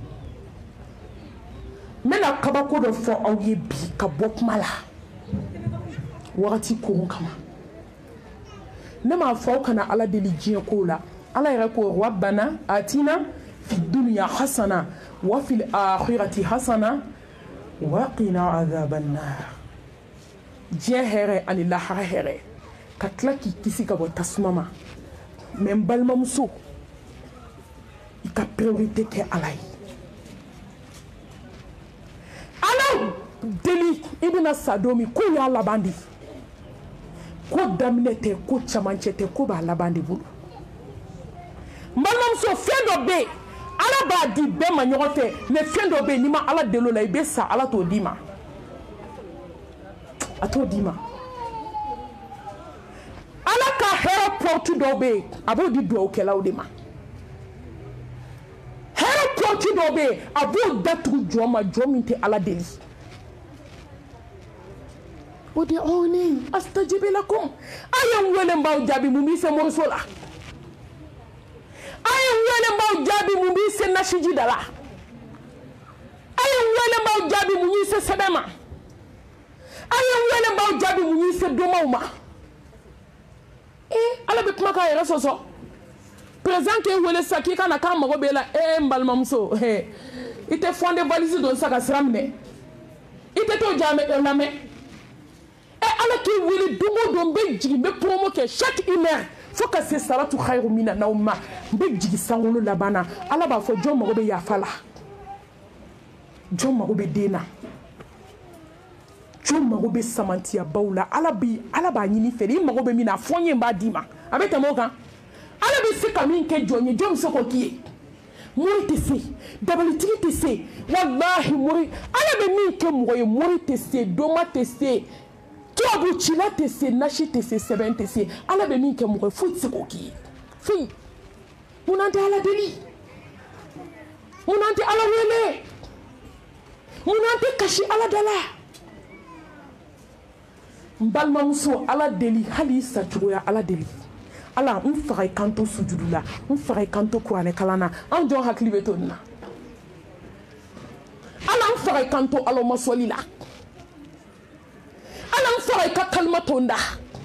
من akabako do fo awye bi ka bok mala wati ko kama nema fo kana ala deli jiya ko la ala yara ko rabbana atina في الدنيا حسنة وفي الآخرة حسنة وقنا عذاب النار جهره أن الله هره كتلاكي كيسي كبو تسمما من بالممسو يكا priorité كي علي أنا دلي ابن سادومي كو يا لباندي كو دامنته كو تشامانچته كو با لباندي بولو بالممسو فين دو ala b'a di bɛɛ ma ɲɔgɔn fɛ mais fɛn dɔ bɛ yen n'i ma ala deli la i bɛ sa ala t'o d'i ma a t'o d'i ma ala ka hɛrɛ porte dɔw bɛ yen a b'o di dugawukɛlaw de ma hɛrɛ porte dɔw bɛ yen a b'o datugu jɔn ma jɔn min tɛ ala deli o de ɔni astajibi lakum a ye n wele n b'aw jaabi mun b'i se moriso la aye wele mbaw jabi mu bi se nashiji dala aye wele mbaw jabi mu yi se sebema aye wele mbaw jabi mu yi se domawma ala be kuma ka yere soso président ke wele saki kana ka mago be la mbalmamso ite fonde valise don saka sramne ite to jame lame ala ki wele dumo don be jigi be promo ke chaque heure faut que c'est salatu khairu mina nauma be jigi sangolo labana ala ba fo jom mago be yafala jom mago be dena jo mago be samantiya bawla ala ba ɲini fɛ i mago be min na fɔ ye b'a d'i ma a bɛ tɛmɛ o kan ala bɛ se ka min kɛ jɔn ye jɔn bɛ se k'o k'i ye mori tɛ se dabalitigi tɛ se wallahi mori ala bɛ min kɛ mɔgɔ ye mori tɛ se doma tɛ se tubabu cila tɛ se nasi tɛ se sɛbɛn tɛ se ala bɛ min kɛ mɔgɔ ye foyi tɛ se k'o k'i ye foyi munna tɛ ala deli munna tɛ ala wele munna tɛ kasi ala dala n balimamuso ala deli hali i sacogoya ala deli ala n faga i kanto sujudu la n faga i kanto kuranɛ kalan na an jɔn hakili bɛ to nin na ala n faga i kanto alamasɔli la ala n faga i ka kalima to n da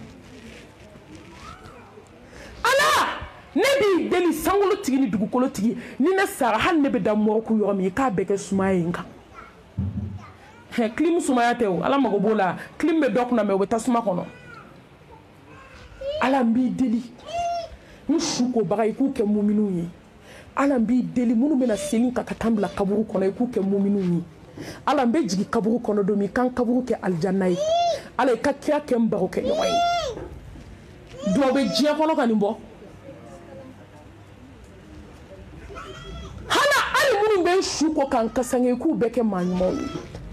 ala ne b'i deli sankolotigi ni dugukolotigi ni ne sara hali ne bɛ da mɔgɔku yɔrɔ min k'a bɛɛ kɛ sumaya ye n kan clim sumaya tɛ o ala mago b'o la clim bɛ dɔ kunna mɛ o bɛ tasuma kɔnɔ ala n b'i deli n su kobaga i k'u kɛ muminun ye ala n b'i deli minnu bɛna segin ka taa bila kaburu kɔnɔ i k'u kɛ muminun ye ala n bɛ jigin kaburu kɔnɔ don min kan kaburu kɛ alijanna ye ala i ka kira kɛ n bago kɛ ɲɔgɔn ye dɔw bɛ diɲɛ kɔnɔ ka nin bɔ hala hali minnu bɛ n su ko kan kasange i k'u bɛɛ kɛ maa ɲumanw ye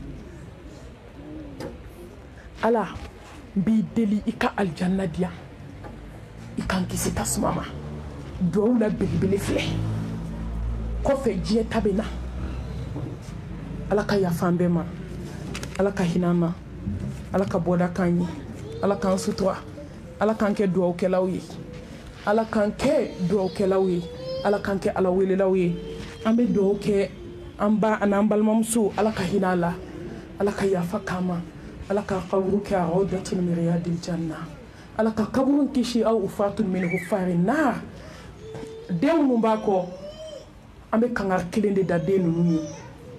ala n b'i deli i ka alijanna di yan i kan kisi tasuma ma duwawu la belebele filɛ kɔfɛ diɲɛ ta bɛ na ala ka yafa an bɛɛ ma ala ka hinɛ an na ala ka bɔda k'an ye ala k'an sutura ala k'an kɛ duwawukɛlaw ye ala k'an kɛ duwawukɛlaw ye ala k'an kɛ ala welelaw ye an bɛ duwawu kɛ an ba an'an balimamuso ala ka hinɛ a la ala ka yafa k'an ma ala ka kaburu kɛ rawdatul min riyadil janna ala ka kaburu kisi aw ufatul min hufari nar den minnu b'a kɔ an bɛ kangari kelen de da den ninnu ye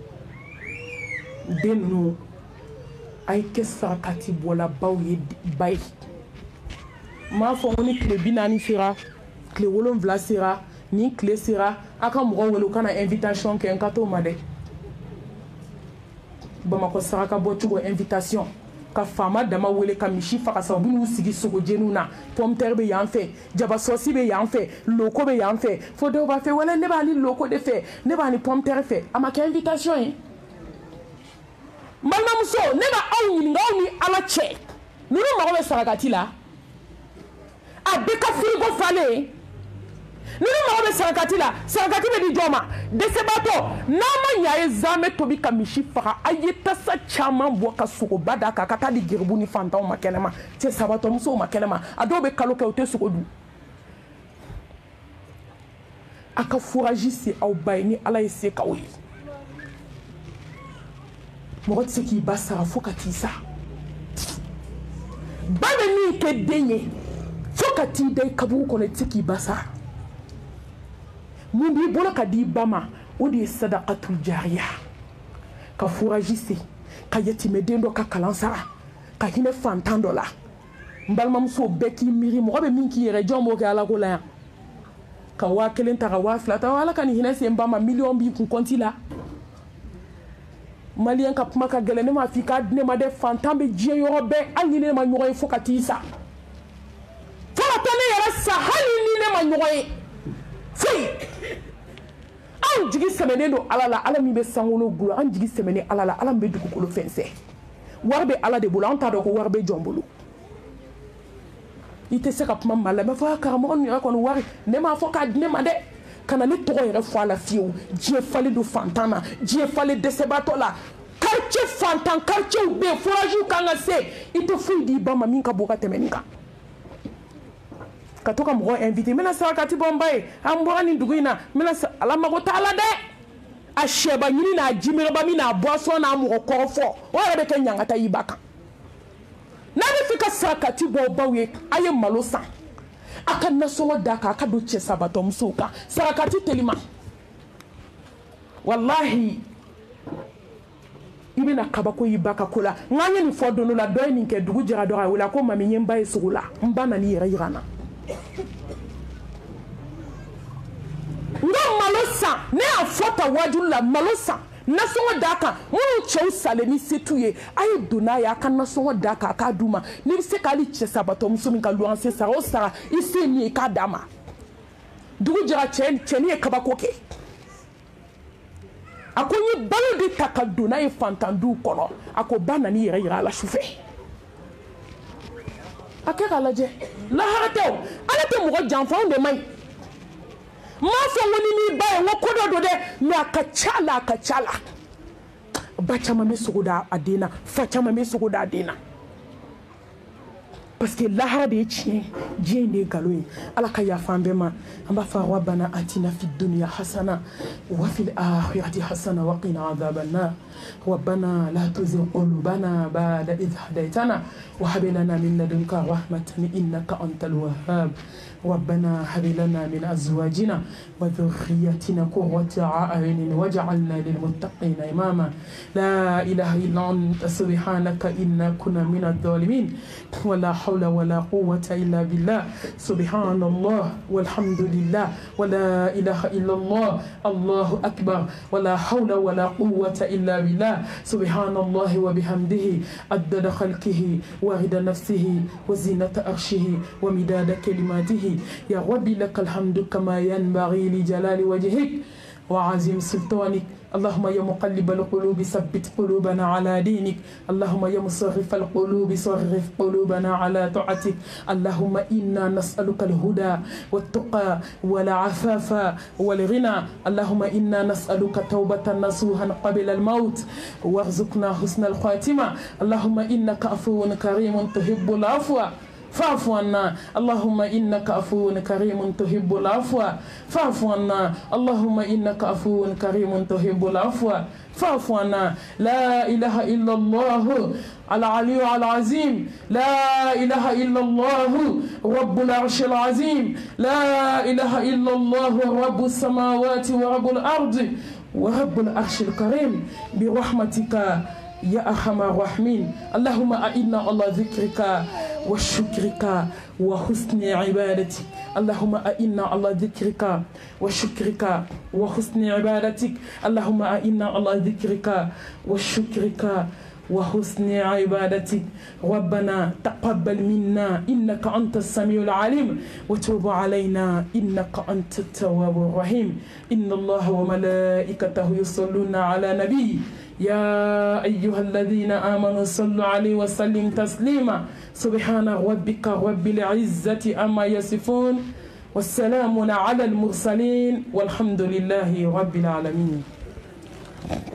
den ninnu a ye kɛ sarakati bɔlabaw ye ba ye n m'a fɔ ko ni tile 40 sera tile 7 sera ni tile sera a ka mɔgɔ wele u kana invitation kɛ n ka t'o ma dɛ bamakɔ saraka bɔcogo invitation ka faama dama wele ka misi faga sa u b'u sigi sogojeniw na pomme terre bɛ yan fɛ jabasɔsi bɛ yan fɛ loko bɛ yan fɛ fo dɔw b'a fɛ wala ne b'a ni loko de fɛ ne b'a ni pomme terre fɛ a ma kɛ invitation ye n balimamuso ne b'a aw ɲininka aw ni ala cɛ ninnu mago bɛ sarakati la a bɛɛ ka firigo falen ninnu mago bɛ sarakati la sarakati bɛ di jɔn ma dɛsɛbaatɔ n'a ma ɲɛ a ye zamɛ tobi ka misi faga a ye tasa caman bɔ ka sogoba da kan ka taa di geribu ni fantanw ma kɛnɛma cɛ sabatɔmusow ma kɛnɛma a dɔw bɛ kalo kɛ u tɛ sogo dun a ka furaji se aw ba ye ni ala ye se k'aw ye mɔgɔ tɛ se k'i ba sara fo ka t'i sa ba bɛ min kɛ den ye fo ka t'i da i kaburu kɔnɔ i tɛ se k'i ba sara mun b'i bolo ka di ba ma o de ye sadakatul jariya ka furaji se ka yatimɛden dɔ ka kalan sara ka hinɛ fantan dɔ la n balimamuso bɛɛ k'i miiri mɔgɔ bɛ min k'i yɛrɛ jɔn b'o kɛ ala ko la yan ka 1000 ta ka 2000 ta ala ka nin hinɛ se n ba ma miliyɔn b'i kun kɔnti la maliyɛn ka kuma ka gɛlɛn ne m'a f'i k'a di ne ma dɛ fantan bɛ diɲɛ yɔrɔ bɛɛ hali ni ne ma ɲɔgɔn ye fo ka t'i sa fo ka taa ne yɛrɛ sa hali ni ne ma ɲɔgɔn ye foyi an jigi sɛmɛnen don ala la ala min bɛ sankolo bolo an jigi sɛmɛnen ala la ala min bɛ dugukolo fɛnsɛ wari bɛ ala de bolo an t'a dɔn ko wari bɛ jɔn bolo i tɛ se ka kuma maa la mɛ fɔ karamɔgɔ ninnu yɛrɛ kɔni wari ne m'a fɔ k'a di ne ma dɛ ka na ne tɔgɔ yɛrɛ fɔ a la fiyewu diɲɛ falen don fantan na diɲɛ falen dɛsɛbaatɔ la quartier fantan quartier bɛ yen foraziw kan ka se i tɛ foyi di i ba ma min ka bon ka tɛmɛ nin kan ka to ka mɔgɔ invité n bɛna sarakati bɔ n ba ye an bɔra nin dugu in na n bɛna ala mago t'a la dɛ a sɛba ɲini n'a jimiraba min n'a boisson n'a mɔgɔ kɔrɔfɔ o yɛrɛ bɛ kɛ ɲangata y'i ba kan n'a bɛ fɛ ka sarakati bɔ baw ye a ye malo san a ka nasɔngɔ d'a kan a ka don cɛ sabatɔmusow kan sarakati telima walahi i bɛna kabako y'i ba ka ko la n k'an ye nin fɔ don dɔ la dɔ ye nin kɛ dugu jɛra dɔ ka wele a ko mami n ye n ba ye sogo la n ba nana i yɛrɛ yira n na n ka malo san ne y'a fɔ ta wajulu la malo san nasɔngɔ d'a kan minnu cɛw salen ni se t'u ye a ye don n'a ye a ka nasɔngɔ d'a kan a k'a d'u ma n'i bɛ se k'ale cɛ sabatɔmuso min ka luwanse sara o sara i se ye min ye i k'a d'a ma dugu jɛra cɛnin ye kabako kɛ a ko n ye balo de ta ka don n'a ye fantanduw kɔnɔ a ko ba nana i yɛrɛ yira a la sufɛ a kɛ k'a lajɛ lahara tɛ o ala tɛ mɔgɔ janfa anw de man ɲi n m'a fɔ n ko ni n'i ba ye n ko ko dɔ don dɛ mɛ a ka ca la a ka ca la ba caman bɛ sogo da a den na fa caman bɛ sogo da a den na parce que lahara de ye tiɲɛ diɲɛ in de ye nkalon ye ala ka yafa an bɛɛ ma an b'a fɔ rabbana atina fid dunya hasana wa fil akhirati hasana wa qina adhaban nar ربنا لا تزغ قلوبنا بعد إذ هديتنا وهب لنا من لدنك رحمة إنك أنت الوهاب ربنا هب لنا من أزواجنا وذريتنا قرة أعين واجعلنا للمتقين إماما لا إله إلا أنت سبحانك إنا كنا من الظالمين ولا حول ولا قوة إلا بالله سبحان الله والحمد لله ولا إله إلا الله الله أكبر ولا حول ولا قوة إلا بالله سبحان الله وبحمده عدد خلقه ورد نفسه وزينة عرشه ومداد كلماته يا ربي لك الحمد كما ينبغي لجلال وجهك وعظيم سلطانك اللهم يا مقلب القلوب ثبت قلوبنا على دينك اللهم يا مصرف القلوب صرف قلوبنا على طاعتك اللهم إنا نسألك الهدى والتقى والعفاف والغنى اللهم إنا نسألك توبة نصوحا قبل الموت وارزقنا حسن الخاتمة اللهم إنك عفو كريم تحب العفو فاعف عنا اللهم إنك عفو كريم تحب العفو فاعف عنا اللهم إنك عفو كريم تحب العفو فاعف عنا لا إله إلا الله العلي العظيم لا إله إلا الله رب العرش العظيم لا إله إلا الله رب السماوات ورب الأرض ورب العرش الكريم برحمتك يا أرحم الراحمين اللهم أعنا على ذكرك وشكرك وحسن عبادتك اللهم أعنا على ذكرك وشكرك وحسن عبادتك اللهم أعنا على ذكرك وشكرك وحسن عبادتك ربنا تقبل منا إنك أنت السميع العليم وتوب علينا إنك أنت التواب الرحيم إن الله وملائكته يصلون على نبي يا أيها الذين آمنوا صلوا عليه وسلم تسليما سبحان ربك رب العزة أما يصفون والسلام على المرسلين والحمد لله رب العالمين.